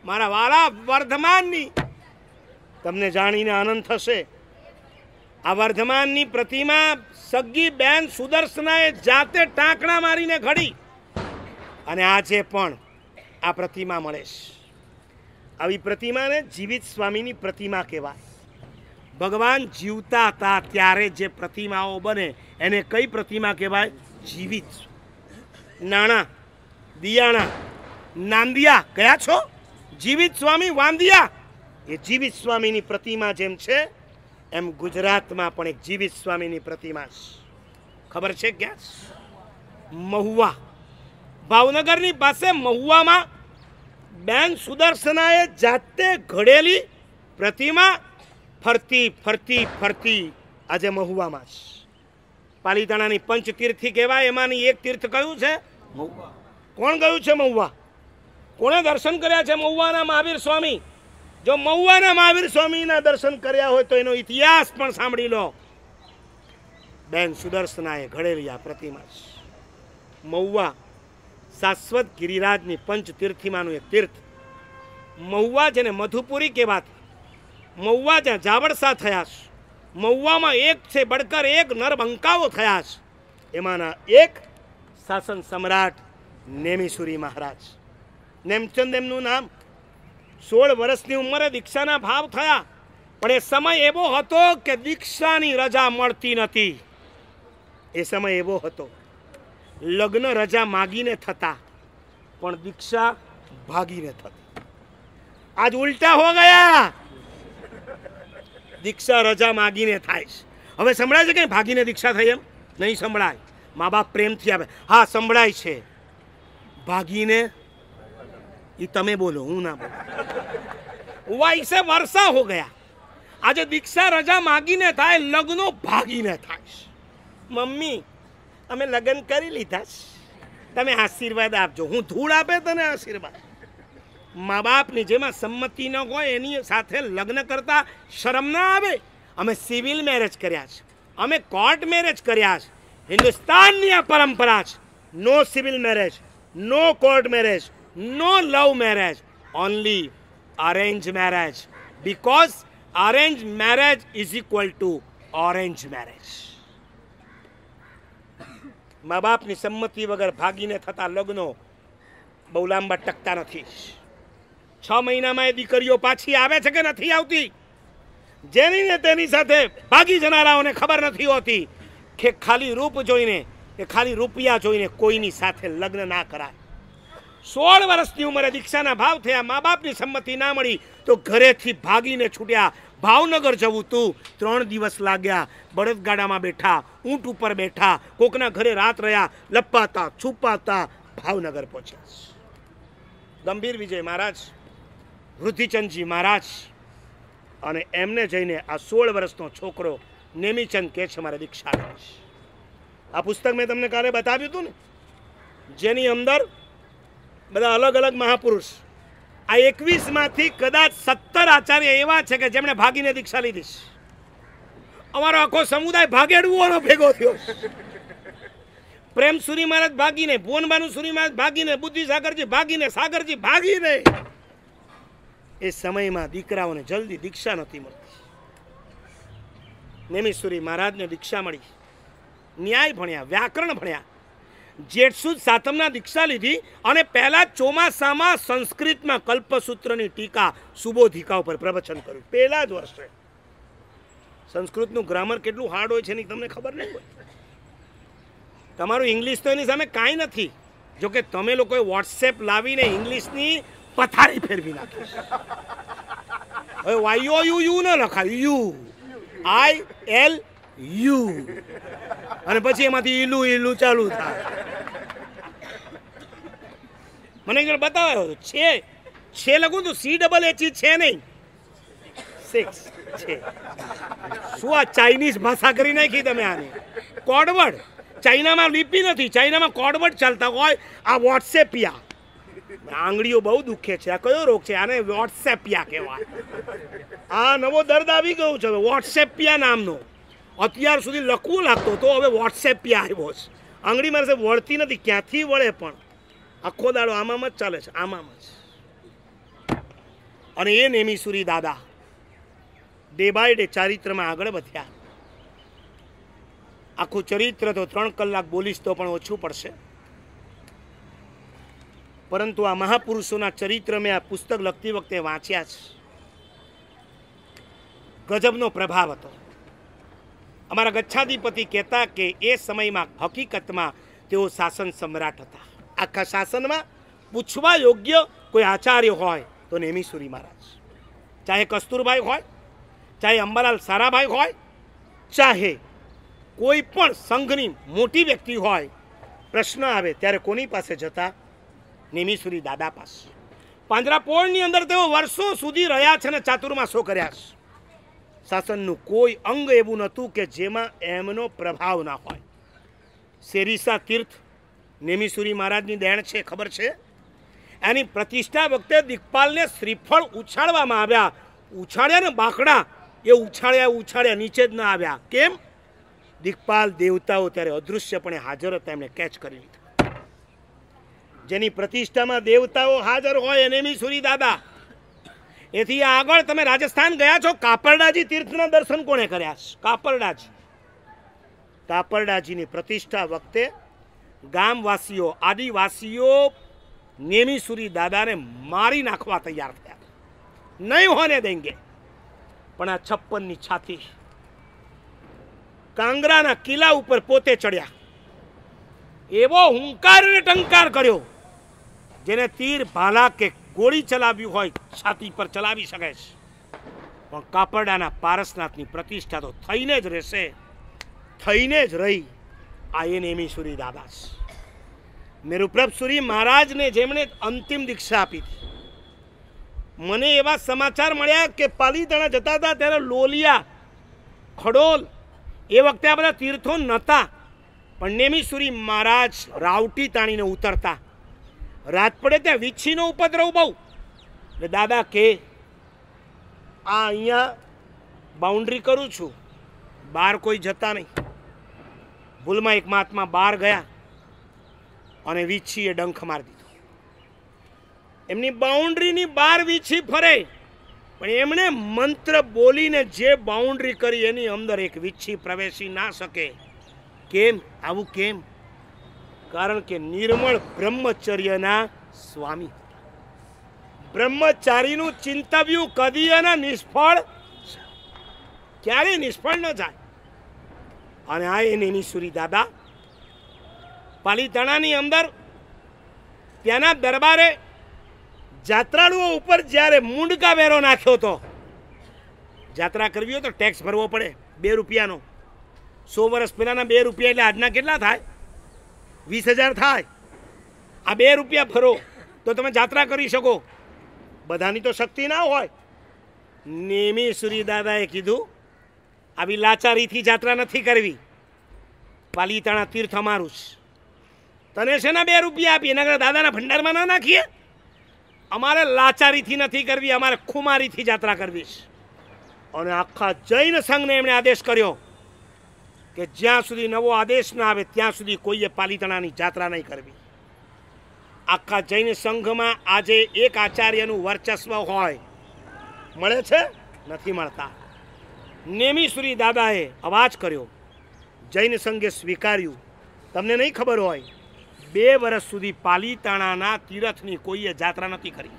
મારા વાલા વર્ધમાનની તમને જાણીને આનંદ થશે. આ વર્ધમાનની પ્રતિમા સગી બેન સુદર્શનાએ જાતે ટાંકણા મારીને ઘડી અને આજે પણ આ પ્રતિમા મળે છે. આવી પ્રતિમાને જીવિત સ્વામીની પ્રતિમા કહેવાય. ભગવાન જીવતા હતા ત્યારે જે પ્રતિમાઓ બને એને કઈ પ્રતિમા કહેવાય? જીવિત. નાણા, દિયાણા, નાંદિયા કયા છો? જીવિત સ્વામી વાંદિયા. એ જીવિત સ્વામીની પ્રતિમા જેમ છે એમ ગુજરાતમાં પણ એક જીવિત સ્વામીની પ્રતિમા છે. ખબર છે ક્યાં? મહુવા, ભાવનગરની પાસે મહુવામાં બેન સુદર્શનાએ જાતે ઘડેલી પ્રતિમા ફરતી ફરતી ફરતી આજે મહુવામાં છે. પાલીતાણાની પંચતીર્થી કહેવાય, એમાંની એક તીર્થ કયું છે? મહુવા. કોણ ગયું છે મહુવા? કોણે દર્શન કર્યા છે મહુવાના મહાવીર સ્વામી? જો મહુવાના મહાવીર સ્વામીના દર્શન કર્યા હોય તો એનો ઇતિહાસ પણ સાંભળી લો. બેન સુદર્શનાએ ઘડેલી આ પ્રતિમા છે. મહુવા શાશ્વત ગિરિરાજની પંચતીર્થીમાંનું એક તીર્થ. મહુવા જેને મધુપુરી કહેવાતી, મહુવા જ્યાં જાવડસા થયા છે, મહુવામાં એક છે બડકર એક નરબંકાઓ થયા છે. એમાંના એક શાસન સમ્રાટ નેમિસુરી મહારાજ. નેમચંદ એમનું નામ. 16 વર્ષની ઉંમરે દીક્ષાના ભાવ થયા, પણ એ સમય એવો હતો કે દીક્ષાની રજા મળતી નથી. એ સમય એવો હતો લગ્ન રજા માગીને થતા પણ દીક્ષા ભાગીને થતી. આજ ઉલટા હો ગયા. દીક્ષા રજા માગીને થાય છે. હવે સંભળાય છે કે ભાગીને દીક્ષા થઈ? એમ નહીં સંભળાય. મા બાપ પ્રેમથી આવે. હા સંભળાય છે. ભાગીને એ તમે બોલો, હું ના બોલું. વાઈસે વર્ષા હો ગયા. આજે દીક્ષા રજા માગીને થાય, લગ્નો ભાગીને થાય. મમ્મી અમે લગ્ન કરી લીધા છે, તમે આશીર્વાદ આપજો. હું ધૂળ આપે તને આશીર્વાદ. મા બાપની જેમાં સંમતિ ન હોય એની સાથે લગ્ન કરતા શરમ ના આવે? અમે સિવિલ મેરેજ કર્યા છે, અમે કોર્ટ મેરેજ કર્યા છે. હિન્દુસ્તાનની આ પરંપરા છે. No civil marriage, no court marriage, no love marriage, only arrange marriage. Because arrange marriage is equal to orange marriage. મા બાપની સંમતિ વગર ભાગીને થતા લગ્નો બહુ લાંબા ટકતા નથી. 6 મહિનામાં એ દીકરીઓ પાછી આવે છે કે નથી આવતી? જેની ને તેની સાથે ભાગી જનારાઓને ખબર નથી હોતી કે ખાલી રૂપ જોઈને કે ખાલી રૂપિયા જોઈને કોઈની સાથે લગ્ન ના કરાય. 16 વર્ષની ઉંમરે દીક્ષાના ભાવ થયા, મા બાપની સંમતિ ના મળી તો ઘરેથી ભાગીને છૂટ્યા. ભાવનગર જવું તું, 3 દિવસ લાગ્યા. બળદગાડામાં બેઠા, ઊંટ ઉપર બેઠા, કોકના ઘરે રાત રહ્યા, લપાતા છુપાતા ભાવનગર પહોંચ્યા. ગંભીર વિજય મહારાજ, વૃદ્ધિચંદજી મહારાજ અને એમને જઈને આ 16 વર્ષનો છોકરો નેમિચંદ કહે છે મારે દીક્ષા લેવી છે. આ પુસ્તક મેં તમને કાલે બતાવ્યું હતું ને, જેની અંદર બધા અલગ અલગ મહાપુરુષ, આ 21માંથી કદાચ 17 આચાર્ય એવા છે કે જેમણે ભાગીને દીક્ષા લીધી છે. અમારો આખો સમુદાય ભાગેડુઓનો ભેગો થયો. પ્રેમસુરી મહારાજ ભાગીને, ભુવનભાનુસુરી મહારાજ ભાગીને, બુદ્ધિસાગરજી ભાગીને, સાગરજી ભાગીને. એ સમયમાં દીકરાઓને જલ્દી દીક્ષા નથી મળતી. નેમિસુરી મહારાજને દીક્ષા મળી. ન્યાય ભણ્યા, વ્યાકરણ ભણ્યા, જેઠ સુદ સાતમના દીક્ષા લીધી અને પહેલા ચોમાસામાં સંસ્કૃતમાં કલ્પસૂત્રની ટીકા સુબોધિકા ઉપર પ્રવચન કર્યું. પહેલા જ વર્ષે. સંસ્કૃતનું ગ્રામર કેટલું હાર્ડ હોય છે એની તમને ખબર નહીં હોય. તમારું ઇંગ્લિશ તો એની સામે કાંઈ નથી. જોકે તમે લોકોએ વોટ્સએપ લાવીને ઇંગ્લિશની પથારી ફેરવી નાખી. હવે વાયુ યુ ન લખાય, UILU, અને પછી એમાંથી ઈલું ચાલુ થાય. મને એક બતાવ્યો છે લખું તો CHH છે નહીં, 6 છે. શું આ ચાઇનીઝ ભાષા કરી નાખી તમે આને? કોડવર્ડ. ચાઇનામાં લિપિ નથી, ચાઇનામાં કોડવર્ડ ચાલતા હોય. આ વોટ્સએપિયા, આંગળીઓ બહુ દુખે છે. આ કયો રોગ છે? આને વોટ્સએપિયા કહેવાય. આ નવો દર્દ આવી ગયું છે વોટ્સએપિયા નામનો. અત્યાર સુધી લખવું લાગતો તો હવે વોટ્સએપિયા આવ્યો છે. આંગળી મારે વળતી નથી, ક્યાંથી વળે પણ આખો દાડો આમાં જ ચાલે છે, આમાં જ. અને એ નેમિસુરી દાદા ડે બાય ડે ચારિત્રમાં આગળ વધ્યા. આખું ચરિત્ર તો 3 કલાક બોલીશ તો પણ ઓછું પડશે, પરંતુ આ મહાપુરુષોના ચરિત્ર મેં આ પુસ્તક લખતી વખતે વાંચ્યા છે. ગજબનો પ્રભાવ હતો. અમારા ગચ્છાધિપતિ કહેતા કે એ સમયમાં હકીકતમાં તેઓ શાસન સમ્રાટ હતા. આખા શાસનમાં પૂછવા યોગ્ય કોઈ આચાર્ય હોય તો નેમિસુરી મહારાજ, ચાહે કસ્તુરભાઈ હોય, ચાહે અંબાલાલ સારાભાઈ હોય, ચાહે કોઈ પણ સંઘની મોટી વ્યક્તિ હોય, પ્રશ્ન આવે ત્યારે કોની પાસે જતા? નેમિસુરી દાદા પાસે. પાંજરાપોળની અંદર તેઓ વર્ષો સુધી રહ્યા છે અને ચાતુર્માસો કર્યા છે. શાસનનું કોઈ અંગ એવું નહોતું કે જેમાં એમનો પ્રભાવ ના હોય. સેરીસા તીર્થ નેમિસુરી મહારાજની દેણ છે, ખબર છે? એની પ્રતિષ્ઠા વખતે દિક્પાલને શ્રીફળ ઉછાળવામાં આવ્યા. ઉછાળ્યા ને બાકડા, એ ઉછાળ્યા નીચે જ ના આવ્યા. કેમ? દિક્પાલ દેવતાઓ ત્યારે અદૃશ્યપણે હાજર હતા, એમણે કેચ કરી લીધા. જેની પ્રતિષ્ઠામાં દેવતાઓ હાજર હોય એને નેમિસુરી દાદા. એથી આગળ તમે રાજસ્થાન ગયા છો, કાપરડાજી તીર્થના દર્શન કોણે કર્યા છે? કાપરડાજી. કાપરડાજીની પ્રતિષ્ઠા વખતે ગામવાસીઓ, આદિવાસીઓ નેમિસુરી દાદાને મારી નાખવા તૈયાર થયા. નહીં હોને દેંગે. પણ આ 56ની છાતી કાંગરાના કિલ્લા ઉપર પોતે ચડ્યા. એવો હુંકાર અને ટંકાર કર્યો જેને તીર, ભાલા કે ગોળી ચલાવ્યું હોય છાતી પર ચલાવી શકે છે. પણ કાપરડાના પારસનાથની પ્રતિષ્ઠા તો થઈને જ રહેશે, થઈને જ રહી. આ એ નેમિસુરી દાદા છે. મેરુપ્રભસુરી મહારાજને જેમણે અંતિમ દીક્ષા આપી હતી, મને એવા સમાચાર મળ્યા કે પાલીતાણા જતા હતા ત્યારે લોલિયા, ખડોલ, એ વખતે આ બધા તીર્થો નહોતા, પણ નેમિસુરી મહારાજ રાવટી તાણીને ઉતરતા. રાત પડે ત્યાં વીછીનો ઉપદ્રવ બહુ. એટલે દાદા કે આ અહીંયા બાઉન્ડ્રી કરું છું, બહાર કોઈ જતા નહીં. ભૂલમાં એક મહાત્મા બહાર ગયા અને વીછીએ ડંખ મારી દીધો. એમની બાઉન્ડ્રીની બહાર વીછી ફરે, પણ એમણે મંત્ર બોલીને જે બાઉન્ડ્રી કરી એની અંદર એક વીછી પ્રવેશી ના શકે. કેમ? આવું કેમ? કારણ કે નિર્મળ બ્રહ્મચર્યના સ્વામી. બ્રહ્મચારીનું ચિંતવ્યું કદી અને નિષ્ફળ, ક્યારેય નિષ્ફળ ન જાય. અને આ એ નેમિસુરી દાદા પાલીતાણાની અંદર ત્યાંના દરબારે જાત્રાળુઓ ઉપર જ્યારે મુંડકા વેરો નાખ્યો તો, જાત્રા કરવી હોય તો ટેક્સ ભરવો પડે 2 રૂપિયાનો. 100 વર્ષ પહેલાના 2 રૂપિયા એટલે આજના કેટલા થાય? 20,000 થાય. આ 2 રૂપિયા ભરો તો તમે જાત્રા કરી શકો. બધાની તો શક્તિ ના હોય. નેમિસુરી દાદાએ કીધું આવી લાચારીથી જાત્રા નથી કરવી. પાલીતાણા તીર્થ અમારું છે. તને છે ને 2 રૂપિયા આપી, એના કરતા દાદાના ભંડારમાં ના નાખીએ. અમારે લાચારીથી નથી કરવી, અમારે ખુમારીથી જાત્રા કરવી છે. અને આખા જૈન સંઘને એમણે આદેશ કર્યો કે જ્યાં સુધી નવો આદેશ ના આવે ત્યાં સુધી કોઈએ પાલીતાણાની જાત્રા નહીં કરવી. આખા જૈન સંઘમાં આજે એક આચાર્યનું વર્ચસ્વ હોય, મળે છે? નથી મળતા. નેમિસુરી દાદાએ અવાજ કર્યો, જૈન સંઘે સ્વીકાર્યું. તમને નહીં ખબર હોય, 2 વર્ષ સુધી પાલીતાણાના તીર્થની કોઈએ જાત્રા નથી કરી.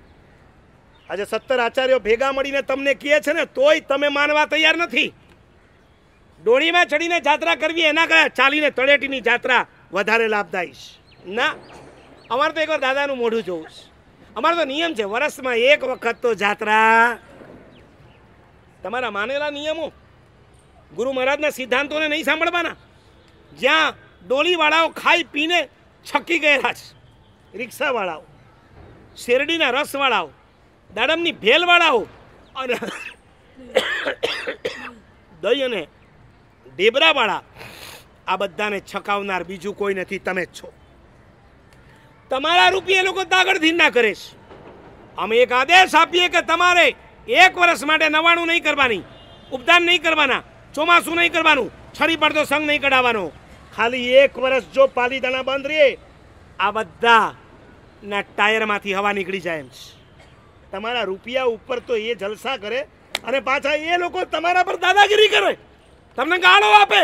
આજે 17 આચાર્યો ભેગા મળીને તમને કહે છે ને, તોય તમે માનવા તૈયાર નથી. ડોળીમાં ચડીને જાત્રા કરવી એના કરતા ચાલીને તળેટીની જાત્રા વધારે લાભદાયી છે. ના, અમારે તો એકવાર દાદાનું મોઢું જોવું છે. અમારો તો નિયમ છે, વર્ષમાં 1 વખત તો જાત્રા. તમારા માનેલા નિયમો, ગુરુ મહારાજના સિદ્ધાંતોને નહીં સાંભળવાના. જ્યાં ડોલીવાળાઓ ખાઈ પીને છકી ગયેલા છે, રિક્ષાવાળાઓ, શેરડીના રસવાળાઓ, દાડમની ભેલવાળાઓ અને દહીં અને ઢેબરાવાળા, આ બધાને છકાવનાર બીજું કોઈ નથી, તમે જ છો. તમારા રૂપિયા લોકો દાગડથી ના કરે છે. અમે એક આદેશ આપીએ કે તમારે 1 વર્ષ માટે 99 નહીં કરવાની, ઉપદાન નહીં કરવાના, ચોમાસું નહીં કરવાનું, છરી પડતો સંગ નહીં કઢાવવાનો. ખાલી 1 વર્ષ જો પાલીતાણા બંધ રહે, આ બધાના ટાયરમાંથી હવા નીકળી જાય એમ છે. તમારા રૂપિયા ઉપર તો એ જલસા કરે અને પાછા એ લોકો તમારા પર દાદાગીરી કરે, તમને ગાળો આપે.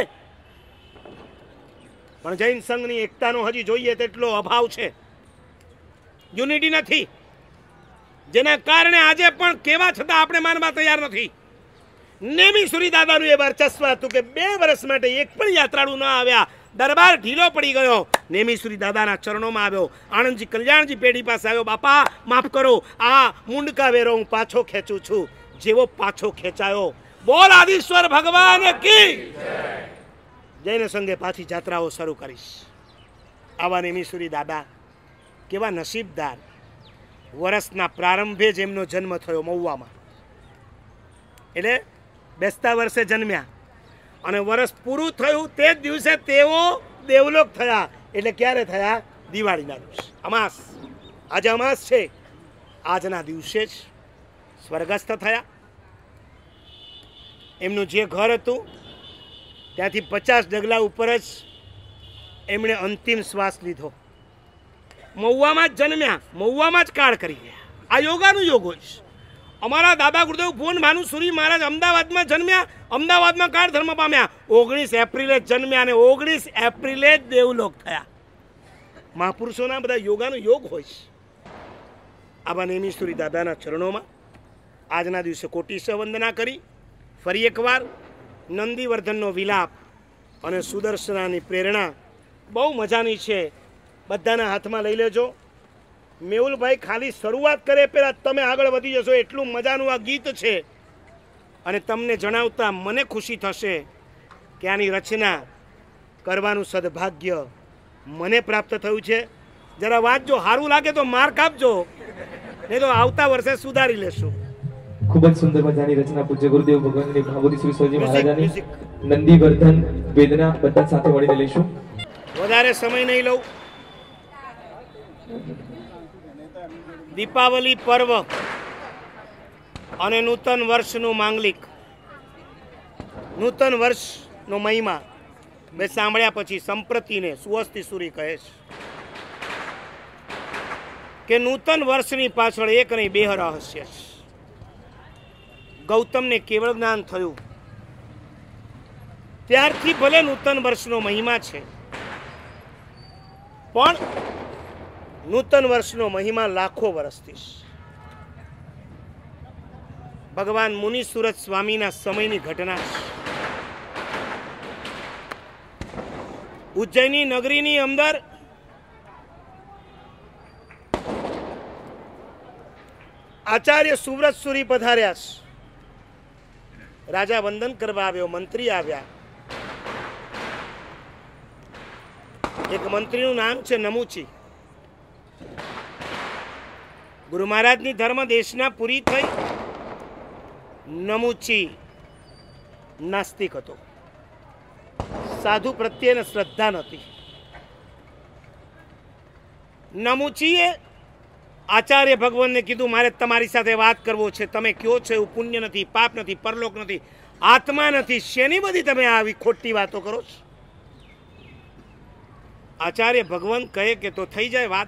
પણ જૈન સંઘની એકતાનો હજી જોઈએ તેટલો અભાવ છે, યુનિટી નથી, જેના કારણે આજે પણ કેવા છતાં આપણે માનવા તૈયાર નથી. નેમિસુરી દાદાનું એ વર્ચસ્વ હતું કે 2 વર્ષ માટે એક પણ યાત્રાળુ ન આવ્યા. દરબાર ઢીલો પડી ગયો. નેમિસુરી દાદાના ચરણોમાં આવ્યો. આણંદજી કલ્યાણજી પેઢી પાસે આવ્યો, બાપા માફ કરો, આ મુંડકા વેરો હું પાછો ખેંચું છું. જેવો પાછો ખેંચાયો, બોલ આદિશ્વર ભગવાન કી. જૈન સંઘે પાછી જાત્રાઓ શરૂ કરીશ. આવા નેમિસુરી દાદા કેવા નસીબદાર. વર્ષના પ્રારંભે જ એમનો જન્મ થયો મહુવામાં, એટલે બેસતા વર્ષે જન્મ્યા અને વર્ષ પૂરું થયું તે જ દિવસે તેઓ દેવલોક થયા. એટલે ક્યારે થયા? દિવાળીના દિવસે, અમાસ. આજે અમાસ છે, આજના દિવસે જ સ્વર્ગસ્થ થયા. એમનું જે ઘર હતું ત્યાંથી 50 ડગલા ઉપર જ એમણે અંતિમ શ્વાસ લીધો. મહુવામાં જ જન્મ્યા, મહુવામાં જ કાળ કરી ગયા. આ યોગાનું યોગો છે. અમારા દાદા ગુરુદેવ ભુવન ભાનુસુરી મહારાજ અમદાવાદમાં જન્મ્યા, અમદાવાદમાં કાળ ધર્મ પામ્યા. 19 એપ્રિલે જન્મ્યા અને 19 એપ્રિલે જ દેવલોક થયા. મહાપુરુષોના બધા યોગાનો યોગ હોય છે. આવા નેમિસુરી દાદાના ચરણોમાં આજના દિવસે કોટીશ વંદના કરી. ફરી એકવાર નંદીવર્ધનનો વિલાપ અને સુદર્શનાની પ્રેરણા બહુ મજાની છે. બધાના હાથમાં લઈ લેજો. મેહુલભાઈ ખાલી શરૂઆત કરે પહેલાં તમે આગળ વધી જશો એટલું મજાનું આ ગીત છે. અને તમને જણાવતા મને ખુશી થશે કે આની રચના કરવાનું સદભાગ્ય મને પ્રાપ્ત થયું છે. જરા વાંચજો, સારું લાગે તો માર્ક આપજો, નહીં તો આવતા વર્ષે સુધારી લેશું. ખૂબ જ સુંદર મજાની રચના પૂજ્ય ગુરુદેવ ભગવાનની ભાગવતી શ્રી સ્વામી મહારાજાની નંદીવર્ધન વેદના બધા સાથે મળીને લઈશું. વધારે સમય નહીં લઉં. દીપાવલી પર્વ અને નૂતન વર્ષનું માંગલિક, નૂતન વર્ષનો મહિમા મેં સાંભળ્યા પછી સંપ્રતિને સુવસ્તી સુરી કહે છે કે નૂતન વર્ષની પાછળ એક નહીં 2 રહસ્ય છે. ગૌતમને કેવળ જ્ઞાન થયું ત્યારથી ભલે નૂતન વર્ષનો મહિમા છે, પણ નૂતન વર્ષનો મહિમા લાખો વર્ષથી છે. ભગવાન મુનિ સુરત સ્વામીના સમયની ઘટના છે. ઉજ્જૈની નગરીની અંદર આચાર્ય સુવ્રત સુરી પધાર્યા છે. રાજા વંદન કરવા આવ્યો, મંત્રી આવ્યા. એક મંત્રીનું નામ છે નમુચી. ગુરુ મહારાજની ધર્મ દેશના પૂરી થઈ. નમુચી નાસ્તિક હતો, સાધુ પ્રત્યેને શ્રદ્ધા નહોતી. નમુચીએ આચાર્ય ભગવાનને કીધું મારે તમારી સાથે વાત કરવો છે. તમે કયો છો એવું પુણ્ય નથી, પાપ નથી, પરલોક નથી, આત્મા નથી, શેની બધી તમે આવી ખોટી વાતો કરો છો? આચાર્ય ભગવાન કહે કે તો થઈ જાય વાત.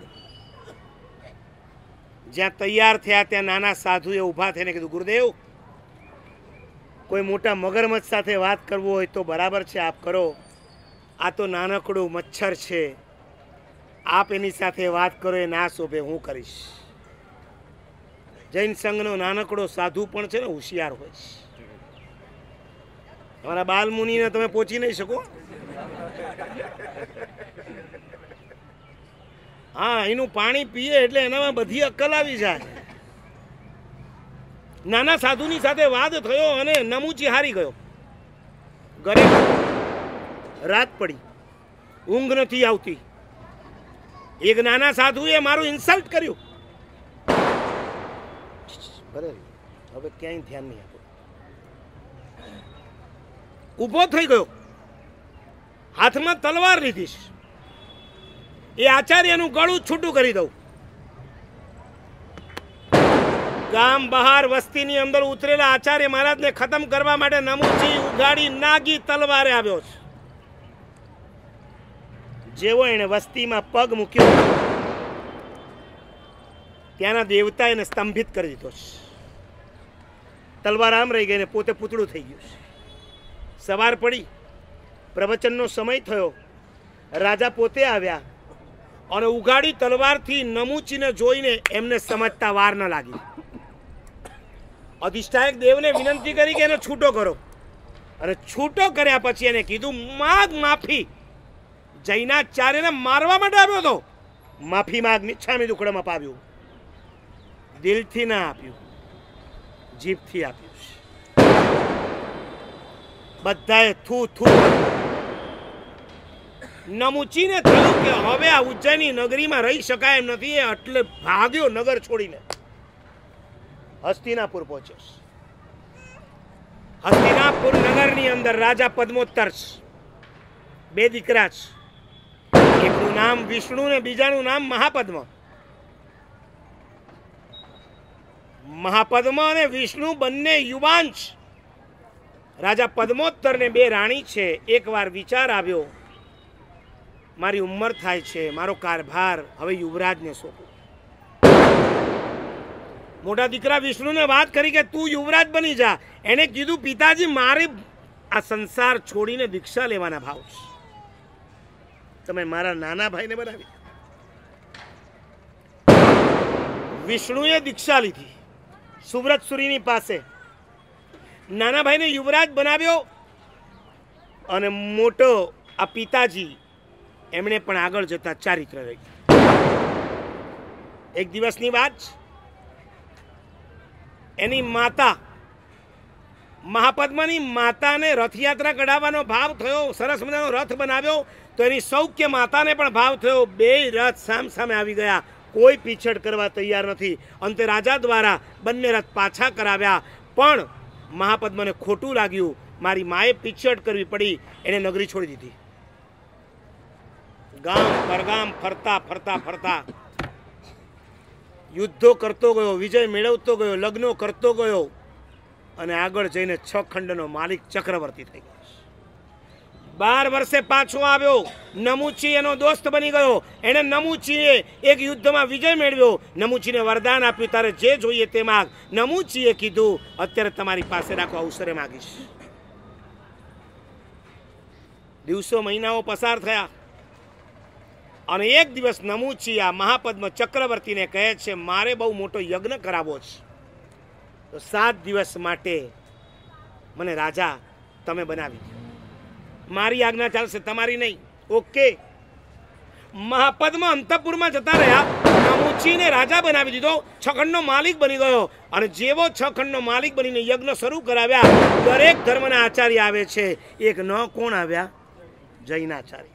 જ્યાં તૈયાર થયા ત્યાં નાના સાધુએ ઊભા થઈને કીધું ગુરુદેવ, કોઈ મોટા મગરમચ્છ સાથે વાત કરવું હોય તો બરાબર છે, આપ કરો. આ તો નાનકડું મચ્છર છે, આપ એની સાથે વાત કરો એ ના શોભે, હું કરીશ. જૈન સંઘનો નાનકડો સાધુ પણ છે ને હોશિયાર હોય છે. તમારા બાલમુનિને તમે પહોંચી નહીં શકો. હા, એનું પાણી પીએ એટલે એનામાં બધી અક્કલ આવી જાય. નાના સાધુની સાથે વાદ થયો અને નમુચી હારી ગયો. ઘરે રાત પડી, ઊંઘ નથી આવતી. એક નાના સાધુએ મારું ઇન્સલ્ટ કર્યું. હવે ક્યાંય ધ્યાન નહીં આપો. ઊભો થઈ ગયો, હાથમાં તલવાર લીધી. એ આચાર્યનું ગળું છૂટું કરી દઉં. ગામ બહાર વસ્તીની અંદર ઉતરેલા આચાર્ય મહારાજને ખતમ કરવા માટે નમુચી ઉગાડી નાગી તલવારે આવ્યો છે. જેવો એને વસ્તીમાં પગ મૂક્યો ત્યાંના દેવતા એને સ્તંભિત કરી દીધો છે. તલવાર આમ રહી ગઈ ને પોતે પૂતળું થઈ ગયું છે. સવાર પડી, પ્રવચનનો સમય થયો, રાજા પોતે આવ્યા અને ઉગાડી તલવારથી નમૂચીને જોઈને એમને સમજતા વાર ન લાગી. અધિષ્ઠાયક દેવને વિનંતી કરી કે એને છૂટો કરો, અને છૂટો કર્યા પછી એને કીધું માગ માફી. જૈનાચાર્યને મારવા માટે આવ્યો હતો, માફી માગ, મિચ્છામી દુક્કડમ અપાવ્યું. દિલથી ના આપ્યું, જીભથી આપ્યું. બધાએ થૂ થૂ. નમૂચીને થયું કે હવે આ ઉજ્જૈની નગરીમાં રહી શકાય એમ નથી, એટલે ભાગ્યો નગર છોડીને હસ્તિનાપુર પહોંચ્યો. હસ્તિનાપુર નગરની અંદર રાજા પદ્મોત્તર છે. બે દીકરા છે, એકનું નામ વિષ્ણુ ને બીજાનું નામ મહાપદ્મ. મહાપદ્મ અને વિષ્ણુ બંને યુવાન છે. રાજા પદ્મોત્તરને બે રાણી છે. એકવાર વિચાર આવ્યો, મારી ઉંમર થાય છે, મારો કારભાર હવે યુવરાજને સોંપું. મોટા દીકરા વિષ્ણુને વાત કરી કે તું યુવરાજ બની જા. એને કીધું પિતાજી મારે આ સંસાર છોડીને દીક્ષા લેવાના ભાવ છે, તમે મારા નાના ભાઈને બનાવી. વિષ્ણુએ દીક્ષા લીધી સુવ્રત સુરીની પાસે. નાના ભાઈને યુવરાજ બનાવ્યો અને મોટો આ પિતાજી એમણે પણ આગળ જતા ચારિત્ર રહી. એક દિવસની વાત, એની માતા મહાપદ્મની માતાને રથયાત્રા કઢાવવાનો ભાવ થયો, સરસ મજાનો રથ બનાવ્યો તો એની સૌખ્ય માતાને પણ ભાવ થયો. બે રથ સામ સામે આવી ગયા, કોઈ પીછડ કરવા તૈયાર નથી. અંતે રાજા દ્વારા બંને રથ પાછા કરાવ્યા, પણ મહાપદ્મને ખોટું લાગ્યું. મારી માએ પીછડ કરવી પડી, એને નગરી છોડી દીધી. ગામ પરગામ ફરતા ફરતા ફરતા યુદ્ધો કરતો ગયો, વિજય મેળવતો ગયો, લગ્નો કરતો ગયો, અને આગળ જઈને 6 ખંડનો માલિક ચક્રવર્તી થઈ ગયો. 12 વર્ષે પાછો આવ્યો. નમૂચી એનો દોસ્ત બની ગયો. એને નમૂચીએ એક યુદ્ધમાં વિજય મેળવ્યો. નમૂચીને વરદાન આપ્યું, તારે જે જોઈએ તે માગ. નમૂચીએ કીધું અત્યારે તમારી પાસે રાખો, અવસરે માગીશ. દિવસો મહિનાઓ પસાર થયા અને એક દિવસ નમૂચી આ મહાપદ્મ ચક્રવર્તીને કહે છે મારે બહુ મોટો યજ્ઞ કરાવવો છે, તો 7 દિવસ માટે મને રાજા તમે બનાવી દો. મારી આજ્ઞા ચાલશે, તમારી નહીં. ઓકે. મહાપદ્મ અંતઃપુરમાં જતા રહ્યા. નમૂચીને રાજા બનાવી દીધો, 6 ખંડનો માલિક બની ગયો. અને જેવો 6 ખંડનો માલિક બનીને યજ્ઞ શરૂ કરાવ્યા. દરેક ધર્મના આચાર્ય આવે છે. એક ન કોણ આવ્યા? જૈનાચાર્ય.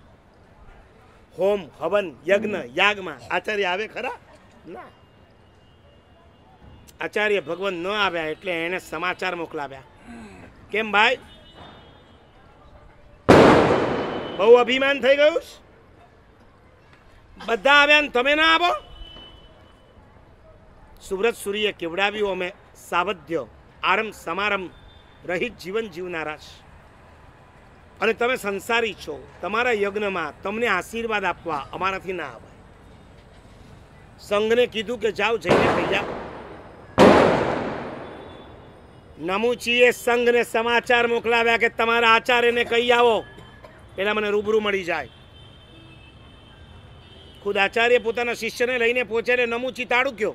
હોમ હવન યજ્ઞ યાગમાં આચાર્ય આવે ખરા? ના. આચાર્ય ભગવાન ન આવ્યા એટલે એને સમાચાર મોકલાવ્યા. કેમ ભાઈ, બહુ અભિમાન થઈ ગયું? બધા આવ્યા ને તમે ના આવો? સુવ્રત સુરીએ કેવડાવ્યું, અમે સાવધ્ય આરંભ સમારંભ રહિત જીવન જીવનારા છે, અને તમે સંસારી છો. તમારા યજ્ઞમાં તમને આશીર્વાદ આપવા અમારાથી ના આવે. સંઘને કીધું કે જાઓ જઈને કહી જાઓ. નમૂચીએ સંઘને સમાચાર મોકલાવ્યા કે તમારા આચાર્યને કહી આવો, પેલા મને રૂબરૂ મળી જાય. ખુદ આચાર્ય પોતાના શિષ્યને લઈને પહોંચે ને નમૂચી તાડુક્યો,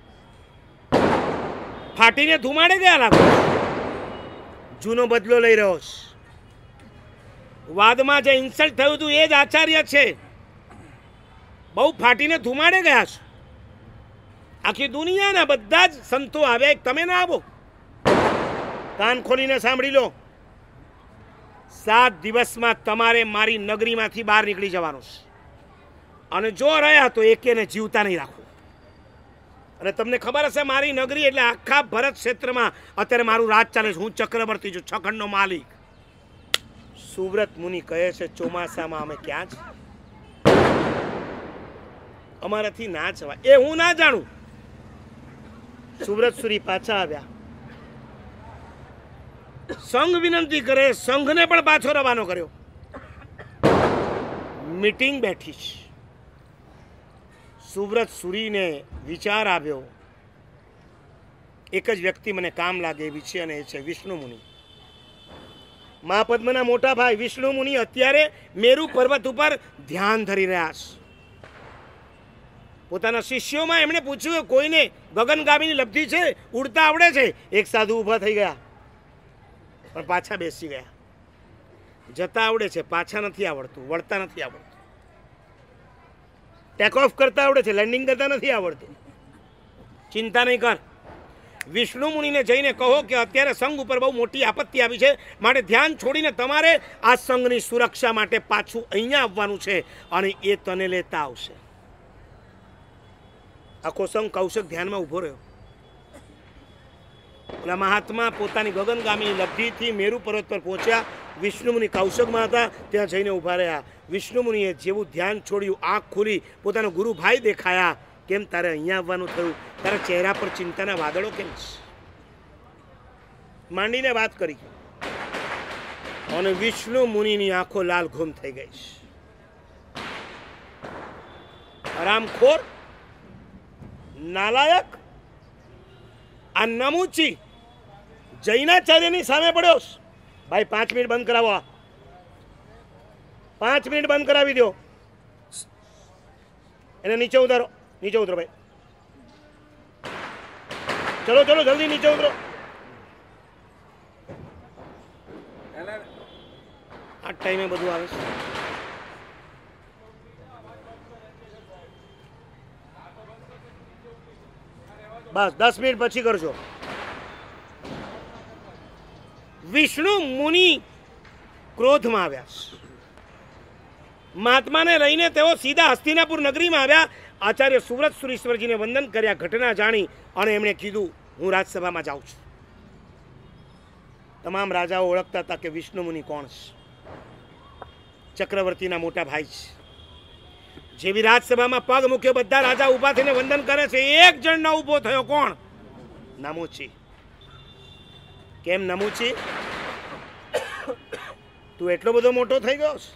ફાટીને ધુમાડે ગયા લાગો. જૂનો બદલો લઈ રહ્યો છે. વાદમાં જે ઇન્સલ્ટ થયું હતું એ જ આચાર્ય છે. બહુ ફાટીને ધુમાડે ગયા છે. આખી દુનિયાના બધા જ સંતો આવ્યા, તમે ના આવો. કાન ખોલીને સાંભળી લો, 7 દિવસમાં તમારે મારી નગરીમાંથી બહાર નીકળી જવાનું છે, અને જો રહ્યા તો એકેને જીવતા નહીં રાખો. અને તમને ખબર હશે મારી નગરી એટલે આખા ભરત ક્ષેત્રમાં અત્યારે મારું રાજ ચાલે છે. હું ચક્રવર્તી છું, 6 ખંડનો માલિક. સુવ્રત મુનિ કહે છે ચોમાસામાં અમે ક્યાં છે? અમારાથી ના જવાય. એ હું ના જાણું. સુવ્રત સુરી પાછા આવ્યા. સંઘ વિનંતી કરે, સંઘને પણ પાછો રવાનો કર્યો. મીટિંગ બેઠી છે. સુવ્રત સુરીને વિચાર આવ્યો, એક જ વ્યક્તિ મને કામ લાગે એવી છે, અને એ છે વિષ્ણુ મુનિ. મહાપદ્મના મોટા ભાઈ વિષ્ણુ મુનિ અત્યારે મેરુ પર્વત ઉપર ધ્યાન ધરી રહ્યા છે. પોતાના શિષ્યોમાં એમણે પૂછ્યું, કોઈને ગગનગામીની લબ્ધિ છે, ઉડતા આવડે છે? એક સાધુ ઊભા થઈ ગયા, પણ પાછા બેસી ગયા. જતા આવડે છે, પાછા નથી આવડતું, વળતા નથી આવડતું. ટેક ઓફ કરતા આવડે છે, લેન્ડિંગ કરતા નથી આવડતું. ચિંતા નહીં કર, વિષ્ણુ મુનિને જઈને કહો કે અત્યારે સંઘ ઉપર બહુ મોટી આપત્તિ આવી છે, માટે ધ્યાન છોડીને તમારે આ સંઘની સુરક્ષા માટે પાછું અહીંયા આવવાનું છે, અને એ તને લેતા આવશે. આખો સંઘ કૌશક ધ્યાનમાં ઊભો રહ્યો. ઓલા મહાત્મા પોતાની ગગનગામીની લબ્ધિથી મેરુ પર્વત પર પહોંચ્યા. વિષ્ણુ મુનિ કૌશકમાં હતા, ત્યાં જઈને ઊભા રહ્યા. વિષ્ણુ મુનિએ જેવું ધ્યાન છોડ્યું, આંખ ખુલી, પોતાનો ગુરુભાઈ દેખાયા. કેમ તારે અહીંયા આવવાનું થયું? તારા ચહેરા પર ચિંતાના વાદળો કેમ છે? માંડીને વાત કરી, અને વિષ્ણુ મુનિની આંખો લાલ ઘૂમ થઈ ગઈ છે. હરામખોર, નાલાયક, આ નમૂચી જૈનાચાર્યની સામે પડ્યો. ભાઈ 5 મિનિટ બંધ કરાવો, 5 મિનિટ બંધ કરાવી દો. એને નીચે ઉતારો, નીચે ઉતરો ભાઈ. ચલો ચલો જલ્દી નીચે ઉતરો. આ ટાઈમે બધું આવે છે. બસ 10 મિનિટ પછી કરજો. વિષ્ણુ મુનિ ક્રોધમાં આવ્યા. મહાત્માને લઈને તેઓ સીધા હસ્તિનાપુર નગરીમાં આવ્યા. આચાર્ય સુવ્રત સુરીશ્વરજીને વંદન કર્યા, ઘટના જાણી, અને એમણે કીધું, હું રાજસભામાં જાઉં છું. તમામ રાજાઓ ઓળખતા હતા કે વિષ્ણુ મુનિ કોણ છે. ચક્રવર્તીના મોટા ભાઈ છે. જેવી રાજસભામાં પગ મૂક્યો, બધા રાજા ઊભા થઈને વંદન કરે છે. એક જણ ન ઊભો થયો. કોણ? નમૂચી. કેમ નમૂચી? તું એટલો બધો મોટો થઈ ગયો છે?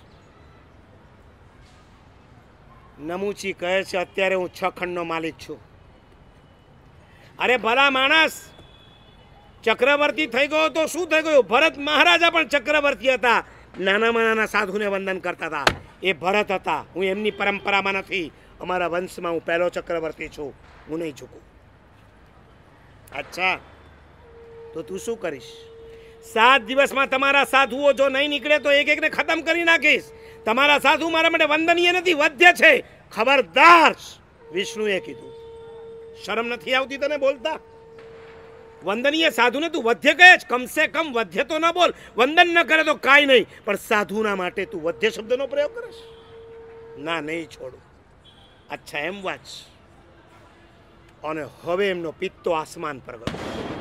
નમૂચી કહે છે, અત્યારે હું 6 ખંડનો માલિક છું. અરે ભલા માણસ, ચક્રવર્તી થઈ ગયો તો શું થઈ ગયું? ભરત મહારાજા પણ ચક્રવર્તી હતા. નાનામાં નાના સાધુને વંદન કરતા હતા. એ ભરત હતા. હું એમની પરંપરામાં નથી. અમારા વંશમાં હું પહેલો ચક્રવર્તી છું. હું નહીં ઝૂકું. અચ્છા, તો તું શું કરીશ? 7 દિવસમાં તમારા સાધુઓ જો નહીં નીકળે તો એક એકને ખતમ કરી નાખીશ. તમારા સાધુ મારા માટે વંદનીય નથી, વધ્ય છે. ખબરદાર, વિષ્ણુએ કીધું. શરમ નથી આવતી તને બોલતા? વંદનીય સાધુને તું વધ્ય કહે છે? કમસે કમ વધ્ય તો ન બોલ. વંદન ન કરે તો કાંઈ નહીં, પણ સાધુના માટે તું વધ્ય શબ્દનો પ્રયોગ કરે છે? ના, નહીં છોડું. અચ્છા, એમ વાત. અને હવે એમનો પિત્તો આસમાન પર ગયો.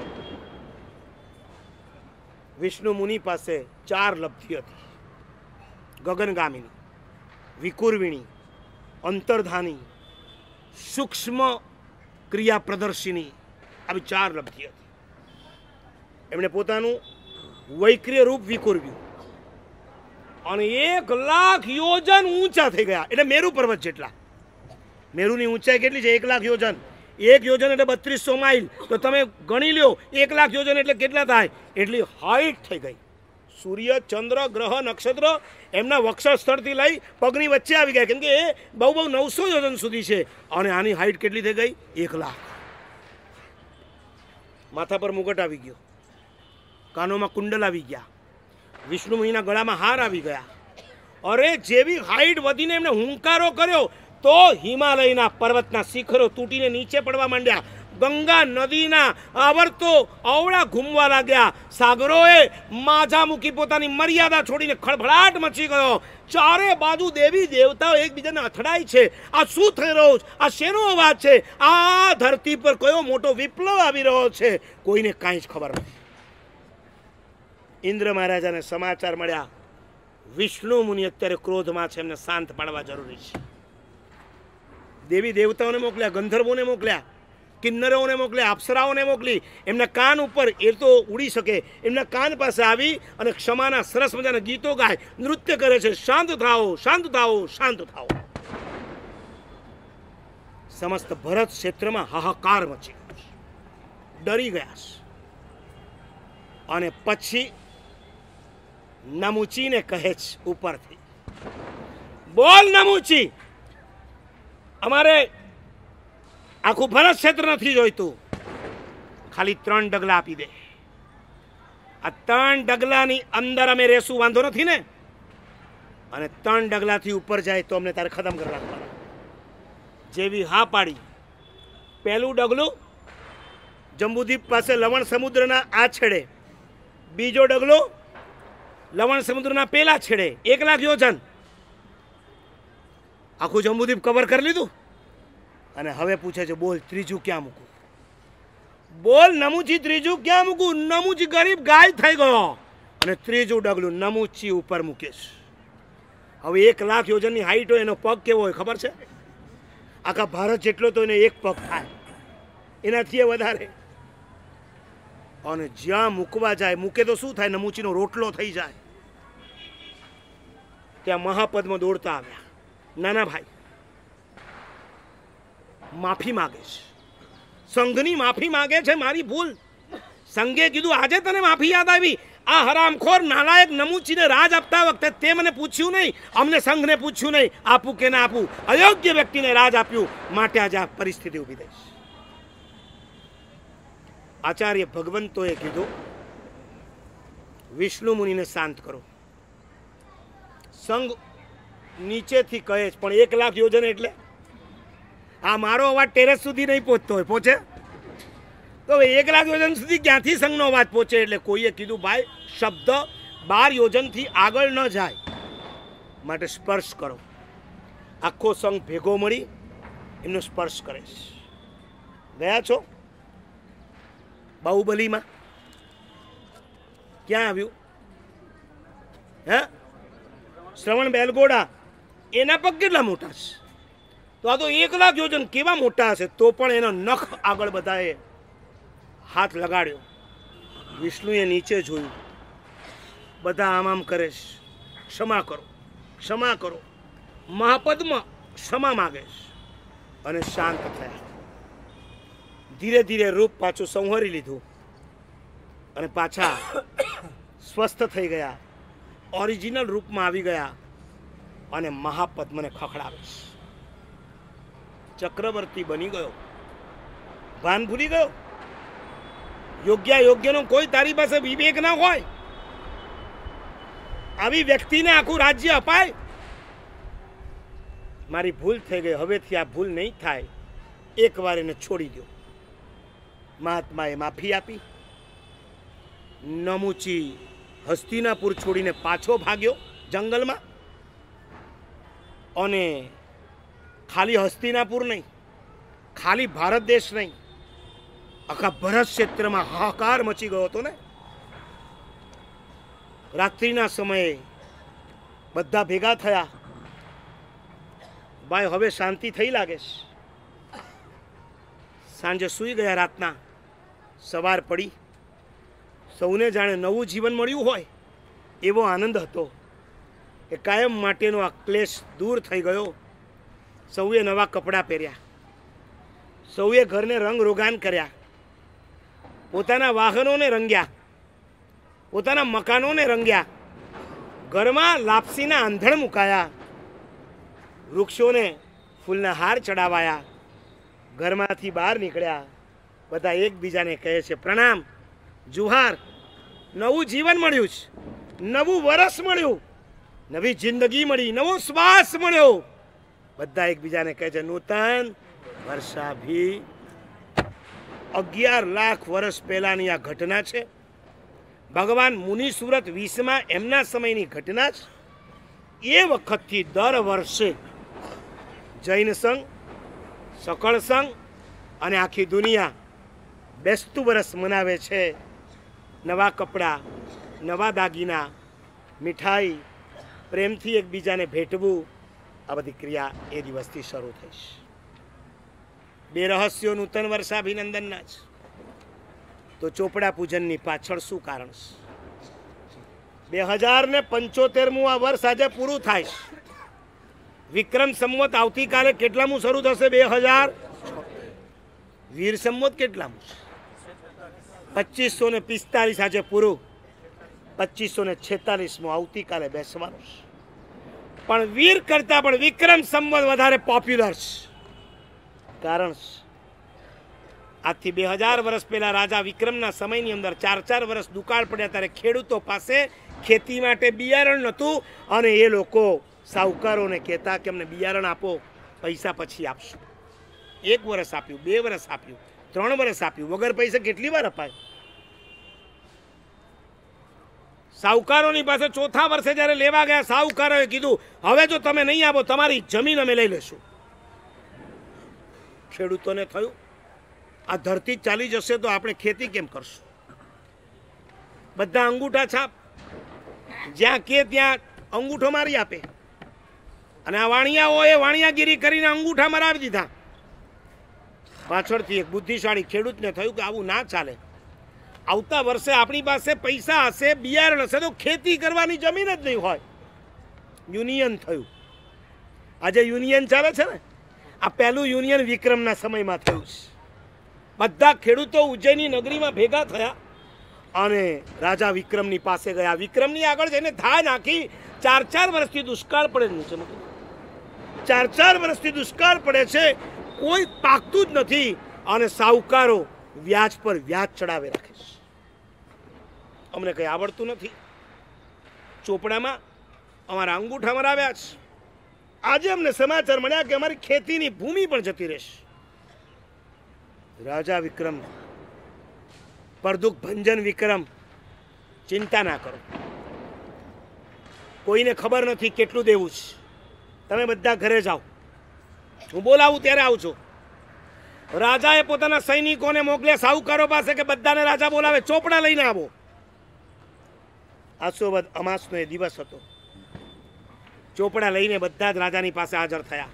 વિષ્ણુ મુનિ પાસે 4 લબ્ધિ હતી: ગગનગામિની, વિકુર્વિણી, અંતર્ધાની, સૂક્ષ્મ ક્રિયા પ્રદર્શિની. આવી 4 લબ્ધિ હતી. એમણે પોતાનું વૈક્રિય રૂપ વિકુર્વ્યું, અને 1 લાખ યોજન ઊંચા થઈ ગયા. એટલે મેરુ પર્વત જેટલા. મેરુની ઊંચાઈ કેટલી છે? 1 લાખ યોજન. 1 યોજન એટલે 3200 માઇલ. તો તમે ગણી લ્યો, 1 લાખ યોજન એટલે કેટલા થાય? એટલી હાઈટ થઈ ગઈ. સૂર્ય, ચંદ્ર, ગ્રહ, નક્ષત્ર એમના વક્ષસ્થળથી લઈ પગની વચ્ચે આવી ગયા, કેમ કે એ બહુ 900 યોજન સુધી છે. અને આની હાઈટ કેટલી થઈ ગઈ? 1 લાખ. માથા પર મુગટ આવી ગયો, કાનોમાં કુંડલ આવી ગયા, વિષ્ણુ મુનિના ગળામાં હાર આવી ગયા. અરે જેવી હાઈટ વધીને એમને હુંકારો કર્યો તો હિમાલયના પર્વતના શિખરો તૂટીને નીચે પડવા માંડ્યા. ગંગા નદીના આવર્તો અવળા ઘૂમવા લાગ્યા. સાગરોએ માજા મૂકી પોતાની મર્યાદા છોડીને ખળભળાટ મચી ગયો. ચારે બાજુ દેવી દેવતાઓ એકબીજાને અથડાય છે. આ શું થઈ રહ્યું છે? આ શેનો અવાજ છે? આ ધરતી પર કયો મોટો વિપ્લવ આવી રહ્યો છે? કોઈને કાંઈ જ ખબર નથી. ઇન્દ્ર મહારાજાને સમાચાર મળ્યા, વિષ્ણુ મુનિ અત્યારે ક્રોધમાં છે, એમને શાંત પાડવા જરૂરી છે. દેવી દેવતાઓને મોકલ્યા, ગંધર્વોને મોકલ્યા, કિન્નરોને મોકલ્યા, અપ્સરાઓને મોકલી. એમના કાન ઉપર, એ તો ઉડી શકે, એમના કાન પાસે આવી અને ક્ષમાના સરસ મજાના ગીતો ગાય, નૃત્ય કરે છે. શાંત થાઓ, શાંત થાઓ, શાંત થાઓ. સમસ્ત ભરત ક્ષેત્રમાં હાહાકાર મચી ગયો છે. ડરી ગયા છે. અને પછી નમુચીને કહે છે ઉપરથી, બોલ નમુચી, અમારે આખું ભરત ક્ષેત્ર નથી જોઈતું, ખાલી 3 ડગલા આપી દે. આ 3 ડગલાની અંદર અમે રહેશું, વાંધો નથી ને? અને 3 ડગલાથી ઉપર જાય તો અમને તારે ખતમ કરી નાખવાના. જેવી હા પાડી, પહેલું ડગલું જંબુદ્વીપ પાસે લવણ સમુદ્રના આ છેડે, બીજો ડગલો લવણ સમુદ્રના પેલા છેડે, 1 લાખ યોજન. આખું જંબુદ્વીપ કવર કરી લીધું. અને હવે પૂછે છે, બોલ ત્રીજું ક્યાં મૂકું? બોલ નમુચી, ત્રીજું ક્યાં મૂકું? નમુચી ગરીબ ગાય થઈ ગયો અને ત્રીજું ડગલું નમુચી ઉપર મૂકીશ. હવે 1 લાખ યોજનની હાઈટ હોય, એનો પગ કેવો હોય ખબર છે? આખા ભારત જેટલો તો એને 1 પગ થાય, એનાથી વધારે. અને જ્યાં મૂકવા જાય, મૂકે તો શું થાય? નમુચીનો રોટલો થઈ જાય. ત્યાં મહાપદ્મ દોડતા આવ્યા. નાના ભાઈ, માફી માગે છે, સંઘની માફી માગે છે, મારી ભૂલ. સંઘે કીધું, આજે તને માફી યાદ આવી? આ હરામખોર નાલાયક નમુચીને રાજ આપતા વખતે તે મને પૂછ્યું નહીં, અમને સંઘને પૂછ્યું નહીં, આપું કે ના આપું. અયોગ્ય વ્યક્તિને રાજ આપ્યું, માટે આજે આ પરિસ્થિતિ ઊભી થઈ. આચાર્ય ભગવંતોએ કીધું, વિષ્ણુ મુનિને શાંત કરો. સંઘ નીચેથી કહે છે, પણ 1 લાખ યોજન એટલે આ મારો અવાજ ટેરેસ સુધી નહીં પહોંચતો હોય, પહોંચે તો 1 લાખ યોજન સુધી ક્યાંથી સંઘનો અવાજ પહોંચે? એટલે કોઈએ કીધું, ભાઈ શબ્દ 12 યોજનથી આગળ ન જાય, માટે સ્પર્શ કરો. આખો સંઘ ભેગો મળી એમનો સ્પર્શ કરે છે. ગયા છો બાહુબલીમાં? ક્યાં આવ્યું? હે, શ્રવણ બેલગોડા, એના પગ કેટલા મોટા છે? તો આ તો 1 લાખ યોજન કેવા મોટા હશે? તો પણ એનો નખ આગળ બધાએ હાથ લગાડ્યો. વિષ્ણુએ નીચે જોયું, બધા આમ કરે છે, ક્ષમા કરો, ક્ષમા કરો. મહાપદ્મ ક્ષમા માગે છે અને શાંત થયા. ધીરે ધીરે રૂપ પાછું સંવરી લીધું અને પાછા સ્વસ્થ થઈ ગયા, ઓરિજિનલ રૂપમાં આવી ગયા અને મહાપદ્મને ખખડાવે છે. ચક્રવર્તી બની ગયો, ભાન ભૂલી ગયો. યોગ્યનો કોઈ તારી પાસે વિવેક ના હોય. આવી વ્યક્તિને આખું રાજ્ય અપાય? મારી ભૂલ થઈ ગઈ, હવેથી આ ભૂલ નહીં થાય, એકવાર એને છોડી દો. મહાત્માએ માફી આપી. નમુચી હસ્તિનાપુર છોડીને પાછો ભાગ્યો જંગલમાં. અને ખાલી હસ્તિનાપુર નહીં, ખાલી ભારત દેશ નહીં, આખા ભરત ક્ષેત્રમાં હાહાકાર મચી ગયો હતો ને. રાત્રિના સમયે બધા ભેગા થયા. ભાઈ હવે શાંતિ થઈ લાગે છે. સાંજે સૂઈ ગયા. રાતના સવાર પડી, સૌને જાણે નવું જીવન મળ્યું હોય એવો આનંદ હતો. એ કાયમ માટેનો આ ક્લેશ દૂર થઈ ગયો. સૌએ નવા કપડાં પહેર્યા, સૌએ ઘરને રંગ રોગાન કર્યા, પોતાના વાહનોને રંગ્યા, પોતાના મકાનોને રંગ્યા, ઘરમાં લાપસીના આંધણ મુકાયા, વૃક્ષોને ફૂલના હાર ચડાવાયા, ઘરમાંથી બહાર નીકળ્યા. બધા એકબીજાને કહે છે, પ્રણામ, જુહાર. નવું જીવન મળ્યું છે, નવું વરસ મળ્યું, નવી જિંદગી મળી, નવો શ્વાસ મળ્યો. બધા એકબીજાને કહે છે, નૂતન વર્ષાભી. 11 લાખ વર્ષ પહેલાની આ ઘટના છે. ભગવાન મુનિ સુરત 20માં એમના સમયની ઘટના છે. એ વખતથી દર વર્ષે જૈન સંઘ, સકળ સંઘ અને આખી દુનિયા બેસતું વરસ મનાવે છે. નવા કપડાં, નવા દાગીના, મીઠાઈ, પ્રેમથી એકબીજાને ભેટવું, આ બધી ક્રિયા એ દિવસથી શરૂ થઈ છે. 2 રહસ્યો નૂતન વર્ષાભિનંદનના છે. તો ચોપડા પૂજનની પાછળ શું કારણ છે? 2075મું આ વર્ષ આજે પૂરું થાય છે. વિક્રમ સંવત આવતીકાલે કેટલામું શરૂ થશે? 2000 વીર સંવત કેટલામું છે? 2545 આજે પૂરું, 2546 આવતીકાલે બેસવાનું છે. પણ વીર કરતા પણ વિક્રમ સંવત વધારે પોપ્યુલર છે. કારણ આજથી 2000 વર્ષ પહેલા રાજા વિક્રમના સમયની અંદર 4 વર્ષ દુકાળ પડ્યા ત્યારે ખેડૂતો પાસે ખેતી માટે બિયારણ નહોતું અને એ લોકો સાહુકારોને કહેતા કે અમને બિયારણ આપો, પૈસા પછી આપશું. 1 વર્ષ આપ્યું, 2 વર્ષ આપ્યું, 3 વર્ષ આપ્યું, વગર પૈસા કેટલી વાર અપાય? સાહુકારોની પાસે ચોથા વર્ષે જ્યારે લેવા ગયા સાહુકારોએ કીધું હવે જો તમે નહીં આપો તમારી જમીન અમે લઈ લેશું. ખેડૂતોને થયું આ ધરતી ચાલી જશે તો આપણે ખેતી કેમ કરશું? બધા અંગૂઠા છાપ, જ્યાં કે ત્યાં અંગૂઠો મારી આપે. અને આ વાણિયાઓએ વાણિયાગીરી કરીને અંગૂઠા મરાવી દીધા. પાછળથી એક બુદ્ધિશાળી ખેડૂતને થયું કે આવું ના ચાલે. આવતા વર્ષે આપણી પાસે પૈસા હશે, બિયારણ હશે તો ખેતી કરવાની જમીન જ નહીં હોય. યુનિયન થયું. આજે યુનિયન ચાલે છે ને, આ પહેલું યુનિયન વિક્રમના સમયમાં થયું છે. બધા ખેડૂતો ઉજ્જૈની નગરીમાં ભેગા થયા અને રાજા વિક્રમની પાસે ગયા. વિક્રમની આગળ જઈને ધા નાખી 4 વર્ષથી દુષ્કાળ પડે છે. 4 વર્ષથી દુષ્કાળ પડે છે, કોઈ પાકતું જ નથી અને સાહુકારો વ્યાજ પર વ્યાજ ચડાવે રાખે છે. અમને કંઈ આવડતું નથી. ચોપડામાં અમારા અંગૂઠા મરાવ્યા છે. આજે અમને સમાચાર મળ્યા કે અમારી ખેતીની ભૂમિ પણ જતી રહેશે. રાજા વિક્રમ, પરદુખ ભંજન વિક્રમ, ચિંતા ના કરો. કોઈને ખબર નથી કેટલું દેવું છે. તમે બધા ઘરે જાઓ, હું બોલાવું ત્યારે આવજો. રાજાએ પોતાના સૈનિકોને મોકલ્યા સાહુકારો પાસે કે બધાને રાજા બોલાવે, ચોપડા લઈને આવો. આસોવદ અમાસનો એ દિવસ હતો. ચોપડા લઈને બધા જ રાજાની પાસે હાજર થયા.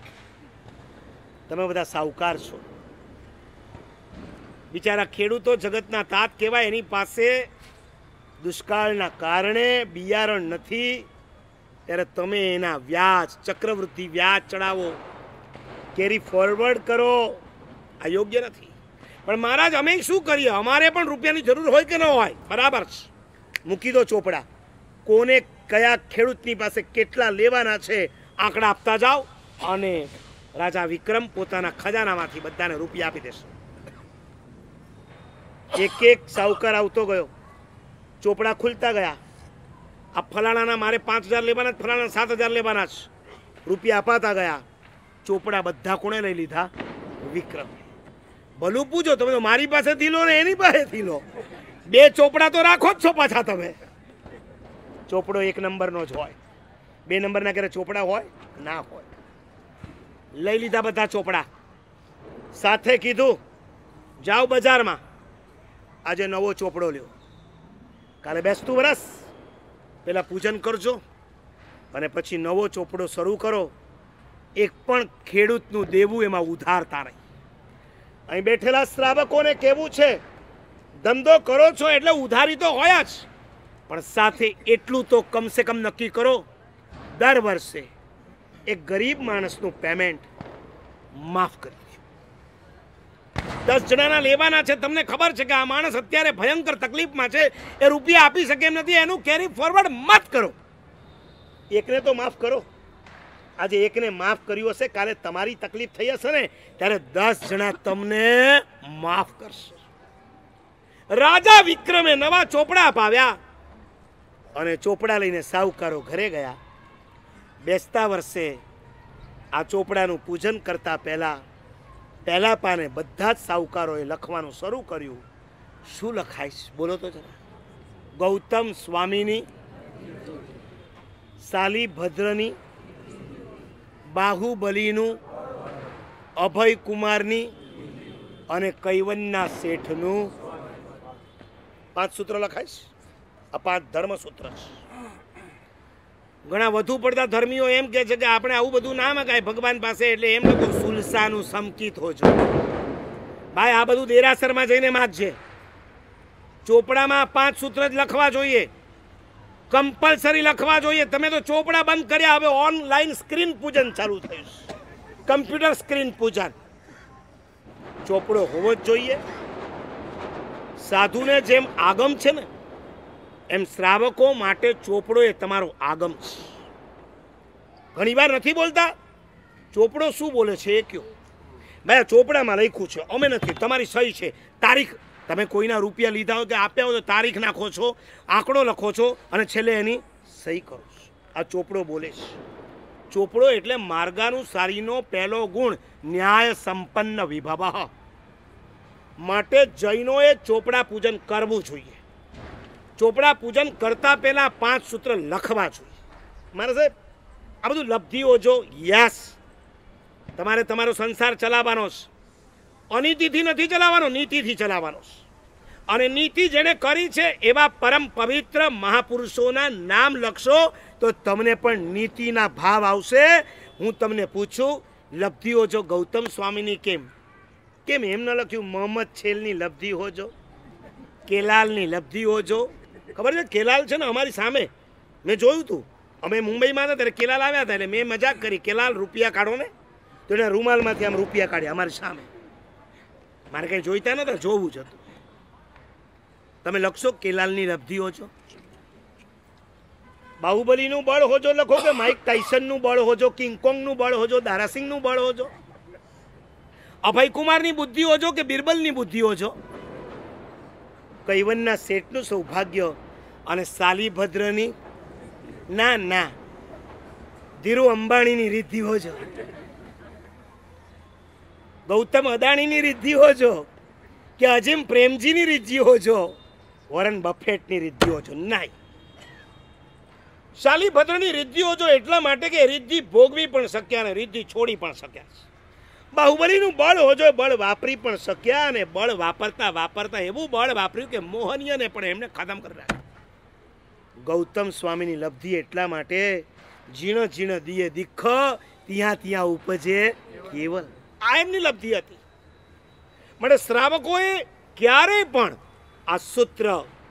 તમે બધા સાહુકાર છો. બિચારા ખેડૂતો જગતના તાત કહેવાય, એની પાસે દુષ્કાળના કારણે બિયારણ નથી, ત્યારે તમે એના વ્યાજ, ચક્રવૃદ્ધિ વ્યાજ ચડાવો, કેરી ફોરવર્ડ કરો. આ યોગ્ય નથી. પણ મહારાજ અમે શું કરીએ? અમારે પણ રૂપિયાની જરૂર હોય કે ન હોય? બરાબર છે, મૂકી દો ચોપડા. કોને કયા ખેડૂતની પાસે કેટલા લેવાના છે આંકડા આપતા જાઓ અને રાજા વિક્રમ પોતાના ખજાનામાંથી બધાને રૂપિયા આપી દેશે. એક એક સાહુકાર આવતો ગયો, ચોપડા ખુલતા ગયા. આ ફલાણાના મારે 5000 લેવાના, ફલાણા 7000 લેવાના છે. રૂપિયા અપાતા ગયા. ચોપડા બધા કોણે લઈ લીધા? વિક્રમ. ભલું પૂછો, તમે તો મારી પાસેથી લો ને એની પાસેથી લો. 2 ચોપડા તો રાખો જ છો પાછા તમે. ચોપડો 1 નંબરનો જ હોય. 2 નંબરના ક્યારે ચોપડા હોય? ના હોય. લઈ લીધા બધા ચોપડા. સાથે કીધું જાઓ બજારમાં, આજે નવો ચોપડો લ્યો, કાલે બેસતું વરસ પેલા પૂજન કરજો અને પછી નવો ચોપડો શરૂ કરો. એક પણ ખેડૂતનું દેવું એમાં ઉધારતા નહીં. અહીં બેઠેલા શ્રાવકોને કેવું છે, ધંધો કરો છો એટલે ઉધારી તો હોય જ, પણ સાથે એટલું તો કમસે કમ નક્કી કરો, દર વર્ષે એક ગરીબ માણસનું પેમેન્ટ માફ કરી દો. 10 જણાના લેવાના છે, તમને ખબર છે કે આ માણસ અત્યારે ભયંકર તકલીફમાં છે, એ રૂપિયા આપી શકે એમ નથી, એનું કેરી ફોરવર્ડ મત કરો. એકને તો માફ કરો. આજે એકને માફ કર્યું હશે, કાલે તમારી તકલીફ થઈ હશે ને ત્યારે 10 જણા તમને માફ કરશે. રાજા વિક્રમે નવા ચોપડા અપાવ્યા અને ચોપડા લઈને સાહુકારો ઘરે ગયા. બેસતા વર્ષે આ ચોપડાનું પૂજન કરતા પહેલા પાને બધા જ સાહુકારોએ લખવાનું શરૂ કર્યું. શું લખાય છે બોલો તો જરા? ગૌતમ સ્વામીની, શાલિભદ્રની, બાહુબલીનું, અભય કુમારની અને કૈવનના શેઠનું 5 સૂત્ર લખાય છે. આ 5 ધર્મસૂત્ર છે. ઘણા વધુ પડતા ધર્મીઓ એમ કહે છે કે આપણે આવું બધું ના મગાય ભગવાન પાસે, એટલે એમ લોકો સુલસાનું સમકિત હોજો. ભાઈ આ બધું દેરાસરમાં જઈને માગજે. ચોપડામાં 5 સૂત્ર જ લખવા જોઈએ, કમ્પલસરી લખવા જોઈએ. તમે તો ચોપડા બંધ કર્યા, હવે ઓનલાઈન સ્ક્રીન પૂજન ચાલુ થયું છે, કમ્પ્યુટર સ્ક્રીન પૂજન. ચોપડો હોવો જ જોઈએ. સાધુને જેમ આગમ છે ને એમ શ્રાવકો માટે ચોપડો એ તમારો આગમ છે. ઘણી વાર નથી બોલતા. ચોપડો શું બોલે છે એ કયો. ભાઈ ચોપડામાં લખ્યું છે, અમે નથી, તમારી સહી છે, તારીખ. તમે કોઈના રૂપિયા લીધા હોય કે આપ્યા હોય તો તારીખ નાખો છો, આંકડો લખો છો અને છેલ્લે એની સહી કરો છો. આ ચોપડો બોલે છે. ચોપડો એટલે માર્ગાનુસારીનો પહેલો ગુણ ન્યાય સંપન્ન વિભવ. માટે જૈનોએ ચોપડા પૂજન કરવું જોઈએ. ચોપડા પૂજન કરતા પહેલા 5 સૂત્ર લખવા જોઈએ. મારા સાહેબ આ બધું લબ્ધિઓ જો યસ તમારે તમારો સંસાર ચલાવવાનો છે. અનીતિથી નથી ચલાવવાનો, નીતિથી ચલાવવાનો છે. અને નીતિ જેણે કરી છે એવા પરમ પવિત્ર મહાપુરુષોના નામ લખશો તો તમને પણ નીતિના ભાવ આવશે. હું તમને પૂછું, લબ્ધિઓ જો ગૌતમ સ્વામીની કેમ એમ ન લખ્યું? મોહમ્મદ છેલની લબ્ધિ હોજો, કેલાલની લબ્ધિ હોજો. ખબર છે કેલાલ છે ને અમારી સામે, મેં જોયું હતું. અમે મુંબઈમાં હતા ત્યારે કેલાલ આવ્યા હતા એટલે મેં મજાક કરી, કેલાલ રૂપિયા કાઢો ને. તો એના રૂમાલમાંથી આમ રૂપિયા કાઢ્યા અમારી સામે. મારે કંઈ જોઈતા નતા, જોવું જ હતું. તમે લખશો કેલાલની લબ્ધિ હોજો. બાહુબલીનું બળ હોજો લખો કે માઇક ટાઇસનનું બળ હોજો, કિંગકોંગનું બળ હોજો, દારાસિંહનું બળ હોજો, અભયકુમારની બુદ્ધિ હોજો કે બિરબલની બુદ્ધિ હોજો, કૈવનના શેઠનું સૌભાગ્ય અને સાલીભદ્રની ના ધીરુ અંબાણીની રિદ્ધિ હોજો, ગૌતમ અદાણીની રિદ્ધિ હોજો કે અજીમ પ્રેમજીની રિદ્ધિ હોજો, વોરન બફેટની રિદ્ધિ હોજો. નહીં, શાલીભદ્રની રિદ્ધિ હોજો એટલા માટે કે રિદ્ધિ ભોગવી પણ શક્યા અને રિદ્ધિ છોડી પણ શક્યા છે. બાહુબલીનું બળ હોજો, બળ વાપરી પણ શક્યા અને બળ વાપરતા એવું બળ વાપર્યું કે મોહનીયને પણ એમને ખતમ કરી નાખ્યા. ગૌતમ સ્વામીની લબ્ધિ એટલા માટે જીણ જીણ દિયે દીખ ત્યાં ઉપજે કેવલ. આ એમની લબ્ધિ હતી. માટે શ્રાવકોએ ક્યારેય પણ આ સૂત્ર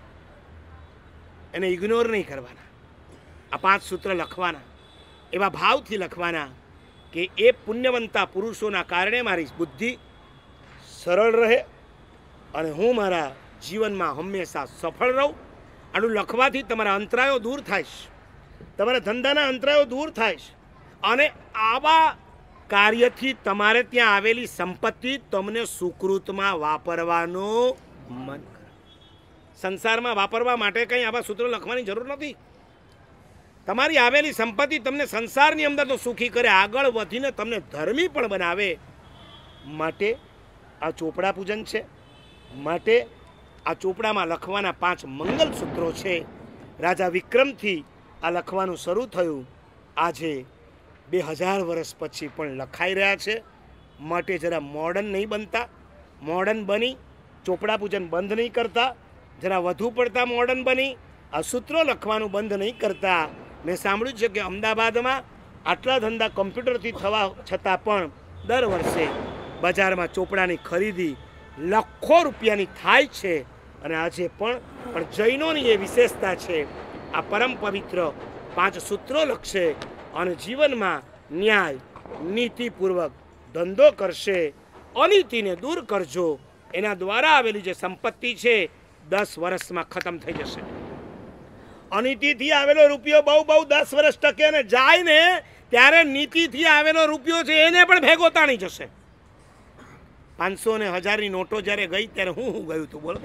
એને ઇગ્નોર નહીં કરવાના. આ 5 સૂત્ર લખવાના, એવા ભાવથી લખવાના કે એ પુણ્યવંતા પુરુષોના કારણે મારી બુદ્ધિ સરળ રહે અને હું મારા જીવનમાં હંમેશા સફળ રહું. આનું લખવાથી તમારા અંતરાયો દૂર થાય છે, તમારા ધંધાના અંતરાયો દૂર થાય છે અને આવા કાર્યથી તમારે ત્યાં આવેલી સંપત્તિ તમને સુકૃતમાં વાપરવાનું મન કરે. સંસારમાં વાપરવા માટે કંઈ આવા સૂત્રો લખવાની જરૂર નથી. તમારી આવેલી સંપત્તિ તમને સંસારની અંદર તો સુખી કરે, આગળ વધીને તમને ધર્મી પણ બનાવે. માટે આ ચોપડા પૂજન છે. માટે આ ચોપડામાં લખવાના 5 મંગલ સૂત્રો છે. રાજા વિક્રમથી આ લખવાનું શરૂ થયું. આજે 2000 વર્ષ પછી પણ લખાઈ રહ્યા છે. માટે જરા મોડર્ન નહીં બનતા. મોડર્ન બની ચોપડા પૂજન બંધ નહીં કરતા. જરા વધુ પડતા મોડર્ન બની આ સૂત્રો લખવાનું બંધ નહીં કરતા. મેં સાંભળ્યું છે કે અમદાવાદમાં આટલા ધંધા કમ્પ્યુટરથી થવા છતાં પણ દર વર્ષે બજારમાં ચોપડાની ખરીદી લાખો રૂપિયાની થાય છે. અને આજે પણ જૈનોની એ વિશેષતા છે. આ પરમ પવિત્ર 5 સૂત્રો લખશે અને જીવનમાં ન્યાય નીતિપૂર્વક ધંધો કરશે. અનીતિને દૂર કરજો. એના દ્વારા આવેલી જે સંપત્તિ છે 10 વર્ષમાં ખતમ થઈ જશે. અનીતિથી આવેલો રૂપિયો બહુ 10 વર્ષ ટકે અને જાય ને ત્યારે નીતિથી આવેલો રૂપિયો છે એને પણ ભેગો તાણી જશે. 500 ને 1000ની નોટો જ્યારે ગઈ ત્યારે હું ગયું હતું બોલો.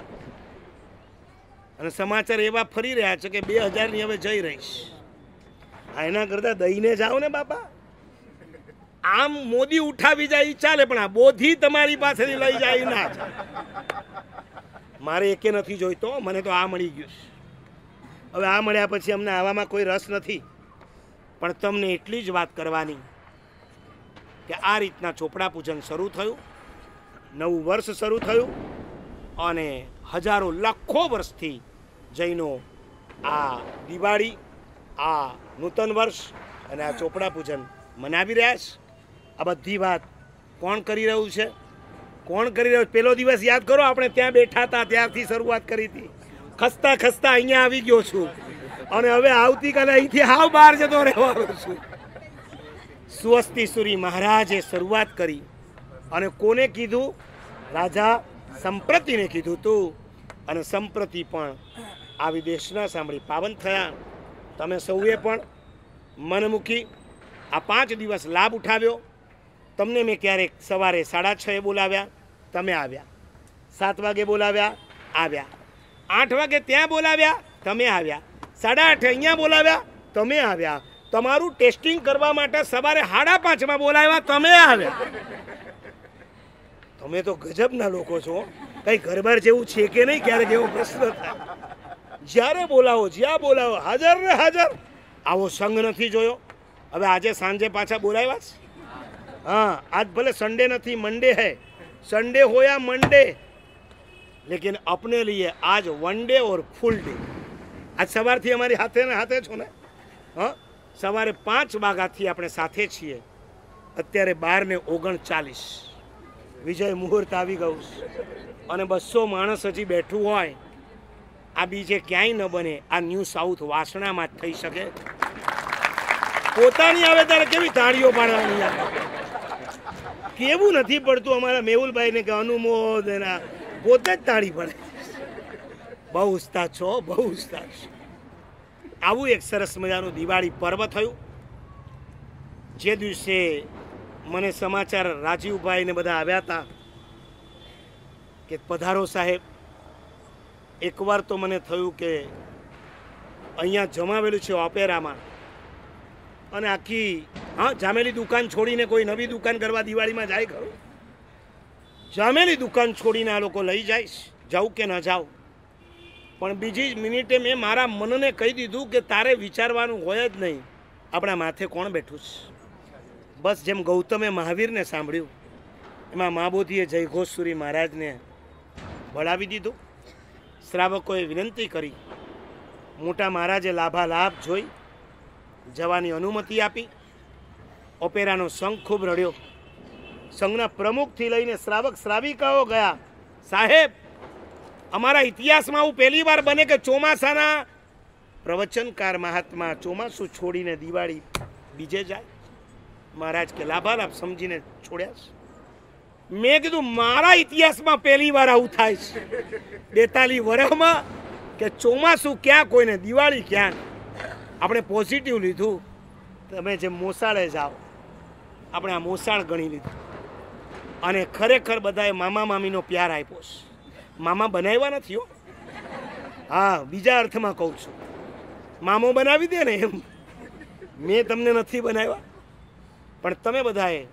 અને સમાચાર એવા ફરી રહ્યા છે કે 2000ની હવે જઈ રહીશ. એના કરતા દઈને જાઓ ને બાપા. આમ મોદી ઉઠાવી જાય ચાલે પણ આ બોધી તમારી પાસેથી લઈ જાય ના ચાલે. મારે એકે નથી જોઈતો, મને તો આ મળી ગયું. હવે આ મળ્યા પછી અમને આવામાં કોઈ રસ નથી. પણ તમને એટલી જ વાત કરવાની કે આ રીતના ચોપડા પૂજન શરૂ થયું, નવું વર્ષ શરૂ થયું અને હજારો લાખો વર્ષથી જૈનો આ દિવાળી, આ નૂતન વર્ષ અને આ ચોપડા પૂજન મનાવી રહ્યા છે. આ બધી વાત કોણ કરી રહ્યું છે? કોણ કરી રહ્યું? પેલો દિવસ યાદ કરો, આપણે ત્યાં બેઠા હતા ત્યારથી શરૂઆત કરી હતી. ખસતા ખસતા અહીંયા આવી ગયો છું અને હવે આવતીકાલે અહીંથી હાવ બહાર જતો રહેવાનો છું. સ્વસ્તિ સુરી મહારાજે શરૂઆત કરી અને કોને કીધું? રાજા સંપ્રતિને કીધું તું, અને સંપ્રતિ પણ આવી દેશના સાંભળી પાવન થયા. તમે સૌએ પણ મન મૂકી આ 5 દિવસ લાભ ઉઠાવ્યો. તમને મેં ક્યારેક સવારે 6:30 બોલાવ્યા, તમે આવ્યા. 7 વાગે બોલાવ્યા, આવ્યા. 8 વાગે ત્યાં બોલાવ્યા, તમે આવ્યા. 8:30 અહીંયા બોલાવ્યા, તમે આવ્યા. તમારું ટેસ્ટિંગ કરવા માટે સવારે 5:30 બોલાવ્યા, તમે આવ્યા. તમે તો ગજબના લોકો છો. કઈ ઘરબાર જેવું છે કે નહીં? ક્યારેક એવો પ્રશ્ન થાય. જ્યારે બોલાવો, જ્યાં બોલાવો, હાજર ને હાજર. આવો સંઘ નથી જોયો. હવે આજે સાંજે પાછા બોલાવ્યા છે. हाँ, आज भले संडे नहीं, मंडे है. संडे हो या मंडे, लेकिन अपने लिए आज वन डे और फुल डे. आज सवारથી અમારી હાથે ને હાથે છો ને. હા, સવારે 5 વાગ્યાથી આપણે સાથે છીએ. અત્યારે 12:39 વિજય મુહૂર્ત આવી ગયું અને 200 માણસ હજી બેઠું હોય. આ બીજે ક્યાંય ન બને. આ ન્યૂ સાઉથ વાસણામાં જ થઈ શકે. પોતાની આવે ત્યારે કેવી તાળીઓ પાડવાની. કેવું નથી પડતું અમારા મેહુલભાઈને કે અનુમોદના પોતે જ તાળી પડે. બહુ ઉસ્તાદ છો, બહુ ઉસ્તાદ છો. આવું એક સરસ મજાનું દિવાળી પર્વ થયું. જે દિવસે મને સમાચાર રાજીવભાઈ ને બધા આવ્યા હતા કે પધારો સાહેબ. એકવાર તો મને થયું કે અહીંયા જમાવેલું છે ઓપેરામાં, અને આખી જામેલી દુકાન છોડીને કોઈ નવી દુકાન કરવા દિવાળીમાં જાય ખરું? જામેલી દુકાન છોડીને આ લોકો લઈ જાય. જાઉં કે ન જાઉં, પણ બીજી મિનિટે મેં મારા મનને કહી દીધું કે તારે વિચારવાનું હોય જ નહીં, આપણા માથે કોણ બેઠું છે. બસ જેમ ગૌતમે મહાવીરને સાંભળ્યું, એમાં મહાબોધિએ જયઘોષસુરી મહારાજને ભળાવી દીધું. શ્રાવકોએ વિનંતી કરી. મોટા મહારાજે લાભાલાભ જોઈ જવાની અનુમતિ આપી. ઓપેરાનો સંઘ ખૂબ રડ્યો. સંઘના પ્રમુખથી લઈને શ્રાવક શ્રાવિકાઓ ગયા. સાહેબ, અમારા ઇતિહાસમાં આવું પહેલી વાર બને કે ચોમાસાના પ્રવચનકાર મહાત્મા ચોમાસું છોડીને દિવાળી બીજે જાય. મહારાજ કે લાભાલાભ સમજીને છોડ્યા છે. મેં કીધું મારા ઇતિહાસમાં પહેલી વાર આવું થાય છે 42 વર્ષમાં કે ચોમાસું ક્યાં કોઈને દિવાળી ક્યાં. આપણે પોઝિટિવ લીધું. તમે જે મોસાળે જાઓ, આપણે આ મોસાળ ગણી લીધું. અને ખરેખર બધાએ મામા મામીનો પ્યાર આપ્યો છે. મામા બનાવ્યા નથી હો. હા, બીજા અર્થમાં કહું છું. મામો બનાવી દે ને એમ. મેં તમને નથી બનાવ્યા, પણ તમે બધાએ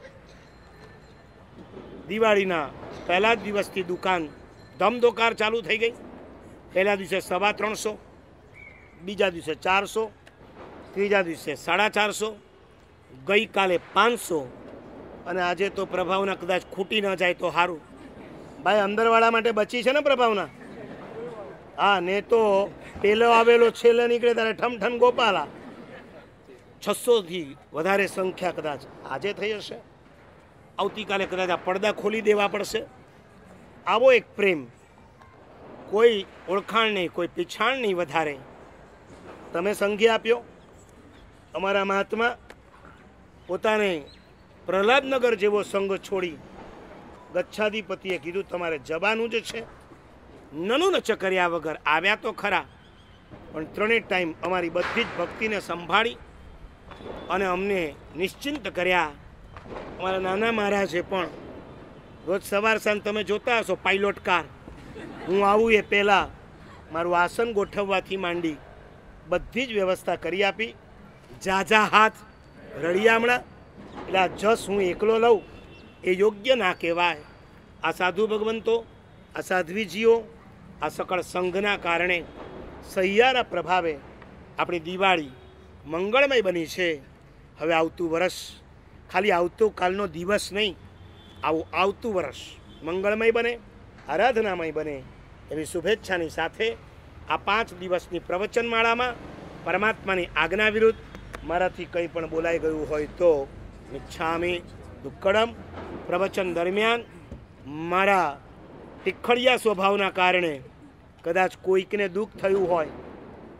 દિવાળીના પહેલા જ દિવસથી દુકાન ધમધોકાર ચાલુ થઈ ગઈ. પહેલા દિવસે 350, બીજા દિવસે 400, ત્રીજા દિવસે 450, ગઈકાલે 500, અને આજે તો પ્રભાવના કદાચ ખૂટી ન જાય તો સારું. ભાઈ અંદરવાળા માટે બચી છે ને પ્રભાવના? હા, ને તો પેલો આવેલો છેલ્લે નીકળે ત્યારે ઠમઠમ ગોપાલા. 600થી વધારે સંખ્યા કદાચ આજે થઈ હશે. આવતીકાલે કદાચ આ પડદા ખોલી દેવા પડશે. આવો એક પ્રેમ, કોઈ ઓળખાણ નહીં, કોઈ પીછાણ નહીં વધારે. તમે સંઘે આપ્યો. અમારા મહાત્મા પોતાને પ્રહલાદનગર જેવો સંઘ છોડી ગચ્છાધિપતિએ કીધું તમારે જવાનું જ છે. નનું નચ કર્યા વગર આવ્યા તો ખરા, પણ 3 ટાઈમ અમારી બધી જ ભક્તિને સંભાળી અને અમને નિશ્ચિંત કર્યા. અમારા નાના મહારાજે પણ રોજ સવાર સાંજ તમે જોતા હશો પાઇલોટ કાર. હું આવું એ પહેલાં મારું આસન ગોઠવવાથી માંડી બધી જ વ્યવસ્થા કરી આપી. ઝાઝા હાથ રળિયામણા, એટલે આ જસ હું એકલો લઉં એ યોગ્ય ના કહેવાય. આ સાધુ ભગવંતો, આ સાધ્વીજીઓ, આ સકળ સંઘના કારણે સહિયારા પ્રભાવે આપણી દિવાળી મંગળમય બની છે. હવે આવતું વર્ષ ખાલી આવતો દિવસ નહીં, આવું આવતું વર્ષ મંગળમય બને, આરાધનામય બને એવી શુભેચ્છાની સાથે આ 5 દિવસની પ્રવચનમાળામાં પરમાત્માની આજ્ઞા વિરુદ્ધ મારાથી કંઈ પણ બોલાઈ ગયું હોય તો મિચ્છામિ દુક્કડમ. પ્રવચન દરમિયાન મારા ટીખળિયા સ્વભાવના કારણે કદાચ કોઈકને દુઃખ થયું હોય,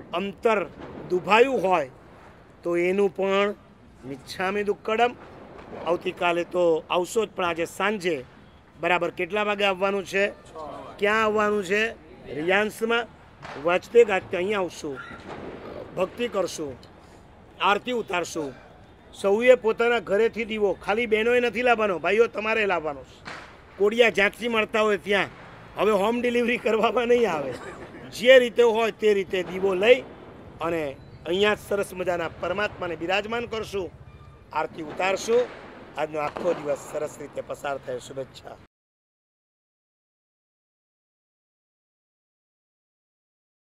અંતર દુભાયું હોય તો એનું પણ મિચ્છામિ દુક્કડમ. આવતીકાલે તો આવશો જ, પણ આજે સાંજે બરાબર કેટલા વાગે આવવાનું છે, ક્યાં આવવાનું છે? રિયાન્સમાં વાંચતે ગાજતે અહીંયા આવશું, ભક્તિ કરશું, આરતી ઉતારશું. સૌએ પોતાના ઘરેથી દીવો, ખાલી બહેનોએ નથી લાવવાનો, ભાઈઓ તમારે લાવવાનો. કોડિયા જ્યાંથી મળતા હોય ત્યાં હવે હોમ ડિલિવરી કરવામાં નહીં આવે. જે રીતે હોય તે રીતે દીવો લઈ અને અહીંયા સરસ મજાના પરમાત્માને બિરાજમાન કરશું, આરતી ઉતારશું. આજનો આખો દિવસ સરસ રીતે પસાર થાય. શુભેચ્છા.